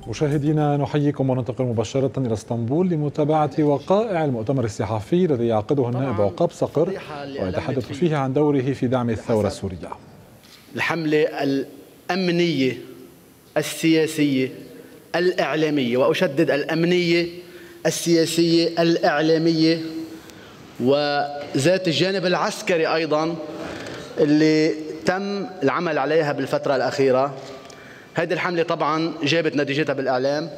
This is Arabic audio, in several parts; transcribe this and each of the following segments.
مشاهدينا نحييكم وننتقل مباشرة إلى اسطنبول لمتابعة وقائع المؤتمر الصحفي الذي يعقده النائب عقاب صقر ويتحدث فيه عن دوره في دعم الثورة السورية. الحملة الأمنية السياسية الإعلامية، وأشدد الأمنية السياسية الإعلامية وذات الجانب العسكري أيضا اللي تم العمل عليها بالفترة الأخيرة. هذه الحملة طبعا جابت نتيجتها بالإعلام.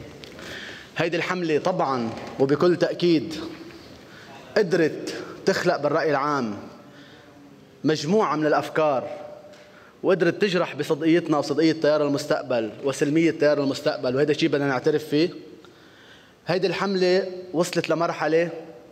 هذه الحملة طبعا وبكل تأكيد قدرت تخلق بالرأي العام مجموعة من الأفكار، وقدرت تجرح بصدقيتنا وصدقية تيار المستقبل وسلمية تيار المستقبل، وهذا الشيء بدنا نعترف فيه. هذه الحملة وصلت لمرحلة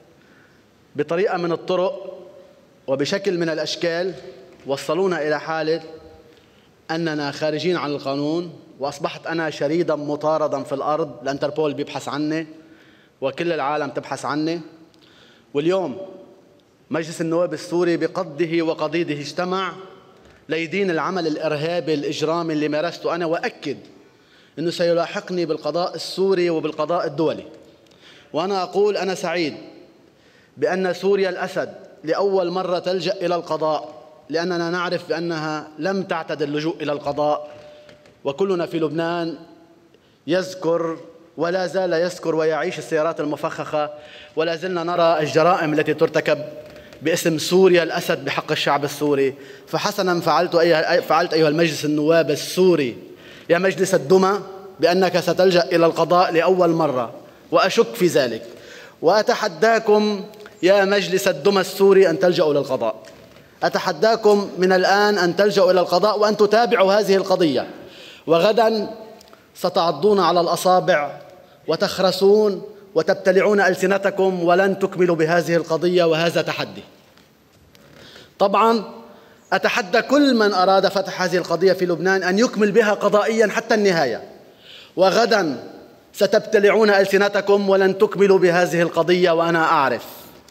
بطريقة من الطرق وبشكل من الأشكال وصلونا إلى حالة أننا خارجين عن القانون، وأصبحت أنا شريدا مطاردا في الأرض. الانتربول بيبحث عني وكل العالم تبحث عني. واليوم مجلس النواب السوري بقضه وقضيده اجتمع ليدين العمل الإرهابي الإجرامي اللي مارسته أنا، وأكد أنه سيلاحقني بالقضاء السوري وبالقضاء الدولي. وأنا أقول أنا سعيد بأن سوريا الأسد لأول مرة تلجأ إلى القضاء، لأننا نعرف بأنها لم تعتد اللجوء إلى القضاء، وكلنا في لبنان يذكر ولا زال يذكر ويعيش السيارات المفخخة، ولا زلنا نرى الجرائم التي ترتكب باسم سوريا الأسد بحق الشعب السوري. فحسنا فعلت أيها المجلس النواب السوري يا مجلس الدمى بأنك ستلجأ إلى القضاء لأول مرة، وأشك في ذلك، وأتحداكم يا مجلس الدمى السوري أن تلجأوا للقضاء. أتحداكم من الآن أن تلجأوا إلى القضاء وأن تتابعوا هذه القضية، وغدا ستعضون على الأصابع وتخرسون وتبتلعون ألسنتكم ولن تكملوا بهذه القضية، وهذا تحدي. طبعا أتحدى كل من أراد فتح هذه القضية في لبنان أن يكمل بها قضائيا حتى النهاية، وغدا ستبتلعون ألسنتكم ولن تكملوا بهذه القضية. وأنا أعرف.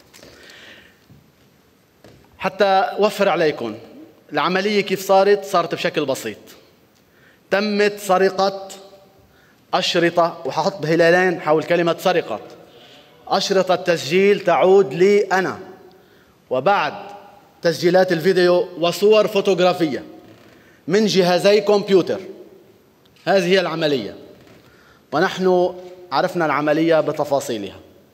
حتى أوفر عليكم العملية كيف صارت بشكل بسيط. تمت سرقة أشرطة، وححط بهلالين حول كلمة سرقة، أشرطة تسجيل تعود لي أنا، وبعد تسجيلات الفيديو وصور فوتوغرافية من جهازي كمبيوتر. هذه هي العملية، ونحن عرفنا العملية بتفاصيلها.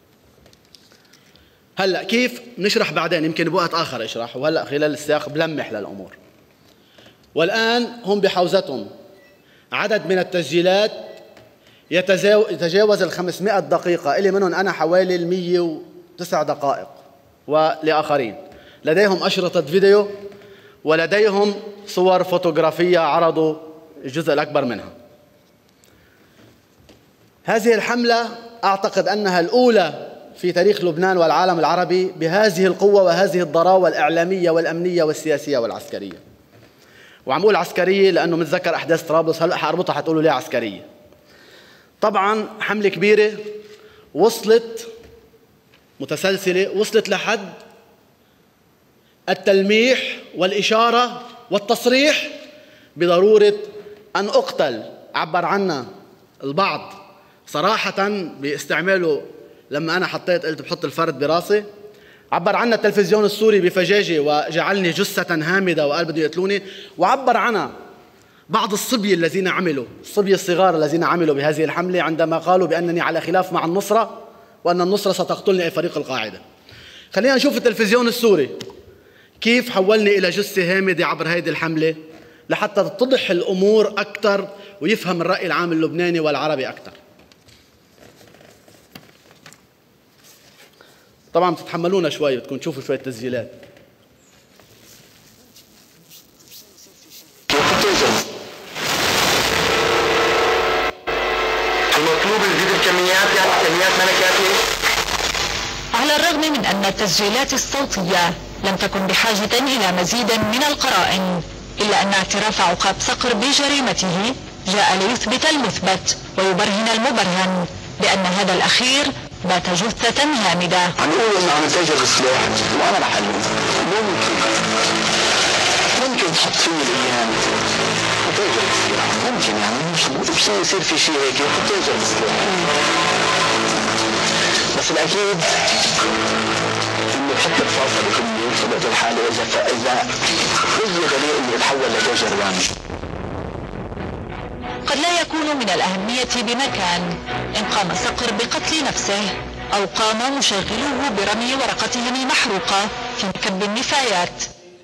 هلأ كيف نشرح بعدين، يمكن بوقت آخر اشرح، وهلأ خلال السياق بلمح للأمور. والآن هم بحوزتهم عدد من التسجيلات يتجاوز 500 دقيقة، إلي منهم أنا حوالي 109 دقائق، ولآخرين لديهم أشرطة فيديو ولديهم صور فوتوغرافية عرضوا الجزء الأكبر منها. هذه الحملة أعتقد أنها الأولى في تاريخ لبنان والعالم العربي بهذه القوة وهذه الضراوة الإعلامية والأمنية والسياسية والعسكرية. وعم أقول عسكرية لأنه متذكر أحداث طرابلس، هلأ حأربطها حتقولوا ليه عسكرية. طبعا حملة كبيرة وصلت متسلسلة، وصلت لحد التلميح والإشارة والتصريح بضرورة أن أقتل. عبر عنا البعض صراحة باستعماله، لما أنا قلت بحط الفرد براسي، عبر عنا التلفزيون السوري بفجاجة وجعلني جثة هامدة وقال بده يقتلوني. وعبر عنا بعض الصبية الذين عملوا، الصبية الصغار الذين عملوا بهذه الحملة، عندما قالوا بأنني على خلاف مع النصرة وأن النصرة ستقتلني أي فريق القاعدة. خلينا نشوف التلفزيون السوري كيف حولني إلى جثة هامدة عبر هذه الحملة، لحتى تتضح الأمور أكثر ويفهم الرأي العام اللبناني والعربي أكثر. طبعا بتتحملونا شوي، بدكم تشوفوا شوية تسجيلات. المطلوب يزيد الكميات، يعني الكميات ما كافية. على الرغم من أن التسجيلات الصوتية لم تكن بحاجة إلى مزيد من القرائن، إلا أن اعتراف عقاب صقر بجريمته جاء ليثبت المثبت ويبرهن المبرهن بأن هذا الأخير بات جثة هامدة. عم يقولوا إنه عم يتاجر بالسلاح وأنا بحلل. ممكن تحط فيه الأيام تاجر بالسلاح. ممكن يعني مش يصير في شيء هيك وتنزل بس الأكيد إنه بحط الفاصل بكل بطبيعة الحال إذا أي دليل إنه يتحول لجوجر وامي. قد لا يكون من الأهمية بمكان إن قام صقر بقتل نفسه أو قام مشغلوه برمي ورقتهم المحروقة في مكب النفايات.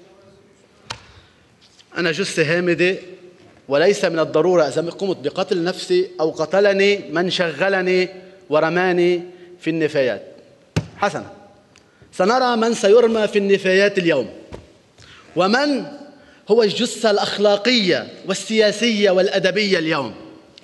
أنا جثة هامدة وليس من الضرورة إذا قمت بقتل نفسي أو قتلني من شغلني ورماني في النفايات. حسنا، سنرى من سيرمى في النفايات اليوم ومن هو الجثة الأخلاقية والسياسية والأدبية اليوم.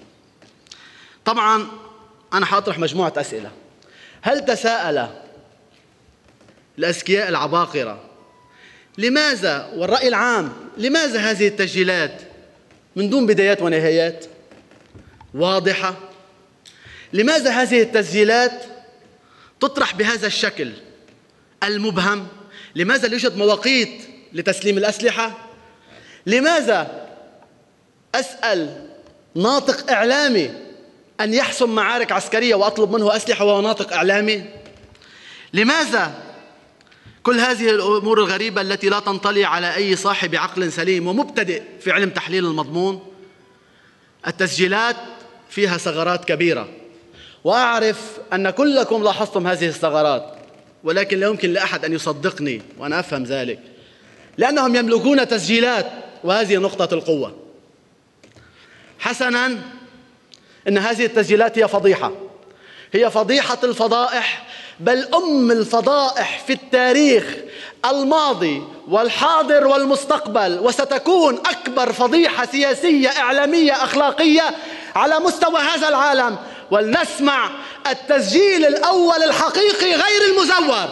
طبعا أنا حاطرح مجموعة أسئلة. هل تساءل الأذكياء العباقرة لماذا، والرأي العام، لماذا هذه التسجيلات من دون بدايات ونهايات واضحة؟ لماذا هذه التسجيلات تطرح بهذا الشكل المبهم؟ لماذا لا يوجد مواقيت لتسليم الأسلحة؟ لماذا أسأل ناطق إعلامي أن يحسم معارك عسكرية وأطلب منه أسلحة وهو ناطق إعلامي؟ لماذا كل هذه الأمور الغريبة التي لا تنطلي على أي صاحب عقل سليم ومبتدئ في علم تحليل المضمون؟ التسجيلات فيها ثغرات كبيرة، وأعرف أن كلكم لاحظتم هذه الثغرات، ولكن لا يمكن لأحد أن يصدقني وأنا أفهم ذلك، لأنهم يملكون تسجيلات، وهذه نقطة القوة. حسناً، إن هذه التسجيلات هي فضيحة، هي فضيحة الفضائح، بل أم الفضائح في التاريخ الماضي والحاضر والمستقبل، وستكون أكبر فضيحة سياسية إعلامية أخلاقية على مستوى هذا العالم. ولنسمع التسجيل الأول الحقيقي غير المزور.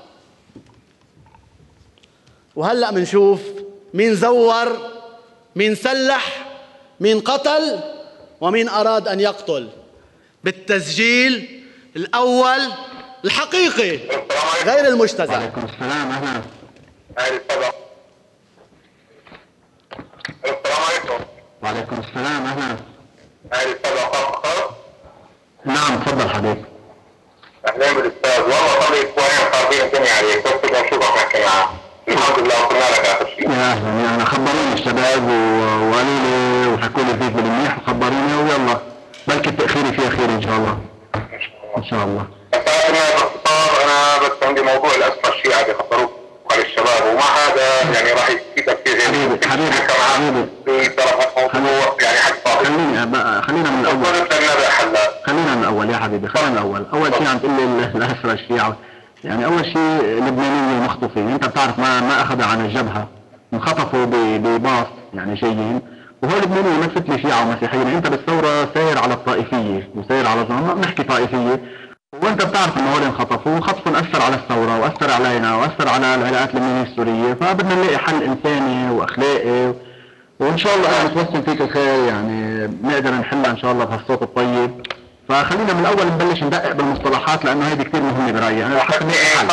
وهلأ منشوف مين زور، مين سلح، مين قتل، ومين أراد أن يقتل بالتسجيل الأول الحقيقي غير المجتزأ. وعليكم السلام. أهلا. السلام عليكم. وعليكم السلام. أهلا. نعم تفضل حبيبي. أهلا بالأستاذ. والله صار لي أسبوعين خاربين الدنيا عليك، بس بدي أشوفك نحكي معك. الحمد لله وصلنا لك آخر شيء. يا أهلا. يعني خبروني الشباب وقالوا لي وحكوا لي فيك بالمنيح وخبروني، ويلا بلكي تأخيري فيها خير إن شاء الله. إن شاء الله. باختصار أنا بس عندي موضوع الأسرى الشيعة اللي خبروك على الشباب، وما هذا يعني راح يفيدك كثير. حبيبي الموضوع يعني حق فاضي. خلينا من الأول. خلينا من الأول يا حبيبي. خلينا من الأول. أول شيء عم تقول لي الأسرى الشيعة. يعني أول شيء لبنانيين مخطوفين، أنت بتعرف ما أخذوا عن الجبهة، انخطفوا بباص يعني جايين، وهو لبنانيين ما فتلي شيعة ومسيحيين. أنت بالثورة ساير على الطائفية وساير على ما بنحكي طائفية، وأنت بتعرف إنه هول انخطفوا، وخطفهم أثر على الثورة وأثر علينا وأثر على العلاقات اللبنانية السورية، فبدنا نلاقي حل إنساني وأخلاقي، وإن شاء الله أنا متوسم فيك الخير يعني بنقدر نحلها إن شاء الله بهالصوت الطيب. فخلينا من الأول نبلش ندقق بالمصطلحات لأنه هيدي كثير مهمة برأيي. أنا لحتى نلاقي حل.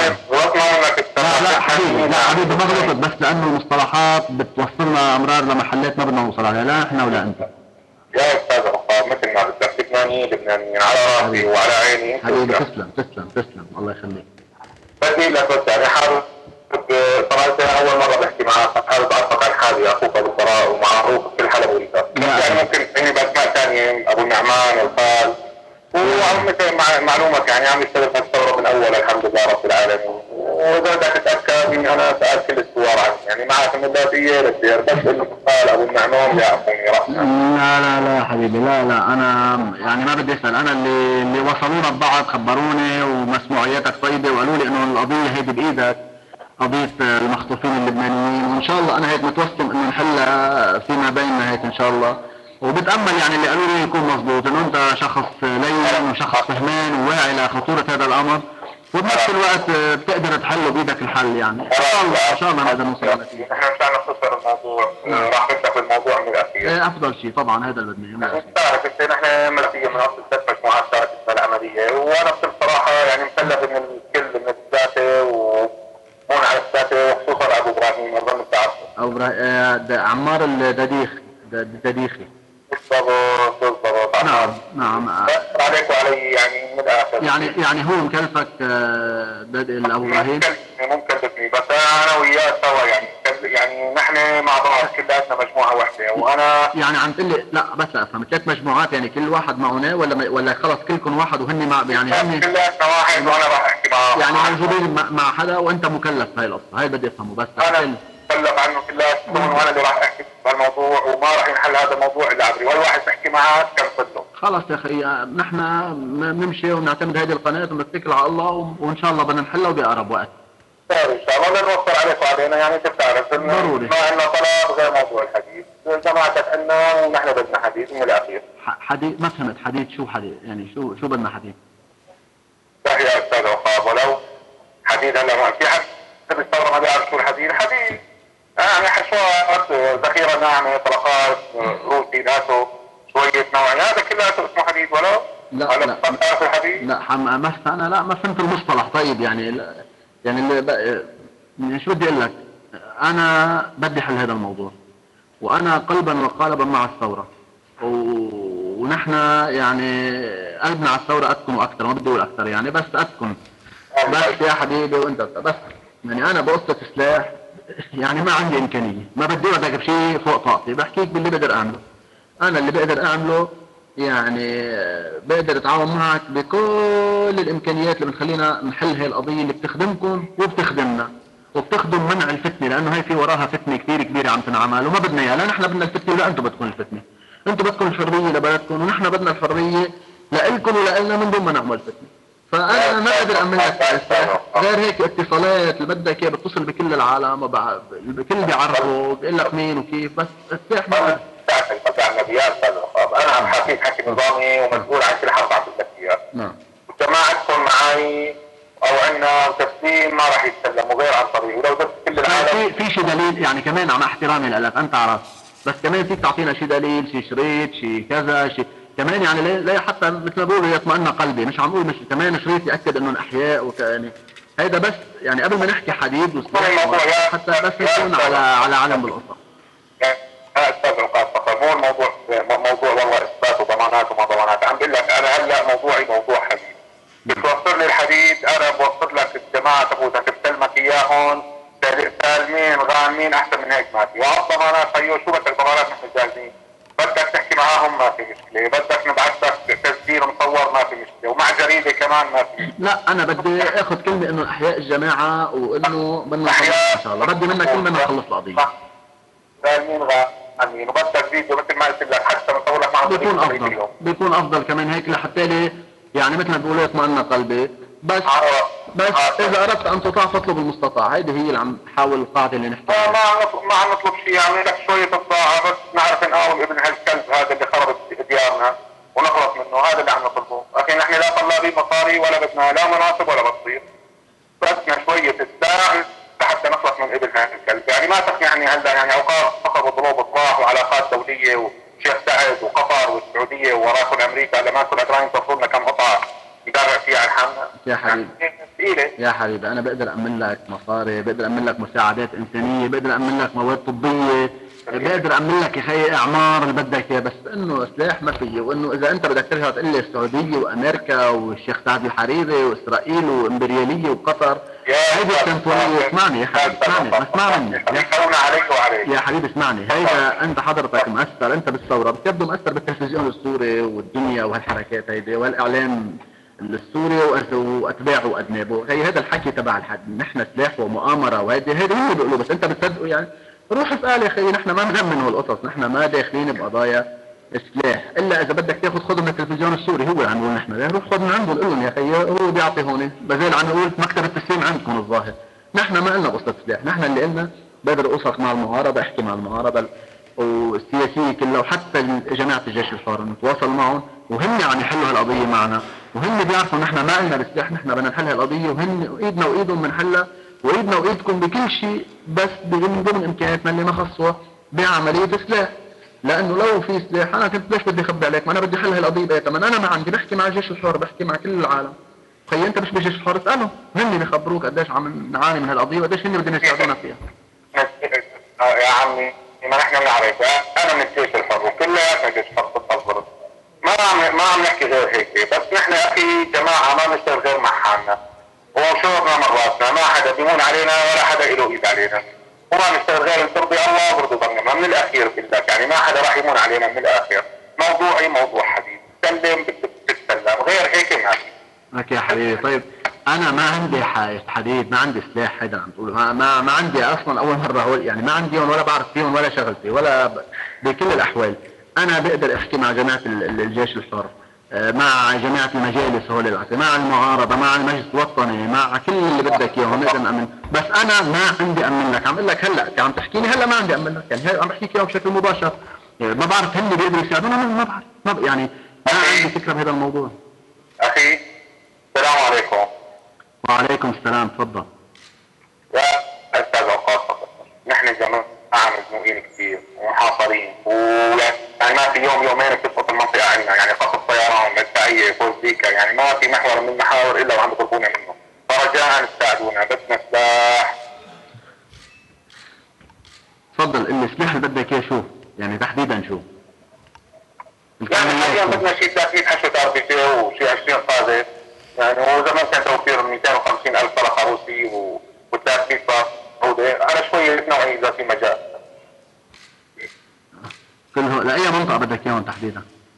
لا حبيبي، لا حبيبي ما غلطت، بس لأنه المصطلحات بتوصلنا أمرار لمحلات ما بدنا نوصل عليها، لا إحنا ولا أنت. يا أستاذ عقاب مثل ما بدك، لبنانيين على راسي وعلى عيني. حبيبي تسلم الله يخليك. بدي لك بس يعني حابب صراحة أول مرة بحكي معك، حابب أعرفك عن حالي، أخوك أبو براء ومعروف في الحلبة يعني ممكن إني بأسماء ثانية، أبو النعمان والخال، وعم مثل معلومك يعني عم يشتغل في الثورة من أول الحمد لله رب العالمين. وإذا بدك تتأكد إني أنا سألت كل الثوار عني، يعني معك من الذاتية للدير، بس إنه قال أبو النعمان يا أخوني رأسنا. لا حبيبي، لا أنا يعني ما بدي أسأل، أنا اللي وصلونا ببعض خبروني ومسموعياتك طيبة وقالوا لي إنه القضية هيدي بإيدك، قضية المخطوفين اللبنانيين، وإن شاء الله أنا هيك متوسم إنه نحلها فيما بيننا هيك إن شاء الله، وبتأمل يعني اللي قالوا لي يكون مضبوط، إنه أنت شخص لين وشخص فهمان وواعي لخطورة هذا الأمر، وبنفس الوقت بتقدر تحله بإيدك الحل يعني. إن شاء الله نقدر نوصل لنتيجة. إحنا مشان نختصر الموضوع راح نفتح بالموضوع من الأخير. أفضل شيء طبعا هذا اللي بدنا إياه. بتعرف أنت نحن مرسية من أصل 3 مجموعات شاركت في العملية، وأنا بصراحة يعني مسلف من الكل من الثلاثة وهون على الثلاثة، وخصوصا أبو إبراهيم أظن بتعرفه. أبو إبراهيم عمار الدديخي. بالضبط. نعم. عليك وعلي يعني من الاخر. يعني هو مكلفك بدء ابو ابراهيم؟ ممكن بس انا وياه سوا يعني نحن مع بعض كلياتنا مجموعه واحده وانا يعني عم تقول لي لا بس افهم 3 مجموعات يعني كل واحد معه ولا خلص كلكم واحد وهن مع يعني هن كلياتنا واحد وانا راح احكي معهم يعني موجودين مع حدا وانت مكلف بهي القصه هاي بدي افهمه بس انا مكلف عنه كلياتكم وانا اللي راح احكي بهالموضوع وما راح ينحل هذا الموضوع الا عبري ولا واحد بحكي معك كنفذ له. خلص يا اخي نحن بنمشي ونعتمد هذه القناه ونتكل على الله وان شاء الله بدنا نحلها بأقرب وقت. ان شاء الله بدنا نوفر عليك وعلينا يعني انت بتعرف انه ما عندنا طلب غير موضوع الحديث، جماعتك عنا ونحن بدنا حديث من الاخير. حديث ما فهمت حديث شو حديث يعني شو بدنا حديث؟ لا يا استاذ وقاب ولو حديث هلا ما في حد بالثوره ما بيعرف شو الحديث يعني حشوات ذخيره ناعمه طلقات روسي ناتو شويه نوعيه هذا كله اسمه حديد ولو لا تعرف الحديد؟ لا انا ما فهمت المصطلح. طيب يعني شو بدي اقول لك انا بدي حل هذا الموضوع وانا قلبا وقالبا مع الثوره ونحن يعني قلبنا على الثوره اتكن واكثر ما بدي اقول اكثر يعني بس اتكن بس يا حبيبي وانت بس يعني انا بقصة سلاح يعني ما عندي امكانيه ما بدي اقعد بشيء فوق طاقتي بحكيك باللي بقدر اعمله. انا اللي بقدر اعمله يعني بقدر اتعاون معك بكل الامكانيات اللي بتخلينا نحل هاي القضيه اللي بتخدمكم وبتخدمنا وبتخدم منع الفتنه لانه هي في وراها فتنه كثير كبيره عم تنعمل وما بدنا اياها لا نحن بدنا الفتنه ولا انتم بدكم الفتنه. انتم بدكم الحريه لبلدكم ونحن بدنا الحريه لإلكم ولنا من دون ما نعمل فتنه. فانا ما بقدر اعمل لك غير هيك اتصالات اللي بدك اياه بتصل بكل العالم الكل بيعرفوا بيقول لك مين وكيف بس السلاح ما انا عم حكيك حكي نظامي ومسؤول عن كل حرب عم بدك اياه. نعم. وجماعتكم معي او عندنا تسليم ما راح يتسلم وغير عن طريق ولو دفت كل العالم في شي دليل يعني كمان مع احترامي لك انت عرفت بس كمان فيك تعطينا شي دليل شي شريط شي كذا شي كمان يعني لا حتى مثل ما بقولوا يطمئن قلبي مش عم اقول مش كمان شريط ياكد انه احياء يعني هيدا بس يعني قبل ما نحكي حديد وسلاح حتى بس يكون على علم بالقصه. استاذ رقاب فقط مو موضوع والله اثبات وضمانات وما ضمانات عم بقول لك انا هلا موضوعي موضوع حديد. بتوفر لي الحديد انا بوفر لك الجماعه تبوتك بسلمك اياهم سالمين غانمين احسن من هيك ما في والضمانات هيو شو بدك ضمانات نحن جاهزين بدك تحكي معاهم ما في مشكله بدك نبعث لك تسجيل مصور ما في مشكله ومع جريده كمان ما في. لا انا بدي اخذ كلمه انه احياء الجماعه وانه بدنا نخلص ان شاء الله بدي منك كلمه انه نخلص القضيه. سالمين غانمين وبدك فيديو مثل ما قلت لك حتى نصور لك معهم بيكون افضل كمان هيك لحتى لي يعني مثل ما بيقولوا يطمئن قلبي بس اذا اردت ان تطاع فاطلب المستطاع هيدي هي اللي عم حاول القاعده اللي نحكي ما عم نطلب شيء عم لك شويه الطاعه بس نعرف نقاوم ابن هالكلب هذا اللي خرب ديارنا ونخلص منه هذا اللي عم نطلبه. لكن نحن لا طلابين مصاري ولا بدنا لا مناصب ولا بتصير بدنا شويه الساعه لحتى نخلص من ابن هالكلب يعني ما تقنعني هلا يعني اوقات فقط وضروب اطلاق وعلاقات دوليه وشيخ سعد وقطر والسعوديه وراكم امريكا هلا ما كنا قادرين توصلنا كم قطعه ندافع فيها عن حالنا. يا حبيبي يا حبيبي انا بقدر امن لك مصاري بقدر امن لك مساعدات انسانيه بقدر امن لك مواد طبيه بقدر امن لك يا خيي اعمار اللي بدك اياه بس انه سلاح ما فيه وانه اذا انت بدك ترجع تقول لي السعوديه وامريكا والشيخ سعد الحريري واسرائيل وامبرياليه وقطر هيدي السنتوريه اسمعني يا حبيبي اسمع مني يا حبيبي اسمعني هيدا انت حضرتك مؤثر انت بالثوره بتبدو مؤثر بالتلفزيون السوري والدنيا وهالحركات هيدي والاعلام السوري واتباعه وادنابه هذا الحكي تبع الحد نحن سلاح ومؤامره وهيدي هو بيقولوا بس انت بتصدقوا يعني روح اسال يا اخي نحن ما بنأمن هالقصص نحن ما داخلين بقضايا سلاح الا اذا بدك تاخذ خذ من التلفزيون السوري هو عم نقول نحن روح خذ من عنده قول لهم يا اخي هو بيعطي هون بزال عم نقول مكتب التسليم عندكم الظاهر نحن ما قلنا قصه سلاح نحن اللي قلنا بقدر اوصل مع المعارضه احكي مع المعارضه والسياسيه كلها وحتى جماعه الجيش الحر نتواصل معهم وهن عم يحلوا هالقضيه معنا وهن بيعرفوا نحن ما قلنا بسلاح نحن بدنا نحل هالقضيه وهن ايدنا وايدهم بنحلها وايدنا وايدكم بكل شيء بس ضمن امكانياتنا اللي ما خصوها بعمليه سلاح لانه لو في سلاح انا كنت ليش بدي اخبي عليك ما انا بدي احل هالقضيه بقى ما انا ما عندي بحكي مع الجيش الحر بحكي مع كل العالم خيي انت مش بالجيش الحر اسالهم هن بيخبروك قديش عم نعاني من هالقضيه وقديش هن بدهم يساعدونا فيها. يا عمي ما نحن بنعرف انا من الجيش الحر وكلياتنا جيش الحر ما عم نحكي غير هيك، بس نحن اخي جماعه ما بنشتغل غير مع حالنا وشورنا مراتنا، ما حدا بيمون علينا ولا حدا له ايد علينا، وما نشتغل غير ترضي الله وبرضي ضمنا. من الاخير بقول لك يعني ما حدا راح يمون علينا من الاخير. موضوعي موضوع حديث، سلم بدك تتسلم، غير هيك ما في. لك يا حبيبي طيب انا ما عندي حديد، ما عندي سلاح، هيدا عم تقول ما عندي اصلا اول مره يعني ما عنديهم ولا بعرف فيهم ولا شغلتي ولا بكل الاحوال. انا بقدر احكي مع جماعه الجيش الحر، مع جماعه المجالس هول العسكريه، مع المعارضه، مع المجلس الوطني، مع كل اللي بدك اياهم نقدر نامن، بس انا ما عندي امن لك. عم اقول لك هلا عم تحكيني هلا ما عندي امن لك، يعني عم بحكيك اياهم بشكل مباشر. ما بعرف هن بيقدروا يساعدونا، ما بعرف يعني ما عندي فكره بهذا الموضوع. اخي السلام عليكم. وعليكم السلام، تفضل. يا استاذ عقاب، نحن جماعه مزنوقين كثير ومحاصرين، ويعني ما في يوم يومين بتسقط المنطقه عندنا، يعني خط الطيران، مدفعيه، بوزيكا، يعني ما في محور من المحاور الا وعم بيطلبونا منه، فرجاء تساعدونا، بدنا سلاح. تفضل، السلاح اللي بدك اياه شو؟ يعني تحديدا شو؟ يعني حاليا بدنا شيء 300 حشو تاربته وشيء 20 قاذف، يعني وزمان كان توفير 250,000 طلقه روسي و300 عوده، على شويه نوعي اذا في مجال. كله لاي منطقه بدك اياهم تحديدا؟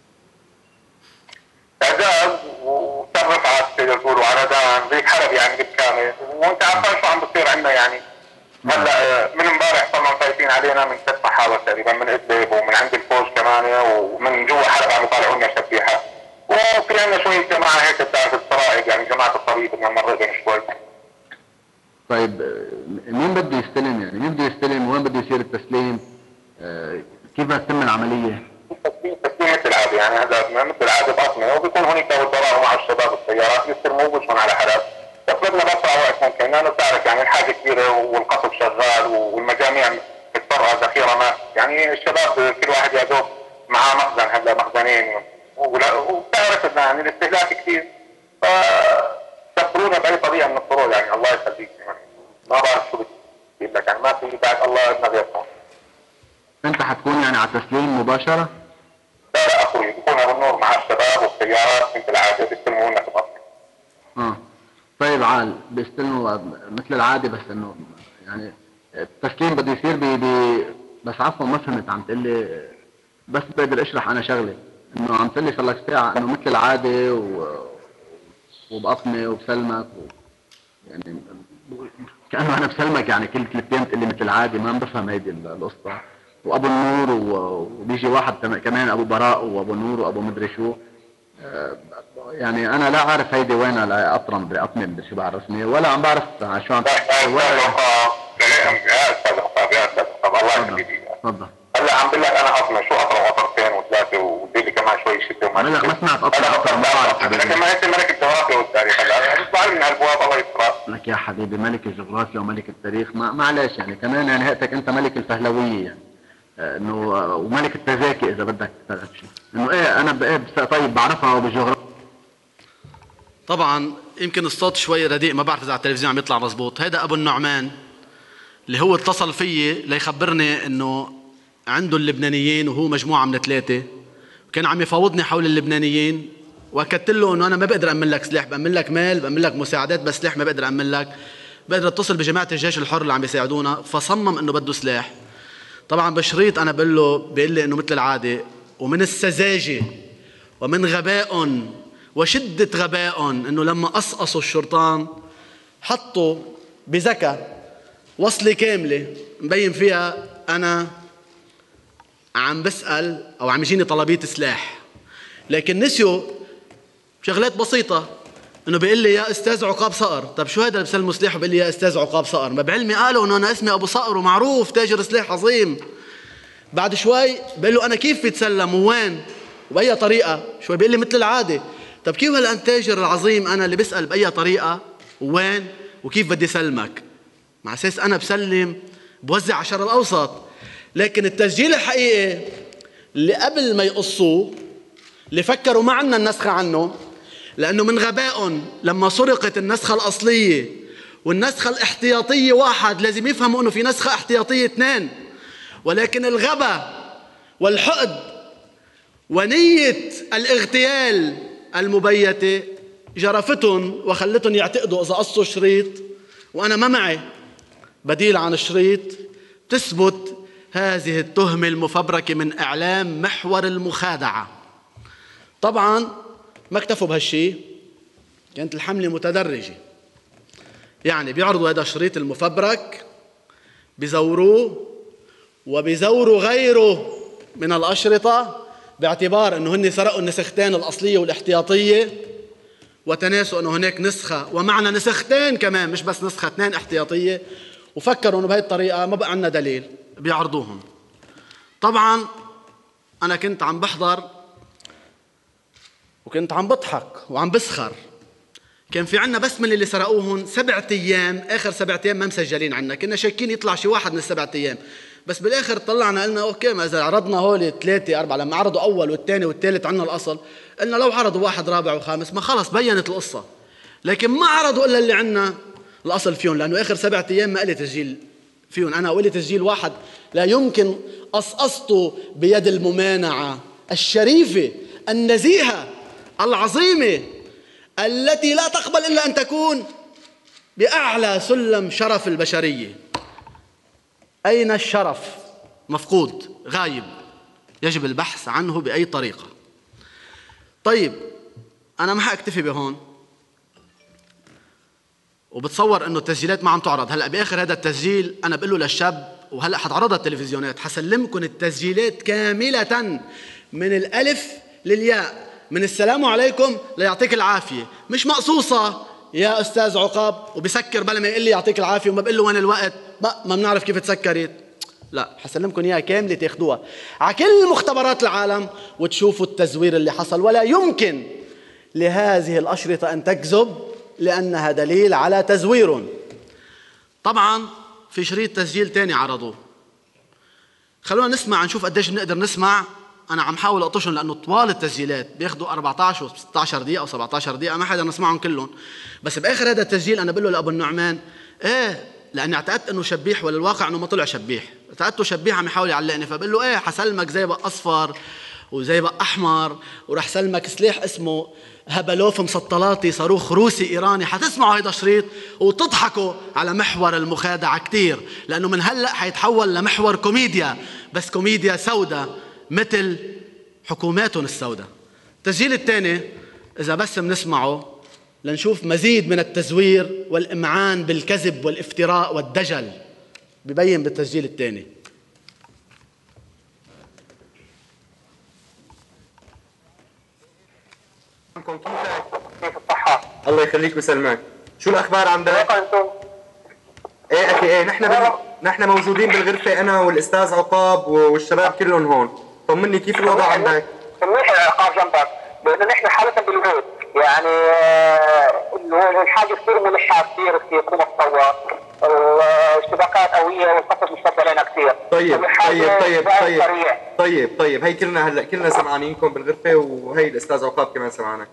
اعداد وترفعت تقدر تقول وعردان زي حلب يعني بالكامل، وانت عارفان شو عم بصير عندنا يعني. هلا من امبارح صرنا مسيطرين علينا من 3 محاور تقريبا، من ادلب ومن عند الفوج كمان، ومن جوا حلب عم يطالعوا لنا شبيحه، وفي عندنا شويه جماعه هيك بتعرف السرائق، يعني جماعه الطريق بدنا نمرقهم شوي. طيب مين بده يستلم، يعني مين بده يستلم وين بده يصير التسليم؟ كيف بتتم العمليه؟ تسليم مثل العاده، يعني هذا مثل العاده بأطمئة، وبيكون هناك وزراء مع الشباب السيارات يستلموا وبيشون على حلب، بس بدنا باسرع وقت ممكن، لانه بتعرف يعني الحاجه كبيره والقصف شغال والمجاميع مضطره ذخيره ما، يعني الشباب كل واحد يا دوب معاه مخزن، هلا مخزنين، وبتعرف يعني الاستهلاك كثير، فسفرونا باي طريقه من الطرق، يعني الله يخليك، يعني ما بعرف شو بدي لك، يعني ما في بعد الله عندنا غيركم. انت حتكون يعني على التسليم مباشره؟ لا اخوي، بكون ابو النور مع الشباب والسيارات مثل العاده بيستلموا لنا في الأصل. طيب عال بيستلموا مثل العاده، بس انه يعني التسليم بده يصير بس عفوا ما فهمت، عم تقول لي بس بقدر اشرح انا شغله، انه عم تقول لي صار لك ساعه انه مثل العاده وبقطمه وبسلمك يعني كانه انا بسلمك، يعني كل 3 ايام تقول لي مثل العاده، ما عم بفهم هيدي القصه. وابو النور وبيجي واحد كمان ابو براء وابو نور وابو مدري شو، يعني انا لا اعرف هيدي وين اطرم باطمن بالشبع الرسمي، ولا عم بعرف شو عم تفضل. هلا عم بقول لك انا اطمن، شو اطرم قطرتين وثلاثه ودي كمان شوي شده وما لك ما سمعت اطرم، ما بعرف حبيبي. لكن ما انت ملك الجغرافيا والتاريخ، هلا بيطلع لي من هالبواب الله يستر لك يا حبيبي، ملك الجغرافيا وملك التاريخ، معلش يعني كمان يعني هيئتك انت ملك الفهلويه، يعني انه وملك التذاكي اذا بدك تعرف شيء، انه ايه انا طيب بعرفها وبالجغرافيا. طبعا يمكن الصوت شوي رديء، ما بعرف اذا على التلفزيون عم يطلع مزبوط. هذا ابو النعمان اللي هو اتصل فيي ليخبرني انه عنده اللبنانيين وهو مجموعه من 3، وكان عم يفاوضني حول اللبنانيين، واكدت له انه انا ما بقدر امن لك سلاح، بامن لك مال، بامن لك مساعدات، بس سلاح ما بقدر امن لك. بقدر اتصل بجماعه الجيش الحر اللي عم يساعدونا، فصمم انه بده سلاح. طبعا بشريط انا بقول لي انه مثل العاده، ومن السذاجه ومن غباء وشده غباء انه لما قصقصوا الشرطان حطوا بذكاء وصله كامله مبين فيها انا عم بسال او عم يجيني طلبيه سلاح، لكن نسيوا شغلات بسيطه، انه بيقول لي يا استاذ عقاب صقر. طب شو هذا اللي بسلمه سلاح وبيقول لي يا استاذ عقاب صقر؟ ما بعلمي قالوا انه انا اسمي ابو صقر ومعروف تاجر سلاح عظيم. بعد شوي بقول له انا كيف بتسلم ووين وباي طريقه؟ شوي بيقول لي مثل العاده. طب كيف هلا التاجر العظيم انا اللي بسال باي طريقه ووين وكيف بدي سلمك؟ مع اساس انا بسلم بوزع على الشرق الاوسط. لكن التسجيل الحقيقي اللي قبل ما يقصوه اللي فكروا ما عنا النسخه عنه، لانه من غباء لما سرقت النسخه الاصليه والنسخه الاحتياطيه 1 لازم يفهموا انه في نسخه احتياطيه 2، ولكن الغبا والحقد ونية الاغتيال المبيتة جرفتهم وخلتهم يعتقدوا إذا قصوا شريط، وأنا ما معي بديل عن الشريط، تثبت هذه التهمة المفبركة من إعلام محور المخادعة. طبعا ما اكتفوا بهالشيء، كانت الحملة متدرجة، يعني بيعرضوا هذا الشريط المفبرك، بيزوروه وبيزوروا غيره من الأشرطة باعتبار أنه هن سرقوا النسختين الأصلية والاحتياطية، وتناسوا أنه هناك نسخة ومعنى نسختين كمان، مش بس نسخة 2 احتياطية، وفكروا أنه بهذه الطريقة ما بقى عنا دليل بيعرضوهم. طبعا أنا كنت عم بحضر وكنت عم بضحك وعم بسخر. كان في عنا بس من اللي سرقوهم 7 أيام، آخر 7 أيام ما مسجلين عنا، كنا شاكين يطلع شي واحد من ال7 أيام، بس بالآخر طلعنا قلنا أوكي، ما إذا عرضنا هول 3 4 لما عرضوا أول والثاني والثالث عنا الأصل، قلنا لو عرضوا 1 رابع و5 ما خلص بينت القصة، لكن ما عرضوا إلا اللي عنا الأصل فيهم، لأنه آخر 7 أيام ما إلي تسجيل فيهم أنا، وإلي تسجيل واحد لا يمكن قصقصته بيد الممانعة الشريفة النزيهة العظيمة التي لا تقبل إلا أن تكون بأعلى سلم شرف البشرية. أين الشرف؟ مفقود، غايب، يجب البحث عنه بأي طريقة. طيب أنا ما حأكتفي بهون، وبتصور أنه التسجيلات ما عم تعرض. هلأ بآخر هذا التسجيل أنا بقول له للشاب، وهلأ حتعرضها التلفزيونات، حسلمكم التسجيلات كاملة من الألف للياء، من السلام عليكم ليعطيك العافية، مش مقصوصة يا أستاذ عقاب وبسكر بلا ما يقول لي يعطيك العافية وما بقول له وين الوقت، ما بنعرف كيف تسكرت. لا، حسلمكم إياها كاملة تاخدوها على كل مختبرات العالم وتشوفوا التزوير اللي حصل. ولا يمكن لهذه الأشرطة أن تكذب لأنها دليل على تزوير. طبعا في شريط تسجيل تاني عرضوه، خلونا نسمع نشوف قديش بنقدر نسمع. أنا عم حاول أطشهم لأنه طوال التسجيلات بياخدوا 14 و16 دقيقة أو 17 دقيقة، ما حدا نسمعهم كلهم. بس بآخر هذا التسجيل أنا بقول له لأبو النعمان إيه، لأني اعتقدت إنه شبيح، وللواقع إنه ما طلع شبيح، اعتقدته شبيح عم يحاول يعلقني، فبقول له إيه حسلمك زيبق أصفر وزيبق أحمر، ورح سلمك سلاح اسمه هبلوف مسطلاتي، صاروخ روسي إيراني. حتسمعوا هيدا الشريط وتضحكوا على محور المخادعة كتير، لأنه من هلأ حيتحول لمحور كوميديا، بس كوميديا سوداء مثل حكوماتهم السوداء. التسجيل الثاني إذا بس بنسمعه لنشوف مزيد من التزوير والإمعان بالكذب والافتراء والدجل، ببين بالتسجيل الثاني. كيف الصحة؟ الله يخليك ويسلمك. شو الأخبار عندك؟ ايه أخي ايه، نحن موجودين بالغرفة أنا والأستاذ عقاب والشباب كلهم هون. طمني كيف الوضع عندك؟ منيح يا عقاب جنبك، لأنه نحن حالة بالبيت، يعني الحاجة كثير ملحة، كثير قوة تطور، الاشتباكات قوية والقصص مشتد علينا كثير. طيب هي كلنا سمعانينكم بالغرفة، وهي الأستاذ عقاب كمان سمعانك.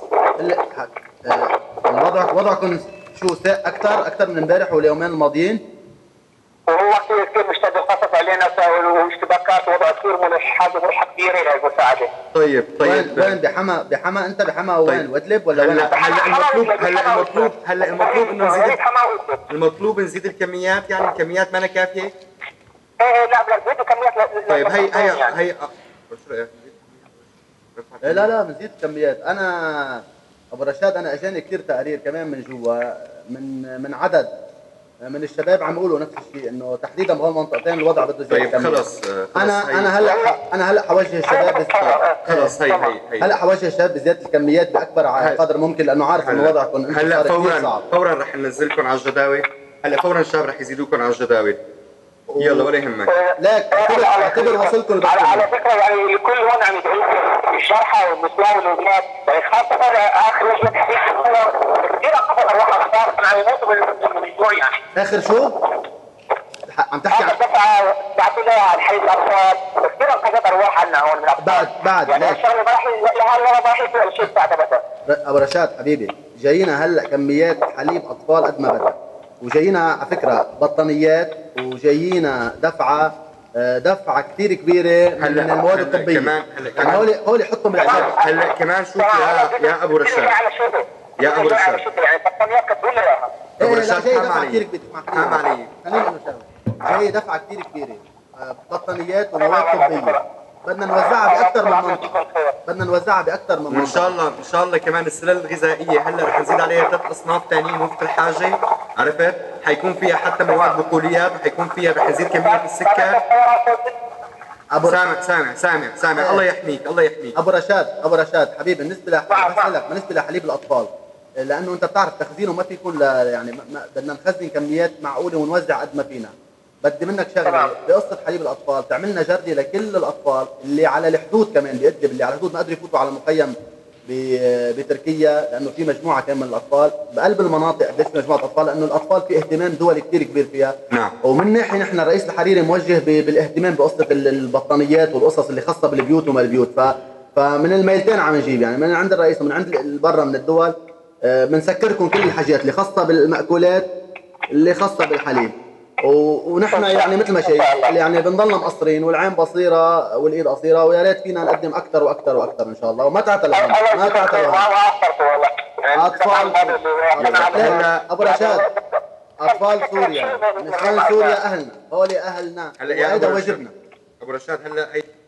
وضعكم شو أكثر من امبارح واليومين الماضيين؟ وهو كثير مشتد القصص علينا والاشتباكات، وضع كثير ملح، حاجة ملحة كبيرة للمساعدة. طيب وين بحما انت بحما وين وادلب ولا وين؟ هلا المطلوب نزيد الكميات، يعني الكميات ما كافية؟ ايه لا بنزيد الكميات. طيب هي لا بنزيد الكميات. انا ابو رشاد انا اجاني كثير تقارير كمان من جوا من عدد من الشباب عم يقولوا نفس الشيء، انه تحديدا بهول المنطقتين الوضع بده يزيد. طيب خلص انا هلا حوجه الشباب خلص هي هلا حوجه الشباب بزياده الكميات باكبر قدر ممكن، لانه عارف انه وضعكم هلا فورا رح ننزلكم على الجداول. هلا فورا الشباب رح يزيدوكم على الجداول. يلا ولا يهمك. ليك اعتبر وصلكم على فكره، يعني الكل هون عم يدعو الشرحه والمسلمين والبنات، يعني خاصه اخر وجبه كثير قصص ارواح الاخبار عم يموتوا من الجوع. يعني اخر شو؟ عم تحكي عن دفعه بعثوا لها على حي الاطفال، كثير قصص ارواح عنا هون من الاطفال. بعد يعني الشغله ما راح يصير الشيء بتاعتها. ابو رشاد حبيبي، جايينا هلا كميات حليب اطفال قد ما بدك، وجايينا على فكره بطانيات، وجايينا دفعه دفعه كثير كبيره من المواد الطبيه. يعني هول حطهم بالحساب. هلا كمان شوف يا ابو رشاد، يا ابو رشاد ابو رشاد جاي دفعه كثير كبيره. حام علي خليني اقول شغله، جاي دفعه كثير كبيره بطانيات ومواد طبيه، بدنا نوزعها باكثر من منطقه. ان شاء الله كمان السلال الغذائيه هلا رح نزيد عليها 3 اصناف ثانيين وقت الحاجه، عرفت؟ حيكون فيها حتى مواد بقوليات، وحيكون فيها رح يزيد كميه السكر. سامع الله يحميك. ابو رشاد حبيبي، بالنسبه لحليب الاطفال، لانه انت بتعرف تخزينه ما في يكون يعني بدنا نخزن كميات معقوله ونوزع قد ما فينا. بدي منك شغله بقصه حليب الاطفال، تعمل لنا جردي لكل الاطفال اللي على الحدود، كمان بإدلب اللي على الحدود ما قدروا يفوتوا على المخيم بتركيا، لانه في مجموعه كمان من الاطفال بقلب المناطق. قديش في مجموعه اطفال؟ لانه الاطفال في اهتمام دولي كثير كبير فيها. نعم. ومن ناحيه نحن الرئيس الحريري موجه بالاهتمام بقصه البطانيات والقصص اللي خاصه بالبيوت وما البيوت، فمن الميلتين عم نجيب، يعني من عند الرئيس ومن عند برا من الدول، بنسكركم كل الحاجات اللي خاصه بالمأكولات، اللي خاصه بالحليب. ونحن يعني مثل ما شايف يعني بنضلنا مقصرين، والعين بصيره والايد قصيره، ويا ريت فينا نقدم اكثر واكثر واكثر ان شاء الله. وما تعتلوا اطفال ابو رشاد، اطفال سوريا، نسوان سوريا اهلنا، هول اهلنا، وهذا واجبنا. ابو رشاد هلا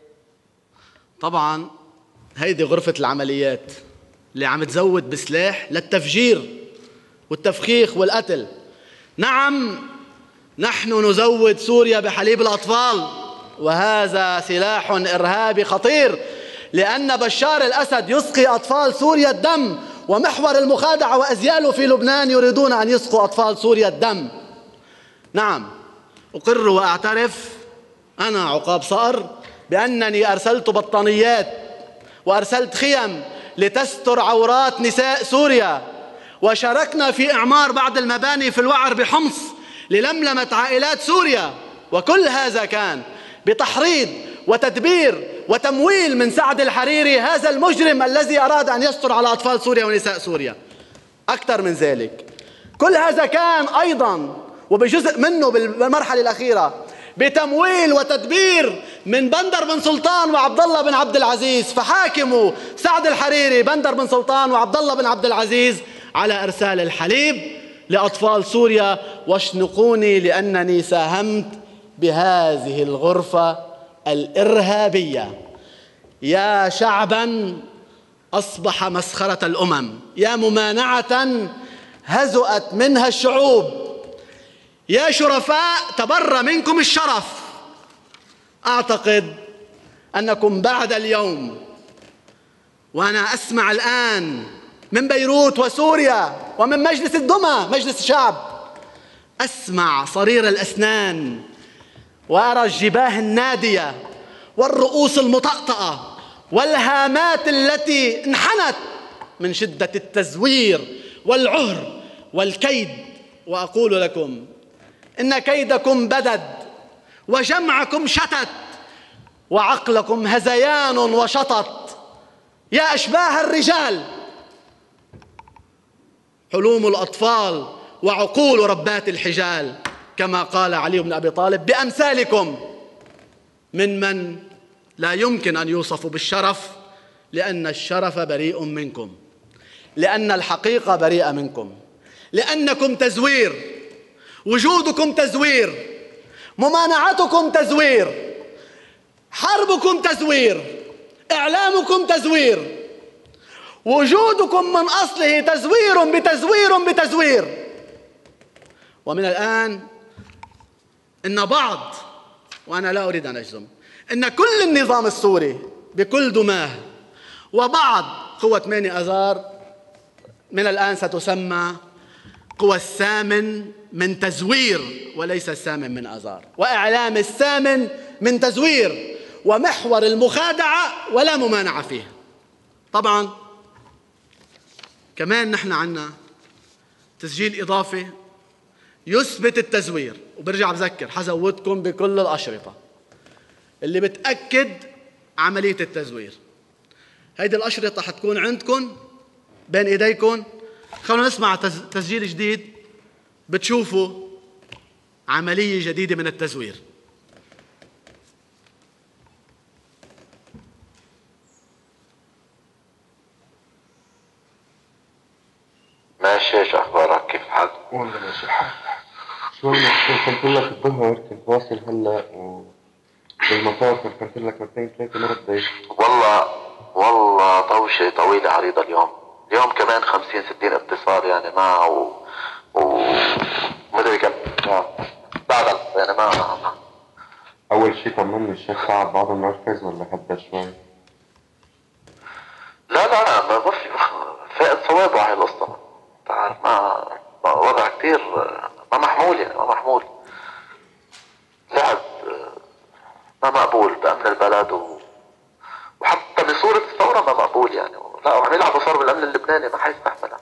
طبعا هيدي غرفه العمليات اللي عم تزود بسلاح للتفجير والتفخيخ والقتل. نعم، نحن نزود سوريا بحليب الأطفال، وهذا سلاح إرهابي خطير، لأن بشار الأسد يسقي أطفال سوريا الدم، ومحور المخادعة وأزياله في لبنان يريدون أن يسقوا أطفال سوريا الدم. نعم، أقر وأعترف أنا عقاب صقر بأنني أرسلت بطانيات وأرسلت خيم لتستر عورات نساء سوريا، وشاركنا في إعمار بعض المباني في الوعر بحمص للملمة عائلات سوريا، وكل هذا كان بتحريض وتدبير وتمويل من سعد الحريري، هذا المجرم الذي أراد أن يستر على أطفال سوريا ونساء سوريا. أكثر من ذلك، كل هذا كان أيضا وبجزء منه بالمرحلة الأخيرة بتمويل وتدبير من بندر بن سلطان وعبد الله بن عبد العزيز، فحاكموا سعد الحريري بندر بن سلطان وعبد الله بن عبد العزيز على إرسال الحليب لأطفال سوريا. واشنقوني لأنني ساهمت بهذه الغرفة الإرهابية. يا شعبا أصبح مسخرة الأمم، يا ممانعة هزأت منها الشعوب، يا شرفاء تبرى منكم الشرف. أعتقد أنكم بعد اليوم، وأنا أسمع الآن من بيروت وسوريا ومن مجلس الدمى مجلس الشعب، أسمع صرير الأسنان وأرى الجباه النادية والرؤوس المطأطئة والهامات التي انحنت من شدة التزوير والعهر والكيد. وأقول لكم إن كيدكم بدد، وجمعكم شتت، وعقلكم هذيان وشطط. يا أشباه الرجال، حلوم الأطفال وعقول ربات الحجال، كما قال علي بن أبي طالب، بأمثالكم من لا يمكن أن يوصفوا بالشرف، لأن الشرف بريء منكم، لأن الحقيقة بريئة منكم، لأنكم تزوير، وجودكم تزوير، ممانعتكم تزوير، حربكم تزوير، إعلامكم تزوير، وجودكم من أصله تزوير بتزوير بتزوير. ومن الآن إن بعض، وأنا لا أريد أن أجزم، إن كل النظام السوري بكل دماه وبعض قوة 8 آذار من الآن ستسمى قوى الثامن من تزوير وليس الثامن من آذار، وإعلام الثامن من تزوير، ومحور المخادعة ولا ممانعة فيه. طبعا كمان نحن عنا تسجيل إضافي يثبت التزوير، وبرجع بذكر حزودكم بكل الأشرطة اللي بتأكد عملية التزوير. هيدي الأشرطة حتكون عندكم بين إيديكم. خلونا نسمع تسجيل جديد بتشوفوا عملية جديدة من التزوير. ماشي، شو اخبارك؟ كيف الحال؟ والله ماشي الحال. شوي مشغول، كنت لك الظهر كنت واصل هلا بالمطار، كنت لك مرتين ثلاثة ما رديت. والله طوشة طويلة عريضة اليوم كمان 50-60 اتصال يعني معه مدري كم بعد يعني ما أول شي طمني، الشيخ صعب بعض المركز ولا هدى شوي؟ لا ما في فائد صواب هاي القصة. تعرف ما وضع كتير ما محمول يعني ما محمول. لعب ما مقبول بأمن البلد وحتى بصورة الثورة ما مقبول يعني. لا وعم يلعبوا صار بالأمن اللبناني ما حيستحملها.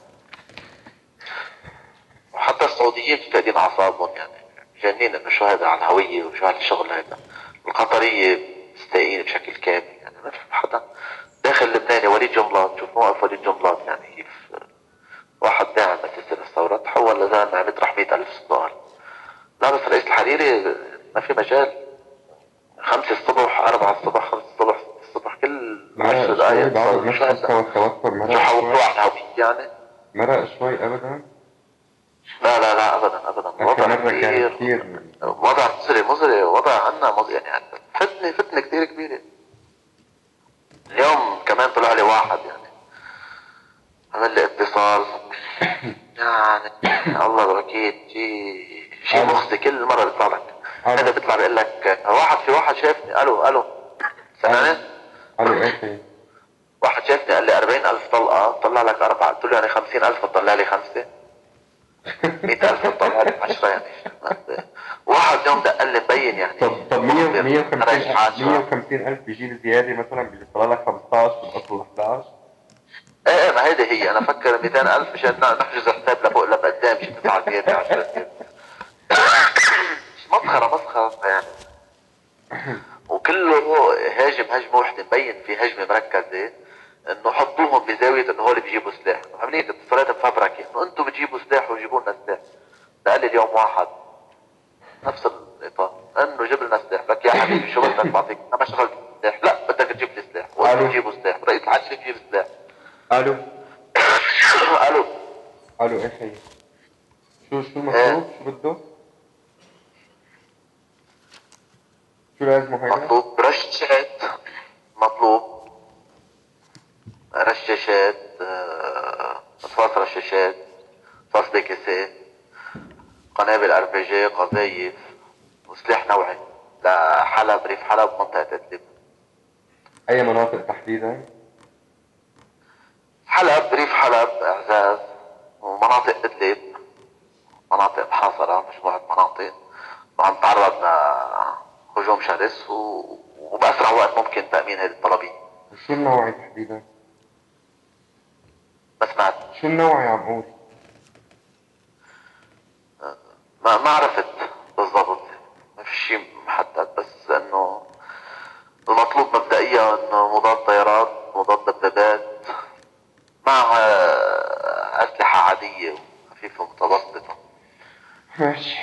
وحتى السعوديين فاقدين أعصابهم يعني جانين إنه شو هذا على الهوية وشو هالشغل هذا. القطرية مستائين بشكل كامل يعني ما في حدا داخل لبناني. وليد جنبلاط، شوف موقف وليد جنبلاط يعني كيف واحد داعم مؤسسة الثورة تحول لزلمة عم يطرح 100,000 سؤال. لا بس رئيس الحريري ما في مجال. 5 الصبح 4 الصبح 5 الصبح 6 الصبح كل 10 دقايق بعد نفس مستوى التوتر مرق شوي. حولوه على الهوية يعني مرق شوي أبدا. لا ابدا وضع كثير وضع مزري وضع عنا يعني فتنة كثير كبيرة. اليوم كمان طلع لي واحد يعني عمل لي اتصال يعني الله الوكيل شيء مخزي كل مرة بيطلع لك. هذا بيطلع بيقول لك واحد شافني. الو سمعني؟ الو ايه؟ واحد شافني قال لي 40,000 طلقة طلع لك 4. قلت له يعني 50,000 تطلع لي 5. 100,000 تطلع لي 10 يعني. واحد يوم دق لي مبين يعني. طب 150,000 بيجي زيادة مثلا بيطلع لك 15 بالاصل 11. ايه ما هيدي هي. انا فكر 200,000 مشان نحجز حساب لفوق لقدام شي 9 زيادة 10 زيادة. مسخرة يعني. وكله هاجم هجمة وحدة مبين في هجمة مركزة انه حطوهم بزاوية انه هول بيجيبوا سلاح. عملية اتصالات مفبركة انه انتم بتجيبوا سلاح وجيبوا لنا سلاح. قال لي اليوم واحد نفس الاطار انه جيب لنا سلاح. لك يا حبيبي شو بدك بعطيك؟ انا ما شغلت سلاح. لا بدك تجيب لي سلاح وانتم تجيبوا سلاح. رئيس الحريري يجيب سلاح. الو الو ايه خيي؟ شو مطلوب؟ شو بده؟ شو لازمه هيدا؟ مطلوب رشاشات رصاص رشاشات رصاص بكسات قنابل RPG قذايف وسلاح نوعي لحلب ريف حلب منطقة إدلب. أي مناطق تحديدا؟ حلب ريف حلب إعزاز ومناطق إدلب مناطق محاصرة مجموعة مناطق وعم تعرض لهجوم شرس وبأسرع وقت ممكن تأمين هذه الطلبية. شو النوعي تحديدا؟ ما سمعت. شو النوعي عم قول؟ ما عرفت بالضبط. ما في شيء محدد بس انه المطلوب مبدئيا انه مضاد طيارات مضاد دبابات مع اسلحة عادية وخفيفة ومتوسطة. ماشي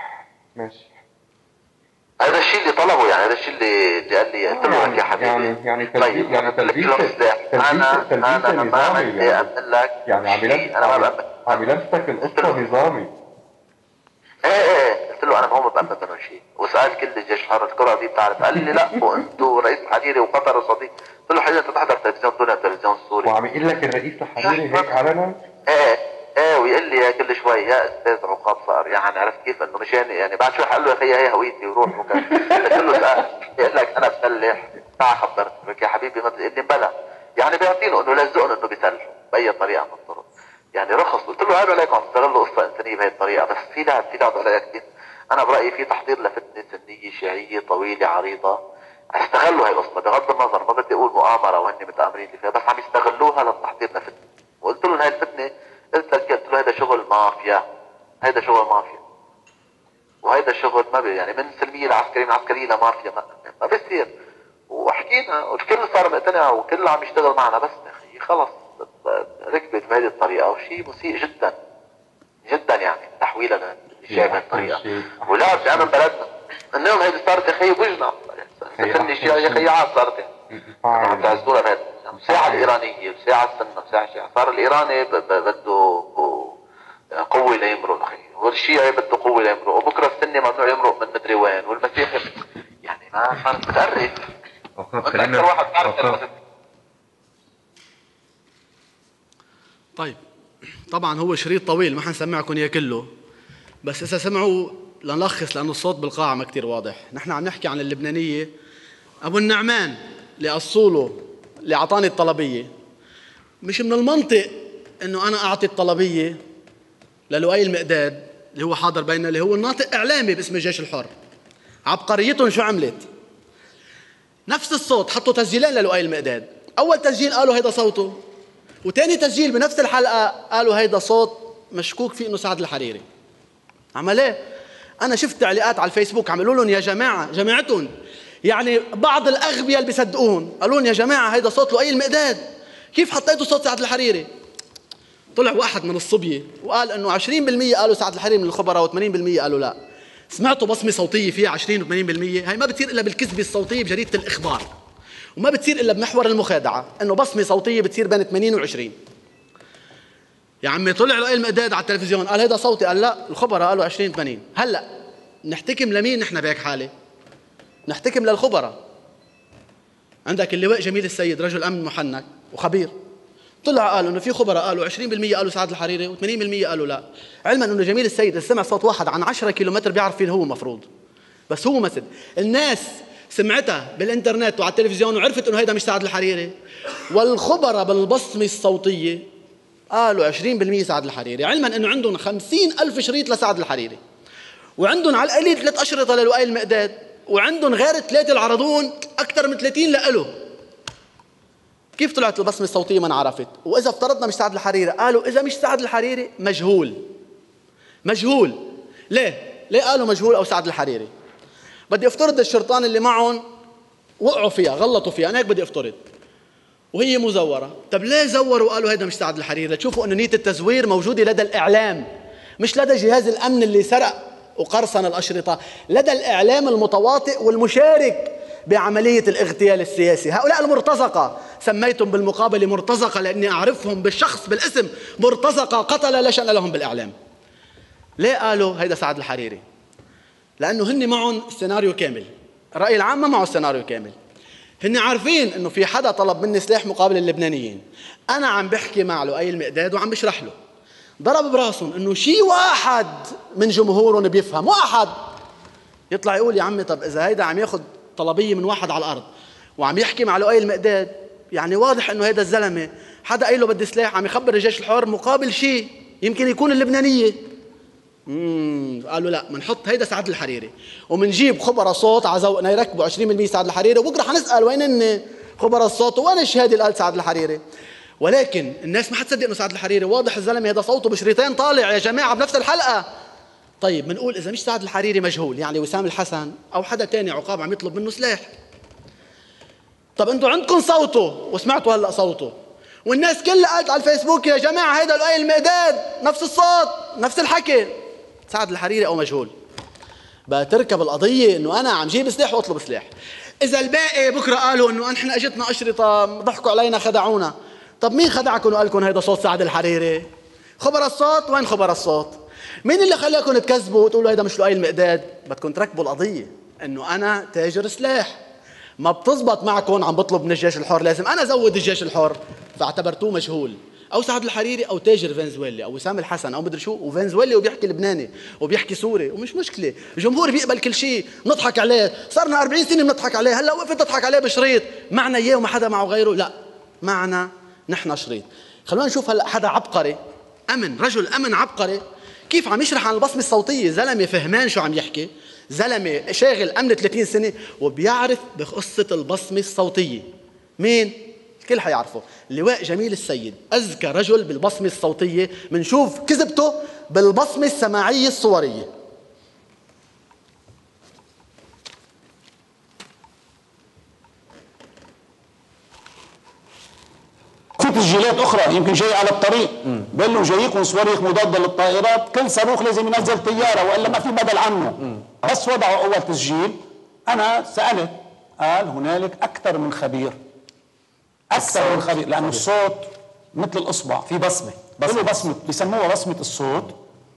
هذا الشيء اللي طلبه يعني. هذا الشيء اللي قال لي قلت له لك يا حبيبي يعني طيب يعني تلبيسة تلبيسة نظامي يعني أمن لك يعني عم يلبسك القصة نظامي. ايه قلت له انا ما هو بأمن منه شيء. وسأل كل الجيش الحر الكرة دي بتعرف. قال لي لا وانتو رئيس الحريري وقطر وصديق. قلت له حبيبي انت تحضر تلفزيون دنيا تلفزيون سوري وعم يقول لك الرئيس الحريري هيك علنا؟ ايه ويقول لي كل شوي يا استاذ عقاب صقر يعني عرفت كيف انه مشان يعني بعد شوي قال له يا اخي هي هويتي وروح وكذا. قلت له سأل يقول لك انا بسلح تعال خبرتك يا حبيبي ما تقول لي بلا يعني بيعطينه انه لزقهم انه بيسلحوا باي طريقه من الطرق يعني رخص. قلت له هذا عليكم تستغلوا قصه انسانيه بهي الطريقه بس في لعب عليها كثير. انا برايي في تحضير لفتنه سنيه شيعيه طويله عريضه استغلوا هاي القصه بغض النظر ما بدي اقول مؤامره وهن متآمرين فيها بس عم يستغلوها للتحضير لفتنه. وقلت له هاي الفتنه قلت له هذا شغل مافيا. هذا شغل مافيا وهذا شغل ما يعني من سلميه لعسكريه من عسكريه لمافيا ما بيصير. وحكينا والكل صار مقتنع وكل عم يشتغل معنا بس يا اخي خلص ركبت بهذه الطريقه وشيء مسيء جدا يعني تحويلها للشيء بهذه الطريقه ولعب بأمن بلدنا. اليوم هيدي صارت يا اخي بوجنا سنة الشيعة يا اخي عاد صارت عم تعزونا بهذا. ساعة الإيرانية وساعة السنة وساعة الشيعة. صار الإيراني بده قوة ليمرق أخي، والشيعي بده قوة ليمرق، وبكرة السني ممنوع يمرق من مدري وين، والمسيحي يعني ما بتقرب. أكثر واحد بتعرف. طيب طبعا هو شريط طويل ما حنسمعكم اياه كله، بس اذا سمعوا لنلخص لانه الصوت بالقاعه ما كثير واضح. نحن عم نحكي عن اللبنانيه ابو النعمان اللي اصوله اللي اعطاني الطلبيه. مش من المنطق انه انا اعطي الطلبيه للؤي المقداد اللي هو حاضر بيننا، اللي هو الناطق اعلامي باسم الجيش الحر. عبقريتهم شو عملت؟ نفس الصوت حطوا تسجيلين للؤي المقداد، اول تسجيل قالوا هيدا صوته، وتاني تسجيل بنفس الحلقة قالوا هيدا صوت مشكوك فيه انه سعد الحريري. عمل ايه؟ انا شفت تعليقات على الفيسبوك عملوا لهم يا جماعة جماعتهم، يعني بعض الاغبياء اللي بيصدقون قالوا لهم يا جماعة هيدا صوت لؤي المقداد، كيف حطيتوا صوت سعد الحريري؟ طلع واحد من الصبية وقال انه 20% قالوا سعد الحريري من الخبراء و80% قالوا لا. سمعتوا بصمة صوتية فيها 20 و80%؟ هي ما بتصير الا بالكذبة الصوتية بجريدة الاخبار، وما بتصير الا بمحور المخادعه، انه بصمه صوتيه بتصير بين 80 و20. يا عمي طلع لؤي المقداد على التلفزيون قال هيدا صوتي، قال لا الخبراء قالوا 20 80. هلا نحتكم لمين نحن بهيك حاله؟ نحتكم للخبراء. عندك اللواء جميل السيد رجل امن محنك وخبير، طلع قال انه في خبراء قالوا 20% قالوا سعد الحريري و80% قالوا لا، علما انه جميل السيد سمع صوت واحد عن 10 كيلومتر بيعرف فين هو المفروض، بس هو مسد. الناس سمعتها بالانترنت وعلى التلفزيون وعرفت انه هيدا مش سعد الحريري، والخبراء بالبصمه الصوتيه قالوا 20% سعد الحريري، علما انه عندهم 50,000 شريط لسعد الحريري، وعندهم على القليل 3 أشرطة للؤي المقداد، وعندهم غير 3 العرضون اكثر من 30 لإله. كيف طلعت البصمه الصوتيه ما انعرفت؟ واذا افترضنا مش سعد الحريري، قالوا اذا مش سعد الحريري مجهول. مجهول ليه قالوا مجهول او سعد الحريري؟ بدي افترض الشرطان اللي معهم وقعوا فيها غلطوا فيها، انا هيك بدي افترض، وهي مزوره. طب ليه زوروا وقالوا هيدا مش سعد الحريري؟ لتشوفوا انه نيه التزوير موجوده لدى الاعلام، مش لدى جهاز الامن اللي سرق وقرصن الاشرطه، لدى الاعلام المتواطئ والمشارك بعمليه الاغتيال السياسي. هؤلاء المرتزقه، سميتم بالمقابله مرتزقه لاني اعرفهم بالشخص بالاسم، مرتزقه قتله لا شأن لهم بالاعلام. ليه قالوا هيدا سعد الحريري؟ لأنه هن معهم السيناريو كامل، الرأي العام ما معه السيناريو كامل. هن عارفين إنه في حدا طلب مني سلاح مقابل اللبنانيين، أنا عم بحكي مع لؤي المقداد وعم بشرح له، ضرب براسهم إنه شي واحد من جمهورهم بيفهم، واحد يطلع يقول يا عمي طب إذا هيدا عم ياخد طلبية من واحد على الأرض وعم يحكي مع لؤي المقداد، يعني واضح إنه هيدا الزلمة حدا قايل له بدي سلاح، عم يخبر الجيش الحر مقابل شيء يمكن يكون اللبنانية. قالوا لا منحط هيدا سعد الحريري ومنجيب خبراء صوت عزوقنا يركبوا 20% سعد الحريري، وبكره حنسال وين خبراء الصوت وين الشهاده اللي قال سعد الحريري. ولكن الناس ما حتصدق انه سعد الحريري، واضح الزلمه هذا صوته بشريطين طالع يا جماعه بنفس الحلقه. طيب بنقول اذا مش سعد الحريري مجهول، يعني وسام الحسن او حدا تاني عقاب عم يطلب منه سلاح. طب انتوا عندكم صوته وسمعتوا هلا صوته، والناس كلها قالت على الفيسبوك يا جماعه هيدا لؤي المقداد نفس الصوت نفس الحكي، سعد الحريري او مجهول. بقى تركب القضيه انه انا عم جيب سلاح واطلب سلاح. اذا الباقي بكره قالوا انه نحن اجتنا اشرطه ضحكوا علينا خدعونا، طب مين خدعكم وقال لكم هيدا صوت سعد الحريري؟ خبر الصوت؟ وين خبر الصوت؟ مين اللي خلاكم تكذبوا وتقولوا هيدا مش لؤي المقداد؟ بدكم تركبوا القضيه انه انا تاجر سلاح، ما بتزبط معكم عم بطلب من الجيش الحر لازم انا ازود الجيش الحر، فاعتبرتوه مجهول. او سعد الحريري او تاجر فنزويلي او وسام الحسن او مدري شو، وفنزويلي وبيحكي لبناني وبيحكي سوري ومش مشكله، الجمهور بيقبل كل شيء، بنضحك عليه، صرنا 40 سنه بنضحك عليه، هلا وقفت تضحك عليه بشريط، معنا اياه وما حدا معه غيره؟ لا، معنا نحن شريط. خلونا نشوف هلا حدا عبقري، امن، رجل امن عبقري، كيف عم يشرح عن البصمه الصوتيه، زلمه فهمان شو عم يحكي، زلمه شاغل امن 30 سنه وبيعرف بقصه البصمه الصوتيه. مين؟ الكل حيعرفه، اللواء جميل السيد، أذكى رجل بالبصمة الصوتية، منشوف كذبته بالبصمة السماعية الصورية. في تسجيلات أخرى يمكن جاي على الطريق بقول له جايكم صواريخ مضادة للطائرات، كل صاروخ لازم ينزل طيارة وإلا ما في بدل عنه. بس وضعوا أول تسجيل، أنا سألت، قال هنالك أكثر من خبير، أكثر من خبير، لأنه الصوت مثل الإصبع، في بصمة بصمة بيسموها بصمة الصوت،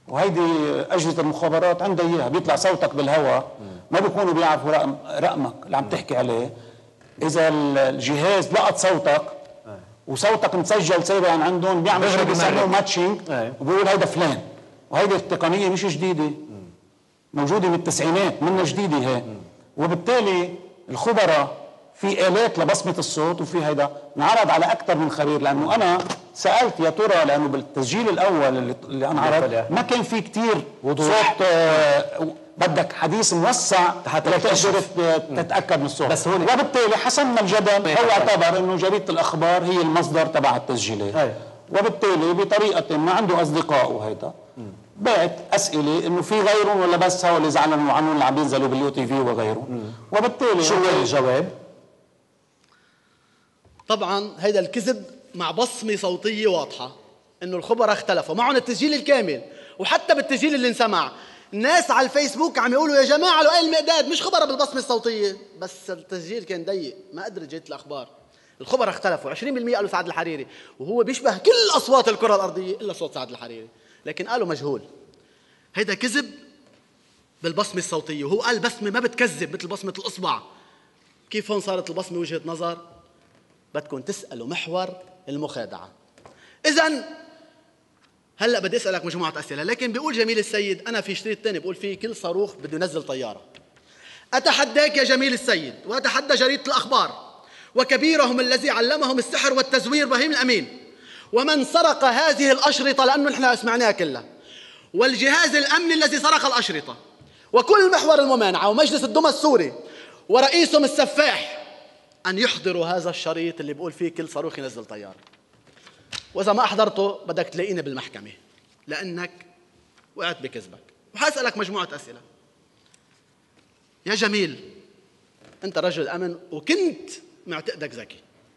وهيدي اجهزه المخابرات عندها اياها، بيطلع صوتك بالهواء، ما بيكونوا بيعرفوا رقمك اللي عم تحكي عليه. اذا الجهاز لقط صوتك وصوتك مسجل سابقا عندهم، بيعمل شيء بيسموه ماتشنج وبيقول هيدا فلان. وهيدي التقنيه مش جديده، موجوده من التسعينات، منا جديده هي. وبالتالي الخبراء في آلات لبصمة الصوت، وفي هيدا انعرض على أكثر من خبير. لأنه أنا سألت يا ترى، لأنه بالتسجيل الأول اللي انعرض ما كان في كتير صوت، بدك حديث موسع لتقدر تتأكد من الصوت. بس وبالتالي حسمنا الجدل، هو اعتبر إنه جريدة الأخبار هي المصدر تبع التسجيلات. وبالتالي بطريقة ما عنده أصدقاء وهيدا بعت أسئلة إنه في غيرهم ولا بس هو اللي زعلانوا عنهم اللي عم ينزلوا باليو تي في وغيره. وبالتالي شو هو الجواب؟ طبعا هيدا الكذب مع بصمة صوتية واضحة انه الخبراء اختلفوا، معهم التسجيل الكامل. وحتى بالتسجيل اللي انسمع الناس على الفيسبوك عم يقولوا يا جماعة لؤي المقداد مش خبراء بالبصمة الصوتية، بس التسجيل كان ضيق ما قدرت جريدة الأخبار. الخبراء اختلفوا، 20% قالوا سعد الحريري وهو بيشبه كل أصوات الكرة الأرضية إلا صوت سعد الحريري، لكن قالوا مجهول. هيدا كذب بالبصمة الصوتية، وهو قال بصمة ما بتكذب مثل بصمة الإصبع. كيف هون صارت البصمة وجهة نظر؟ بدكم تسألوا محور المخادعة. إذن هلأ بدي أسألك مجموعة أسئلة، لكن بيقول جميل السيد، أنا في شريط تاني بقول فيه كل صاروخ بده ينزل طيارة. أتحداك يا جميل السيد وأتحدى جريدة الأخبار وكبيرهم الذي علمهم السحر والتزوير بهيم الأمين، ومن سرق هذه الأشرطة لأنه نحن سمعناها كلها، والجهاز الأمني الذي سرق الأشرطة، وكل محور الممانعة ومجلس الدمى السوري ورئيسهم السفاح، أن يحضروا هذا الشريط اللي بيقول فيه كل صاروخ ينزل طيارة. وإذا ما أحضرته بدك تلاقيني بالمحكمة لأنك وقعت بكذبك. وحاسألك مجموعة أسئلة. يا جميل، أنت رجل أمن وكنت معتقدك ذكي.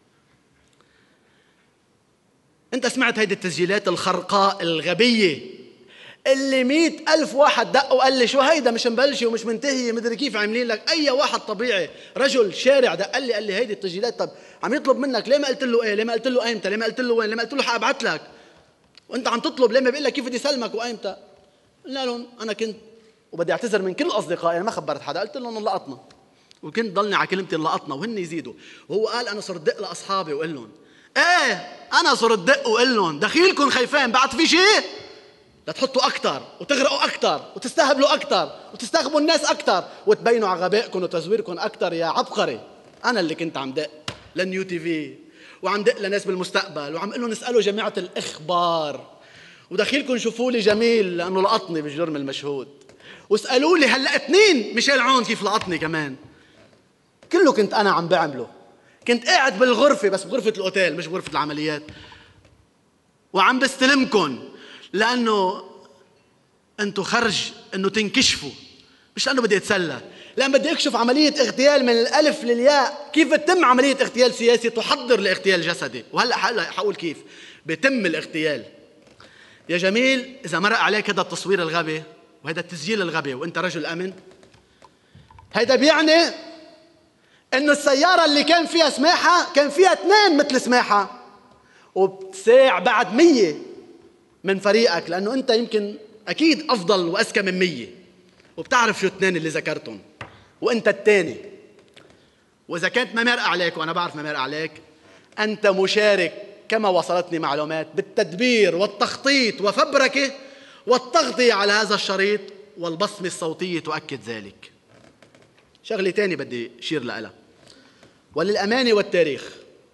أنت سمعت هيدي التسجيلات الخرقاء الغبية اللي 100,000 واحد دق وقال لي شو هيدا مش مبلشة ومش منتهية مدري كيف عاملين لك. أي واحد طبيعي رجل شارع دق قال لي هيدي التسجيلات، طب عم يطلب منك ليه ما قلت له إيه؟ ليه ما قلت له أيمتى؟ ليه ما قلت له وين؟ ليه ما قلت له حأبعت لك؟ وأنت عم تطلب ليه ما بيقول لك كيف بدي سلمك وأيمتى؟ قلنا لهم أنا كنت وبدي أعتذر من كل أصدقائي، أنا ما خبرت حدا، قلت لهم انلقطنا وكنت ضلني على كلمتي انلقطنا وهن يزيدوا. وهو قال أنا صرت دق لأصحابي وقل لهم إيه أنا صرت دق وقل لهم دخيلكم خايفين بعد في شيء؟ لتحطوا أكتر وتغرقوا أكتر وتستهبلوا أكتر وتستغبوا الناس أكتر وتبينوا على غبائكم وتزويركم أكتر يا عبقري. أنا اللي كنت عم دق للنيو تي في وعم دق لناس بالمستقبل وعم قل لهم اسألوا جماعة الإخبار ودخيلكم شوفوا لي جميل لأنه لقطني بالجرم المشهود، واسألوا لي هلأ 2 ميشيل عون كيف لقطني كمان. كله كنت أنا عم بعمله. كنت قاعد بالغرفة، بس بغرفة الأوتيل مش بغرفة العمليات، وعم بستلمكن لأنه أنتوا خرج أنه تنكشفوا، مش لأنه بدي أتسلى، لأن بدي أكشف عملية اغتيال من الألف للياء. كيف بتتم عملية اغتيال سياسي تحضر لاغتيال جسدي، وهلأ حقول كيف بتم الاغتيال. يا جميل، إذا مرق عليك هذا التصوير الغبي وهذا التسجيل الغبي وأنت رجل أمن، هذا بيعني أنه السيارة اللي كان فيها سماحة كان فيها 2 مثل سماحة، وبتساع بعد 100 من فريقك، لأنه أنت يمكن أكيد أفضل وأذكى من 100 وبتعرف شو 2 اللي ذكرتهم وأنت الثاني. وإذا كانت ما مرق عليك وأنا بعرف ما مرق عليك، أنت مشارك كما وصلتني معلومات بالتدبير والتخطيط وفبركة والتغطية على هذا الشريط، والبصمة الصوتية تؤكد ذلك. شغلة تاني بدي أشير لها، وللأمانة والتاريخ،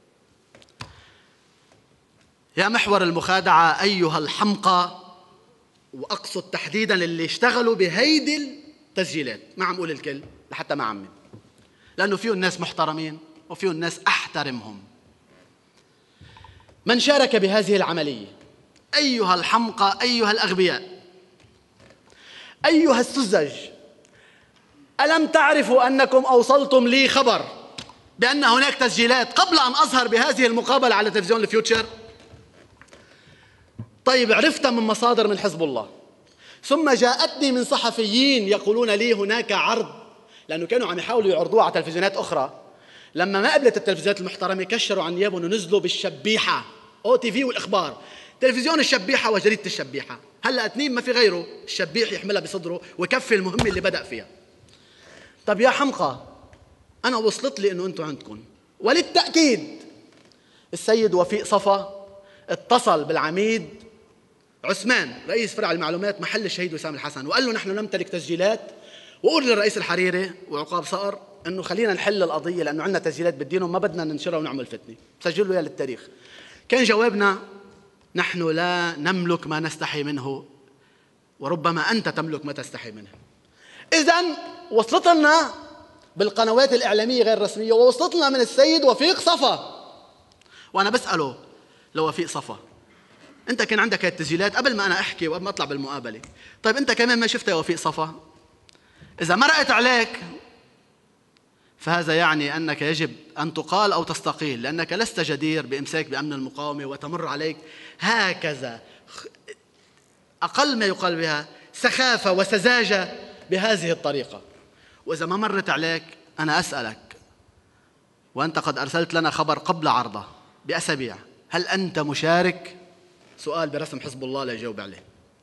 يا محور المخادعة أيها الحمقى، وأقصد تحديداً اللي اشتغلوا بهيدي التسجيلات، ما عم أقول الكل لحتى ما عمم، لأنه فيهم ناس محترمين وفيهم ناس أحترمهم. من شارك بهذه العملية أيها الحمقى، أيها الأغبياء، أيها السذج، ألم تعرفوا أنكم أوصلتم لي خبر بأن هناك تسجيلات قبل أن أظهر بهذه المقابلة على تلفزيون الفيوتشر؟ طيب عرفتها من مصادر من حزب الله، ثم جاءتني من صحفيين يقولون لي هناك عرض، لأنه كانوا عم يحاولوا يعرضوها على تلفزيونات أخرى. لما ما قبلت التلفزيونات المحترمة كشروا عن نيابهم ونزلوا بالشبيحة OTV والإخبار، تلفزيون الشبيحة وجريدة الشبيحة، هلا اثنين ما في غيره، الشبيح يحملها بصدره ويكفي المهمة اللي بدأ فيها. طب يا حمقى، أنا وصلت لي إنه أنتم عندكم، وللتأكيد السيد وفيق صفا اتصل بالعميد عثمان رئيس فرع المعلومات محل الشهيد وسام الحسن وقال له نحن نمتلك تسجيلات، وقول للرئيس الحريري وعقاب صقر إنه خلينا نحل القضية لأنه عندنا تسجيلات بدينهم ما بدنا ننشرها ونعمل فتنة، سجل له إياها للتاريخ. كان جوابنا نحن لا نملك ما نستحي منه، وربما أنت تملك ما تستحي منه. إذن وصلت لنا بالقنوات الإعلامية غير الرسمية، ووصلت لنا من السيد وفيق صفا. وأنا بسأله لوفيق صفا، أنت كان عندك هاي التسجيلات قبل ما أنا أحكي وقبل ما أطلع بالمقابلة، طيب أنت كمان ما شفتها يا وفيق صفا؟ إذا مرقت عليك فهذا يعني أنك يجب أن تقال أو تستقيل، لأنك لست جدير بإمساك بأمن المقاومة وتمر عليك هكذا أقل ما يقال بها سخافة وسذاجة بهذه الطريقة. وإذا ما مرت عليك أنا أسألك، وأنت قد أرسلت لنا خبر قبل عرضه بأسابيع، هل أنت مشارك؟ سؤال برسم حزب الله لا يجاوب عليه.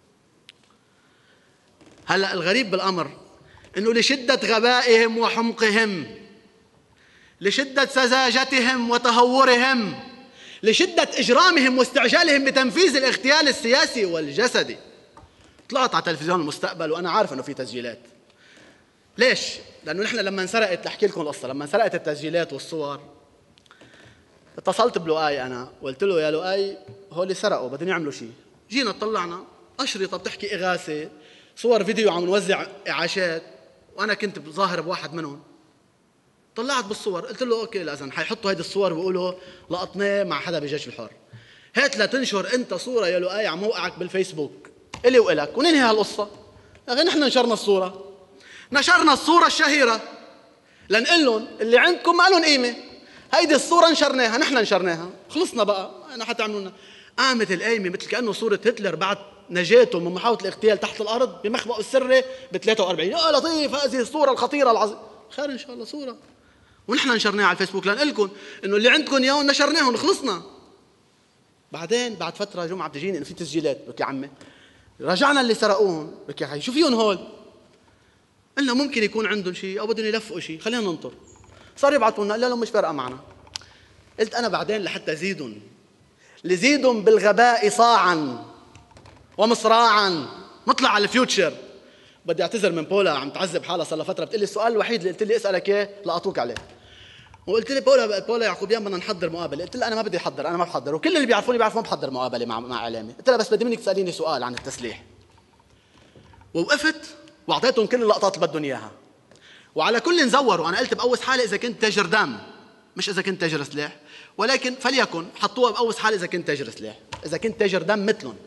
هلأ الغريب بالأمر أنه لشدة غبائهم وحمقهم، لشدة سذاجتهم وتهورهم، لشدة إجرامهم واستعجالهم بتنفيذ الاغتيال السياسي والجسدي، طلعت على تلفزيون المستقبل وأنا عارف أنه في تسجيلات. ليش؟ لأنه نحن لما انسرقت، لأحكي لكم القصة، لما انسرقت التسجيلات والصور اتصلت بلؤي أنا وقلت له يا لؤي هول سرقوا بدهم يعملوا شيء. جينا طلعنا أشرطة بتحكي إغاثة، صور فيديو عم نوزع إعاشات، وأنا كنت ظاهر بواحد منهم. طلعت بالصور قلت له أوكي لازم حيحطوا هيدي الصور ويقولوا لقطناه مع حدا بجيش الحر. هات لتنشر أنت صورة يا لؤي على موقعك بالفيسبوك إلي وإلك وننهي هالقصة. يا أخي نحن نشرنا الصورة، نشرنا الصورة الشهيرة لنقول لهم اللي عندكم ما لهم قيمة، هيدي الصورة نشرناها، نحن نشرناها، خلصنا بقى، أنا حتعملوا لنا. قامت القايمة مثل كأنه صورة هتلر بعد نجاته من محاولة الاغتيال تحت الأرض بمخبأه السري ب 43. يا لطيف هذه الصورة الخطيرة العظيمة، خير إن شاء الله صورة، ونحن نشرناها على الفيسبوك لنقول لكم إنه اللي عندكم إياهم نشرناهم خلصنا. بعدين بعد فترة جمعة بتجيني إنه في تسجيلات، بك يا عمي رجعنا اللي سرقوهم، بك يا أخي شو فيهم هول؟ قلنا ممكن يكون عندهم شيء أو بدهم يلفقوا شيء، خلينا ننطر. صار يبعثوا لنا، قلنا لهم مش فارقة معنا. قلت أنا بعدين لحتى لزيدهم بالغباء صاعا ومصراعا، نطلع على الفيوتشر. بدي أعتذر من بولا عم تعذب حالها صار لها فترة، بتقول لي السؤال الوحيد اللي قلت لي اسألك إياه لقطوك عليه. وقلت لي بولا يعقوبيان بدنا نحضر مقابلة، قلت لها أنا ما بدي أحضر، أنا ما بحضر، وكل اللي بيعرفوني بيعرفوا ما بحضر مقابلة مع إعلامي. قلت لها بس بدي منك تسأليني سؤال عن التسليح. ووقفت واعطيتهم كل اللقطات اللي بدهم اياها، وعلى كل زوروا. انا قلت بأوس حالة اذا كنت تاجر دم مش اذا كنت تاجر سلاح، ولكن فليكن حطوها بأوس حالة اذا كنت تاجر سلاح، اذا كنت تاجر دم مثلهم.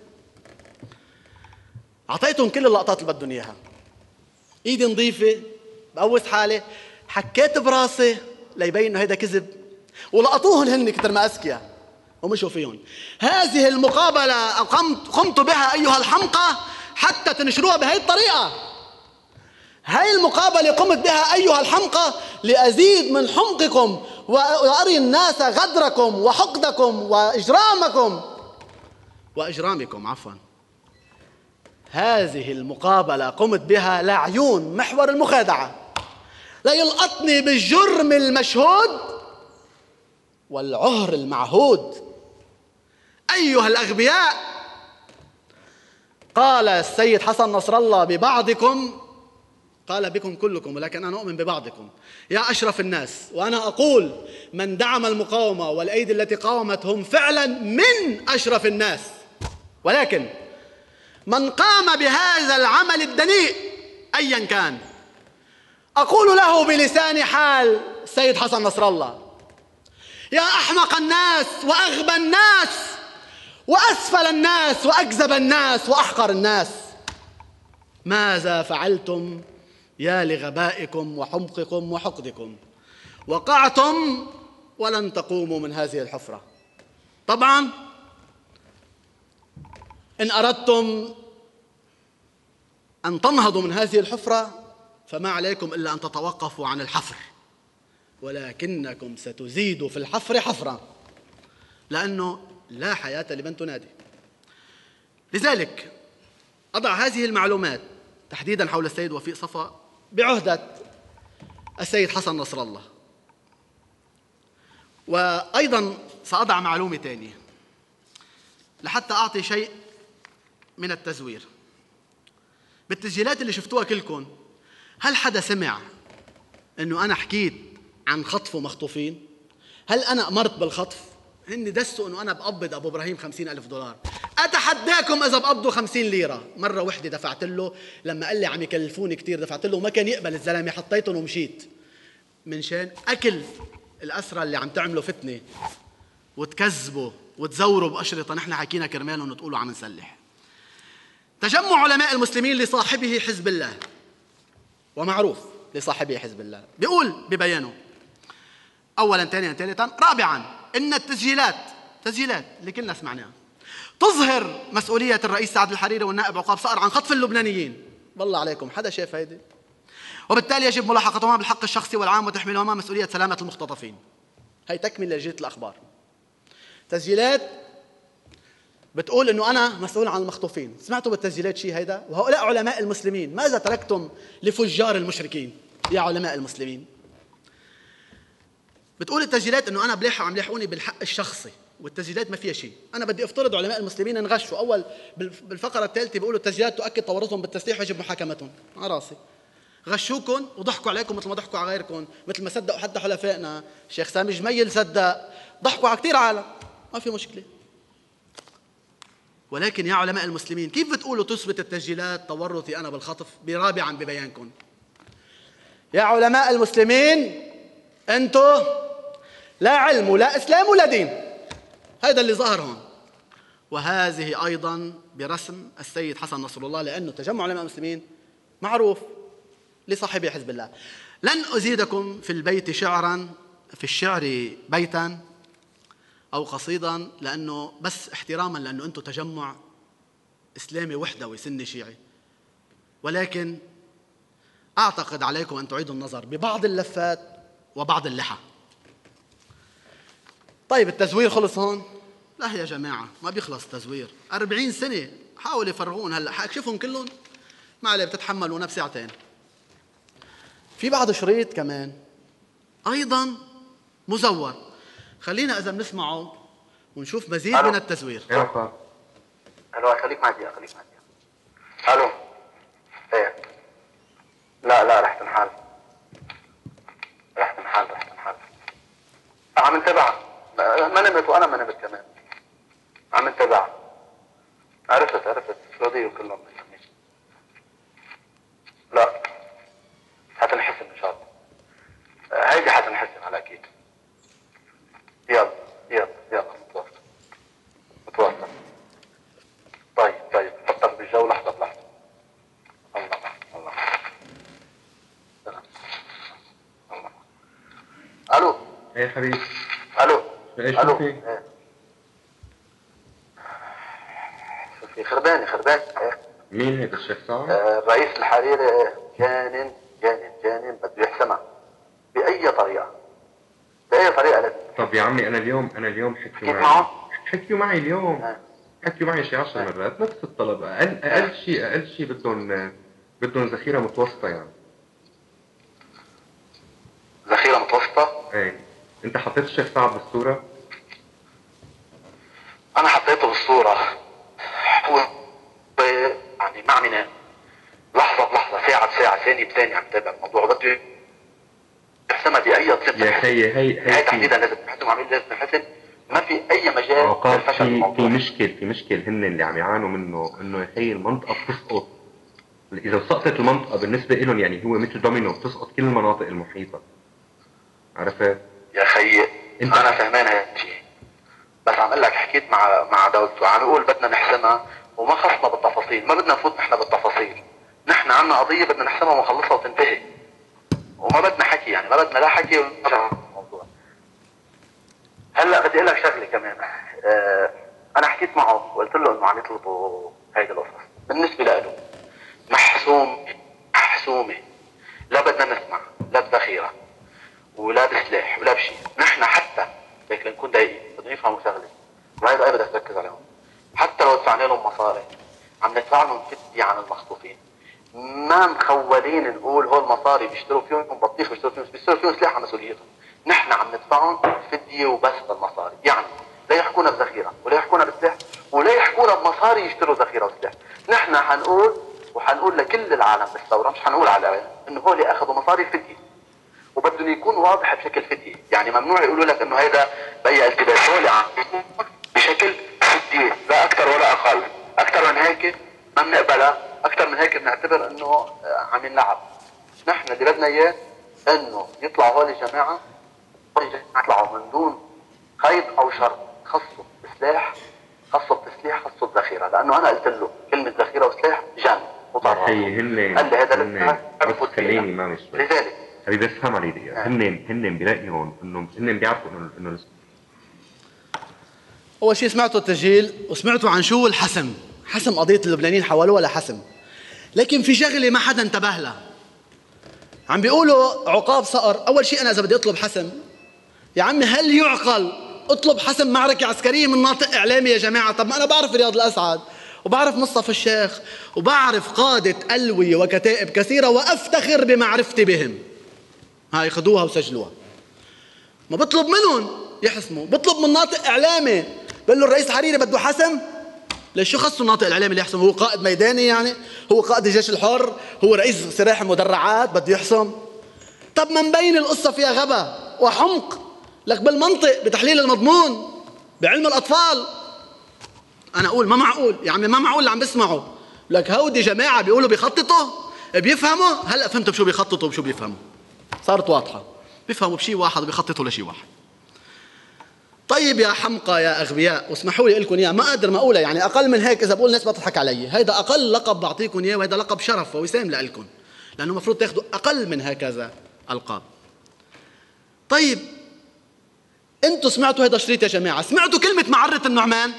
اعطيتهم كل اللقطات اللي بدهم اياها، ايدي نظيفة بأوس حالة، حكيت براسي ليبين انه هيدا كذب، ولقطوهم هن كتر ما اذكياء ومشوا فيهم. هذه المقابلة قمت بها ايها الحمقى حتى تنشروها بهي الطريقة. هاي المقابلة قمت بها أيها الحمقى لأزيد من حمقكم وأري الناس غدركم وحقدكم وإجرامكم عفوا. هذه المقابلة قمت بها لعيون محور المخادعة، ليلقطني بالجرم المشهود والعهر المعهود. أيها الأغبياء، قال السيد حسن نصر الله ببعضكم، قال بكم كلكم ولكن أنا أؤمن ببعضكم يا أشرف الناس، وأنا أقول من دعم المقاومة والأيدي التي قاومت هم فعلا من أشرف الناس، ولكن من قام بهذا العمل الدنيء أيا كان أقول له بلسان حال السيد حسن نصر الله: يا أحمق الناس وأغبى الناس وأسفل الناس وأكذب الناس وأحقر الناس، ماذا فعلتم يا لغبائكم وحمقكم وحقدكم؟ وقعتم ولن تقوموا من هذه الحفرة. طبعا إن أردتم أن تنهضوا من هذه الحفرة فما عليكم إلا أن تتوقفوا عن الحفر، ولكنكم ستزيدوا في الحفر حفرة، لأنه لا حياة لمن تنادي. لذلك أضع هذه المعلومات تحديدا حول السيد وفيق صفا بعهدة السيد حسن نصر الله. وأيضا سأضع معلومة ثانية لحتى أعطي شيء من التزوير. بالتسجيلات اللي شفتوها كلكم، هل حدا سمع أنه أنا حكيت عن خطف ومخطوفين؟ هل أنا أمرت بالخطف؟ هن دسوا أنه أنا بقبض أبو إبراهيم 50,000 دولار. أتحداكم إذا بقبضوا 50 ليرة. مرة وحدة دفعت له لما قال لي عم يكلفوني كتير، دفعت له وما كان يقبل الزلمة، حطيتهم ومشيت من شان أكل الأسرى اللي عم تعملوا فتنة وتكذبوا وتزوروا بأشرطة نحن حكينا كرمالهم وتقولوا عم نسلح. تجمع علماء المسلمين لصاحبه حزب الله، ومعروف لصاحبه حزب الله، بيقول ببيانه أولا ثانيا ثالثا رابعا إن التسجيلات اللي كلنا سمعناها تظهر مسؤولية الرئيس سعد الحريري والنائب عقاب صقر عن خطف اللبنانيين. بالله عليكم حدا شاف هيدي؟ وبالتالي يجب ملاحقتهما بالحق الشخصي والعام وتحميلهما مسؤولية سلامة المختطفين. هي تكمل لجريدة الأخبار. تسجيلات بتقول إنه أنا مسؤول عن المخطوفين. سمعتوا بالتسجيلات شيء هيدا؟ وهؤلاء علماء المسلمين، ماذا تركتم لفجار المشركين يا علماء المسلمين؟ بتقول التسجيلات إنه أنا عم يلاحقوني بالحق الشخصي، والتسجيلات ما فيها شيء. أنا بدي أفترض علماء المسلمين انغشوا. أول بالفقرة الثالثة بيقولوا التسجيلات تؤكد تورطهم بالتسليح ويجب محاكمتهم. على راسي. غشوكم وضحكوا عليكم مثل ما ضحكوا على غيركم، مثل ما صدقوا حتى حلفائنا. الشيخ سامي جميل صدق، ضحكوا على كثير عالم، ما في مشكلة. ولكن يا علماء المسلمين، كيف بتقولوا تثبت التسجيلات تورطي أنا بالخطف؟ برابعا ببيانكم يا علماء المسلمين، أنتم لا علم ولا إسلام ولا دين. هذا اللي ظهر هون. وهذه أيضا برسم السيد حسن نصر الله، لأنه تجمع علماء المسلمين معروف لصاحبي حزب الله. لن أزيدكم في البيت شعرا، في الشعر بيتا أو قصيدا، لأنه بس احتراما، لأنه أنتم تجمع إسلامي وحدوي سني شيعي. ولكن أعتقد عليكم أن تعيدوا النظر ببعض اللفات وبعض اللحى. طيب التزوير خلص هون؟ لا يا جماعة، ما بيخلص التزوير. 40 سنة حاولوا يفرغون، هلا حاكشفهم كلهم، ما عليه بتتحملوا نفس ساعتين. في بعض شريط كمان أيضا مزور، خلينا إذا بنسمعه ونشوف مزيد من التزوير. ألو خليك معي دقيقة، خليك معي دقيقة. ألو إيه لا رح تنحل عم نتابعها. ما نمت وأنا ما نمت كمان، عم نتابعها. عرفت فاضيين كلهم. لا حتنحسن إن شاء الله، هيدي حتنحسن على أكيد. يلا متواصل. طيب حطك بالجو لحظة بلحظة. الله سلام. الله. ألو ايه حبيبي. ألو شو في؟ في خرباني. مين هيدا الشيخ صاحب؟ الرئيس الحريري جانن بده يحسمها بأي طريقة لازم. طب يا عمي أنا اليوم حكيوا معي اليوم. حكيوا معي شي 10 مرات نفس الطلب. أقل شيء بدهم ذخيرة متوسطة يعني. ذخيرة متوسطة؟ ايه. أنت حطيت الشيخ صعب بالصورة؟ أنا حطيته بالصورة. هو يعني ما عم ينام. لحظة بلحظة، ساعة بساعة، ثانية بثانية عم تابع الموضوع. بده يحسمها بأي طريقة. يا خيي هي تحديدا لازم نحسم، عميل لازم نحسم. ما في أي مجال للفشل بالموضوع. في مشكل هن اللي عم يعانوا منه، إنه يا خيي المنطقة بتسقط. إذا سقطت المنطقة بالنسبة لهم يعني هو مثل دومينو، بتسقط كل المناطق المحيطة. عرفت؟ يا خيي أنا فهمان هالشيء، بس عم أقول لك حكيت مع دولته، عم يقول بدنا نحسمها وما خصنا بالتفاصيل. ما بدنا نفوت نحن بالتفاصيل. نحن عنا قضية بدنا نحسمها ونخلصها وتنتهي، وما بدنا حكي، يعني ما بدنا لا حكي ولا الموضوع. هلا بدي اقول لك شغله كمان. انا حكيت معه وقلت له انه عم يطلبوا هيدي القصص. بالنسبه له محسومه، لا بدنا نسمع لا بذخيره ولا بسلاح ولا بشيء. نحن حتى هيك لنكون دقيقين بدنا يفهموا شغله، وهيدا بدك تركز عليهم. حتى لو دفعنا لهم مصاري، عم ندفع لهم فدية عن المخطوفين. ما مخولين نقول هول مصاري بيشتروا فيهم بطيخ، بيشتروا فيهم سلاح على مسؤوليتهم. نحن عم ندفعهم فدية وبس بالمصاري، يعني لا يحكونا بذخيرة ولا يحكونا بسلاح ولا يحكونا بمصاري يشتروا ذخيرة وسلاح. نحن حنقول وحنقول لكل العالم بالثورة، مش حنقول على العالم، انه هول اخذوا مصاري فدية، وبدهم يكون واضح بشكل فدية. يعني ممنوع يقولوا لك انه هيدا بيع التباس، هول عم بشكل فدية، لا اكثر ولا اقل. اكثر من هيك ما بنقبلها، اكثر من هيك بنعتبر انه عم ينلعب. نحن اللي بدنا اياه انه يطلعوا هول الجماعة يطلعوا من دون قيد او شرط، خصوا بسلاح، خصوا بتسليح، خصوا بذخيرة، لانه انا قلت له كلمة ذخيرة وسلاح جن وطرح. قال لي هذا لسه بس خليني ما مش لذلك حبيبي بس فهم علي دقيقة. هن بلاقي هون انه هن بيعرفوا انه اول شيء سمعتوا التسجيل وسمعتوا عن شو الحسم، حسم قضية اللبنانيين حولوها لحسم. لكن في شغلة ما حدا انتبه لها. عم بيقولوا عقاب صقر. اول شيء انا اذا بدي اطلب حسم، يا عمي هل يعقل اطلب حسم معركة عسكرية من ناطق اعلامي يا جماعة؟ طب ما انا بعرف رياض الاسعد وبعرف مصطفى الشيخ وبعرف قادة ألوية وكتائب كثيرة وأفتخر بمعرفتي بهم. هاي خذوها وسجلوها. ما بطلب منهم يحسموا، بطلب من ناطق إعلامي. بقول له الرئيس حريري بده حسم. ليش شو خصه الناطق الإعلامي اللي يحسم؟ هو قائد ميداني يعني؟ هو قائد الجيش الحر؟ هو رئيس سراح المدرعات بده يحسم؟ طب ما مبين القصة فيها غبا وحمق. لك بالمنطق، بتحليل المضمون، بعلم الأطفال. أنا أقول ما معقول يا عمي، ما معقول اللي عم بسمعوا. لك هودي جماعة بيقولوا بيخططوا بيفهموا. هلأ فهمتوا بشو بيخططوا وبشو بيفهموا، صارت واضحة. بيفهموا بشيء واحد وبيخططوا لشيء واحد. طيب يا حمقى يا أغبياء، واسمحوا لي لكم إياه، ما أقدر ما أقولها يعني، أقل من هيك إذا بقول الناس بتضحك علي. هيدا أقل لقب بعطيكم إياه، وهيدا لقب شرف ووسام لكم، لأنه المفروض تاخذوا أقل من هكذا ألقاب. طيب أنتوا سمعتوا هيدا الشريط يا جماعة؟ سمعتوا كلمة معرة النعمان؟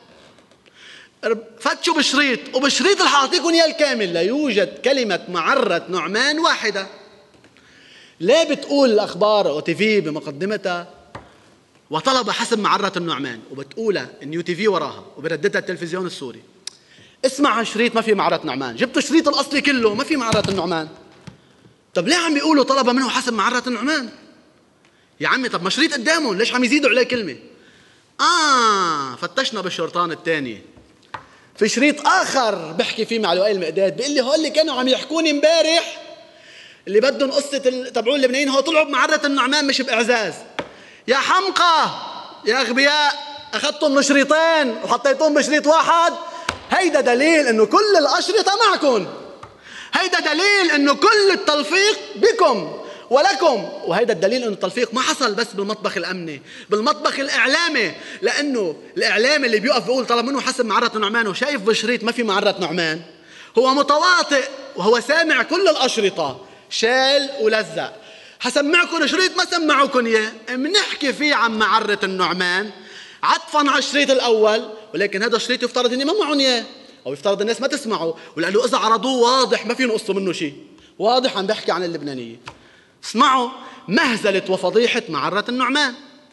فتشوا بالشريط، وبالشريط اللي حاعطيكم اياه الكامل لا يوجد كلمة معرة نعمان واحدة. لا بتقول الأخبار أو تي في بمقدمتها وطلب حسم معرة النعمان، وبتقولها النيو تي في وراها، وبرددها التلفزيون السوري. اسمع هالشريط ما في معرة نعمان، جبتوا الشريط الأصلي كله ما في معرة النعمان. طب ليه عم يقولوا طلب منه حسم معرة النعمان؟ يا عمي طب ما شريط قدامهم، ليش عم يزيدوا عليه كلمة؟ فتشنا بالشرطان الثاني في شريط آخر بحكي فيه مع لؤي المقداد، بيقول لي هول اللي كانوا عم يحكوني امبارح اللي بدهم قصة تبعون اللبنانيين هو طلعوا بمعرة النعمان مش بإعزاز. يا حمقى يا أغبياء، أخذتم من شريطين وحطيتهم بشريط واحد. هيدا دليل إنه كل الأشرطة معكم، هيدا دليل إنه كل التلفيق بكم ولكم، وهيدا الدليل انه التلفيق ما حصل بس بالمطبخ الامني، بالمطبخ الاعلامي، لانه الاعلامي اللي بيقف بيقول طلب منه حسب معرة نعمان وشايف بالشريط ما في معرة نعمان هو متواطئ وهو سامع كل الاشرطه شال ولزق. حسمعكم شريط ما سمعوكم اياه بنحكي فيه عن معرة النعمان عطفا على الشريط الاول، ولكن هذا الشريط يفترض اني ما معهم اياه او يفترض الناس ما تسمعه، ولانه اذا عرضوه واضح ما في نقصوا منه شيء، واضح عم بحكي عن اللبنانيه. اسمعوا مهزلة وفضيحة معرة النعمان.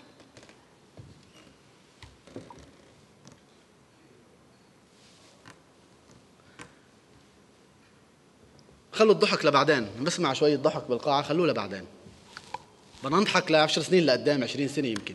خلوا الضحك لبعدين، بسمع شوية ضحك بالقاعة خلوه لبعدين. بدنا نضحك ل10 سنين لقدام، 20 سنة يمكن.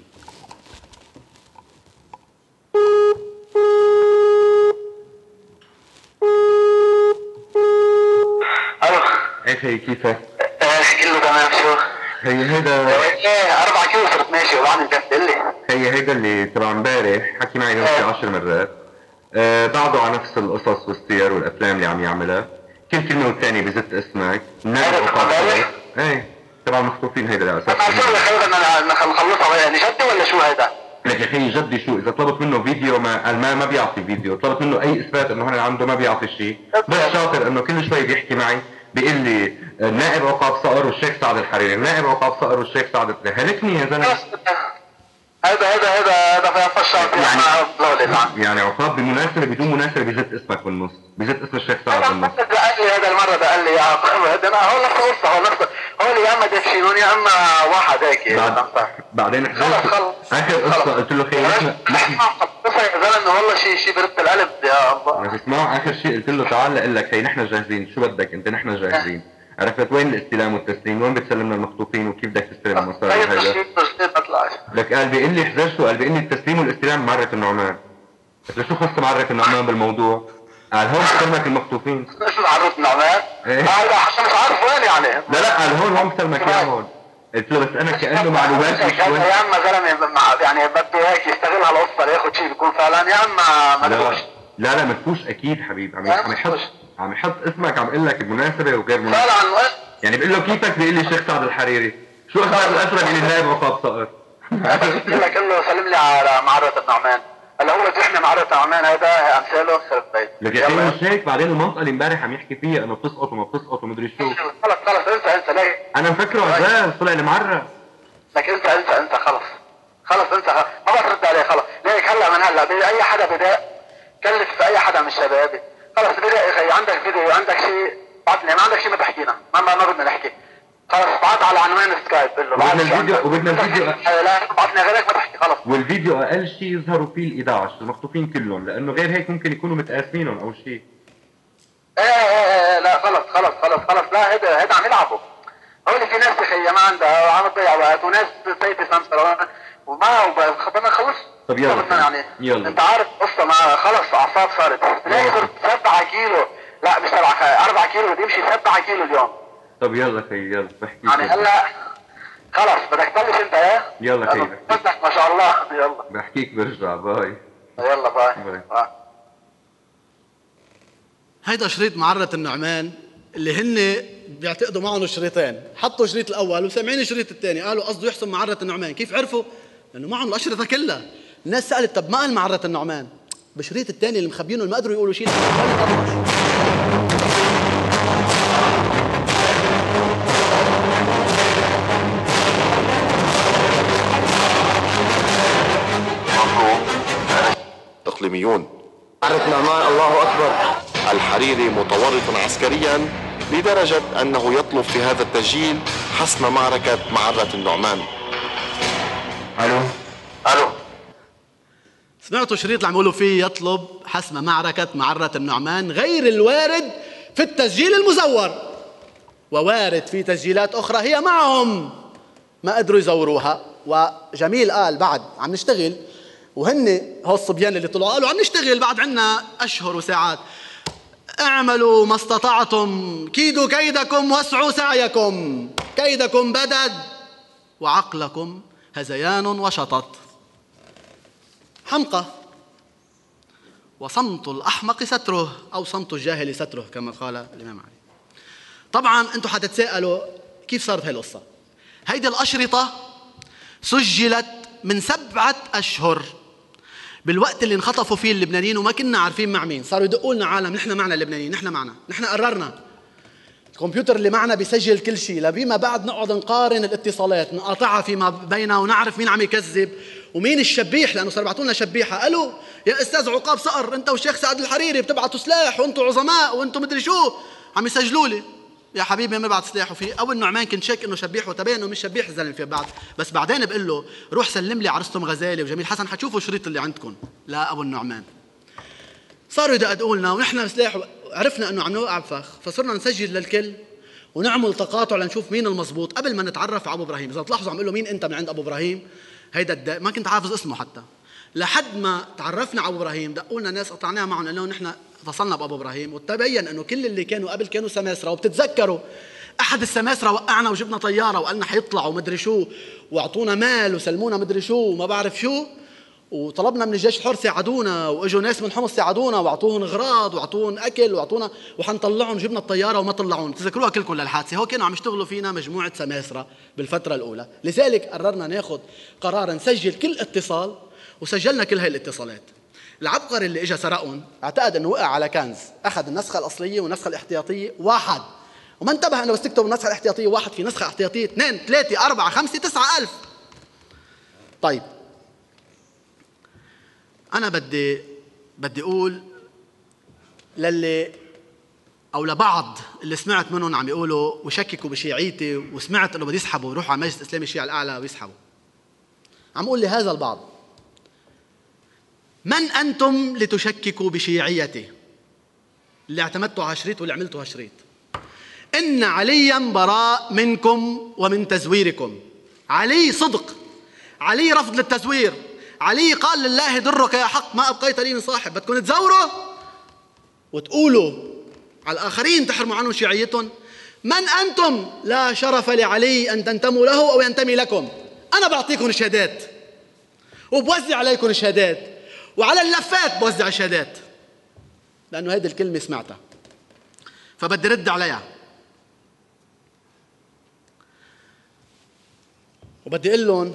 الو ايه كيفك؟ كله تمام. شو هيدا 4 كيلو صرت ماشي وبعدني مكسل لي. هيدا اللي تبع امبارح حكي معي نفسي 10 مرات. بعده على نفس القصص والسير والافلام اللي عم يعملها، كل كلمه والثانيه بزت اسمك. ايه تبع المخطوفين هيدا على اساس شو خير بدنا نخلصها يعني جدي ولا شو هيدا؟ لك يا اخي جدي شو؟ اذا طلبت منه فيديو ما بيعطي فيديو، طلبت منه اي اثبات انه هون عنده ما بيعطي شيء، بس شاطر انه كل شوي بيحكي معي بيقول لي النائب عقاب صقر والشيخ سعد الحريري، النائب عقاب صقر والشيخ سعد الحريري. هلكني يا زلمه. هذا فشل يعني عقاب بمناسبه بدون مناسبه بزت اسمك بالنص، بزت اسم الشيخ سعد بالنص. قال لي هذا المره قال لي يا عقاب هذا هو نفس القصه، هو نفس هو يا اما دفشينون يا اما واحد هيك. بعدين اخر قصه قلت له خير نحن يا زلمه والله شيء برد القلب يا الله. انا بسمعه اخر شيء قلت له تعال اقول لك هي نحن جاهزين، شو بدك انت؟ نحن جاهزين. عرفت وين الاستلام والتسليم؟ وين بتسلمنا المخطوفين وكيف بدك تستلم المصاري؟ هي التسليم ما طلعش. لك قال بيقول لي حذر شو؟ قال بيقول لي التسليم والاستلام معرة النعمان. قلت له شو خص معرة النعمان بالموضوع؟ قال هون بسلمك المخطوفين. شو معرة النعمان؟ هذا عشان مش عارف وين يعني. لا قال هون بسلمك اياه هون. قلت له بس انا كانه معلوماتي شوي. يا اما زلمه يعني بده هيك يستغل على القصه لياخذ شيء بيكون فعلا، يا اما مدفوش. لا مدفوش اكيد حبيبي. عم يحط اسمك، عم يقول لك بمناسبه وغير مناسبه. فعلا يعني بقول له كيفك؟ بيقول لي الشيخ سعد الحريري. شو اخبار الاسرى؟ بيقول لي النائب عقاب صقر. قلت لك له سلم لي على معرة النعمان. هلا هو زحمه معرة النعمان هذا امثاله خرب بيت. لك يا اخي مش هيك. بعدين المنطقه اللي امبارح عم يحكي فيها انه بتسقط وما بتسقط ومدري شو. خلص انسى ليه؟ انا مفكره عزاز طلع المعرة. لك انسى خلص انسى ما بترد عليه خلص. ليك هلا من هلا اي حدا بدا كلف اي حدا من الشباب خلص بدا يا اخي عندك فيديو عندك شيء بعتني، ما عندك شيء ما تحكينا، ما بدنا نحكي خلص. بعت على عنوان سكايب قول له وبدنا الفيديو لا بعتني غيرك ما تحكي خلص. والفيديو اقل شيء يظهروا فيه ال11 المخطوفين كلهم، لانه غير هيك ممكن يكونوا متقاسمينهم او شيء. ايه لا خلص لا هيدا عم يلعبوا. هون في ناس يا ما عندها وعم تضيع وقت، وناس سيتي سمسر وما بدنا نخلص. طب يلا يعني يلا. انت عارف قصه ما خلص اعصاب صارت تلاقي صرت 7 كيلو، لا مش 4 كيلو بدي يمشي 7 كيلو اليوم. طب يلا خي يلا بحكي يعني هلا خلص بدك تبلش انت ايه؟ يلا خي بدك ما شاء الله. يلا بحكيك برجع. باي. يلا باي. هيدا شريط معرة النعمان اللي هن بيعتقدوا معهم شريطين، حطوا الشريط الاول وسامعين الشريط الثاني، قالوا قصده يحسن معرة النعمان. كيف عرفوا؟ لانه معهم الاشرطه كلها. الناس سالت طب ما قال معرة النعمان؟ بالشريط الثاني اللي مخبيينه ما قدروا يقولوا شيء. اقليميون. معرة النعمان الله اكبر. الحريري متورط عسكريا لدرجة أنه يطلب في هذا التسجيل حسم معركة معرة النعمان. ألو سمعتوا شريط اللي عم يقولوا فيه يطلب حسم معركة معرة النعمان غير الوارد في التسجيل المزور، ووارد في تسجيلات أخرى هي معهم ما قدروا يزوروها. وجميل قال بعد عم نشتغل، وهن هو الصبيان اللي طلعوا قالوا عم نشتغل بعد عنا أشهر وساعات. اعملوا ما استطعتم، كيدوا كيدكم واسعوا سعيكم، كيدكم بدد وعقلكم هذيان وشطط. حمقى وصمت الأحمق ستره، أو صمت الجاهل ستره كما قال الإمام علي. طبعا أنتم حتتساءلوا كيف صارت هاي القصة. هيدي الأشرطة سجلت من 7 أشهر بالوقت اللي انخطفوا فيه اللبنانيين وما كنا عارفين مع مين. صاروا يدقوا لنا عالم نحن معنا اللبنانيين، نحن قررنا. الكمبيوتر اللي معنا بيسجل كل شيء، لبيما بعد نقعد نقارن الاتصالات نقاطعها فيما بيننا ونعرف مين عم يكذب ومين الشبيح، لانه صار يبعثوا لنا شبيحه. قالوا يا استاذ عقاب صقر انت والشيخ سعد الحريري بتبعتوا سلاح وانتم عظماء وانتم مدري شو، عم يسجلوا لي. يا حبيبي ما بعت سلاح. وفي ابو النعمان كنت شاك انه شبيح وتبين انه مش شبيح الزلمه في بعد، بس بعدين بقول له روح سلم لي على رستم غزالي وجميل حسن حتشوفوا الشريط اللي عندكم. لا ابو النعمان. صاروا يدققوا لنا ونحن سلاح، عرفنا انه عم نوقع بفخ، فصرنا نسجل للكل ونعمل تقاطع لنشوف مين المضبوط قبل ما نتعرف على ابو ابراهيم. اذا تلاحظوا عم اقول له مين انت من عند ابو ابراهيم، هيدا ما كنت حافظ اسمه حتى لحد ما تعرفنا على ابو ابراهيم. دقوا لنا ناس قطعناها معهم لانه نحن اتصلنا بابو ابراهيم، وتبين انه كل اللي كانوا قبل كانوا سماسره. وبتتذكروا احد السماسره وقعنا وجبنا طياره وقالنا حيطلعوا مدري شو واعطونا مال وسلمونا مدري شو وما بعرف شو، وطلبنا من الجيش الحر ساعدونا، واجوا ناس من حمص ساعدونا واعطوهم اغراض واعطوهم اكل واعطونا وحنطلعهم. جبنا الطياره وما طلعون. تذكروها كلكم للحادثه. هو كانوا عم يشتغلوا فينا مجموعه سماسره بالفتره الاولى، لذلك قررنا ناخذ قرار نسجل كل اتصال، وسجلنا كل هاي الاتصالات. العبقري اللي اجى سرقهم اعتقد انه وقع على كنز، اخذ النسخه الاصليه والنسخه الاحتياطيه واحد، وما انتبه انه بس تكتب النسخه الاحتياطيه واحد في نسخه احتياطيه 2 3 4 5 9000. طيب أنا بدي أقول للي أو لبعض اللي سمعت منهم عم يقولوا وشككوا بشيعيتي، وسمعت إنه بدي يسحبوا يروحوا على مجلس الإسلامي الشيعي الأعلى ويسحبوا. عم أقول لهذا البعض من أنتم لتشككوا بشيعيتي؟ اللي اعتمدتوا على شريط واللي عملتوا على شريط. إن عليا براء منكم ومن تزويركم. علي صدق، علي رفض للتزوير، علي قال لله درك يا حق ما أبقيت لي من صاحب. بدكم تزوروا وتقولوا على الآخرين تحرموا عنهم شيعيتهم؟ من أنتم؟ لا شرف لعلي أن تنتموا له أو ينتمي لكم. أنا بعطيكم شهادات وبوزع عليكم شهادات وعلى اللفات بوزع شهادات، لأنه هذه الكلمة سمعتها فبدي رد عليها. وبدي أقول لهم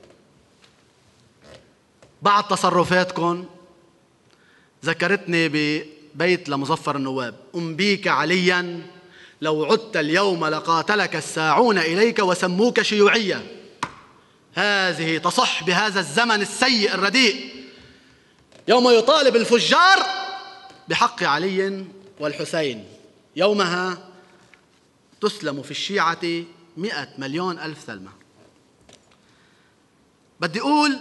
بعض تصرفاتكم ذكرتني ببيت لمظفر النواب: أنبيك عليا لو عدت اليوم لقاتلك الساعون إليك وسموك شيوعيا. هذه تصح بهذا الزمن السيء الرديء، يوم يطالب الفجار بحق علي والحسين، يومها تسلم في الشيعة 100 مليون ألف سلمة. بدي أقول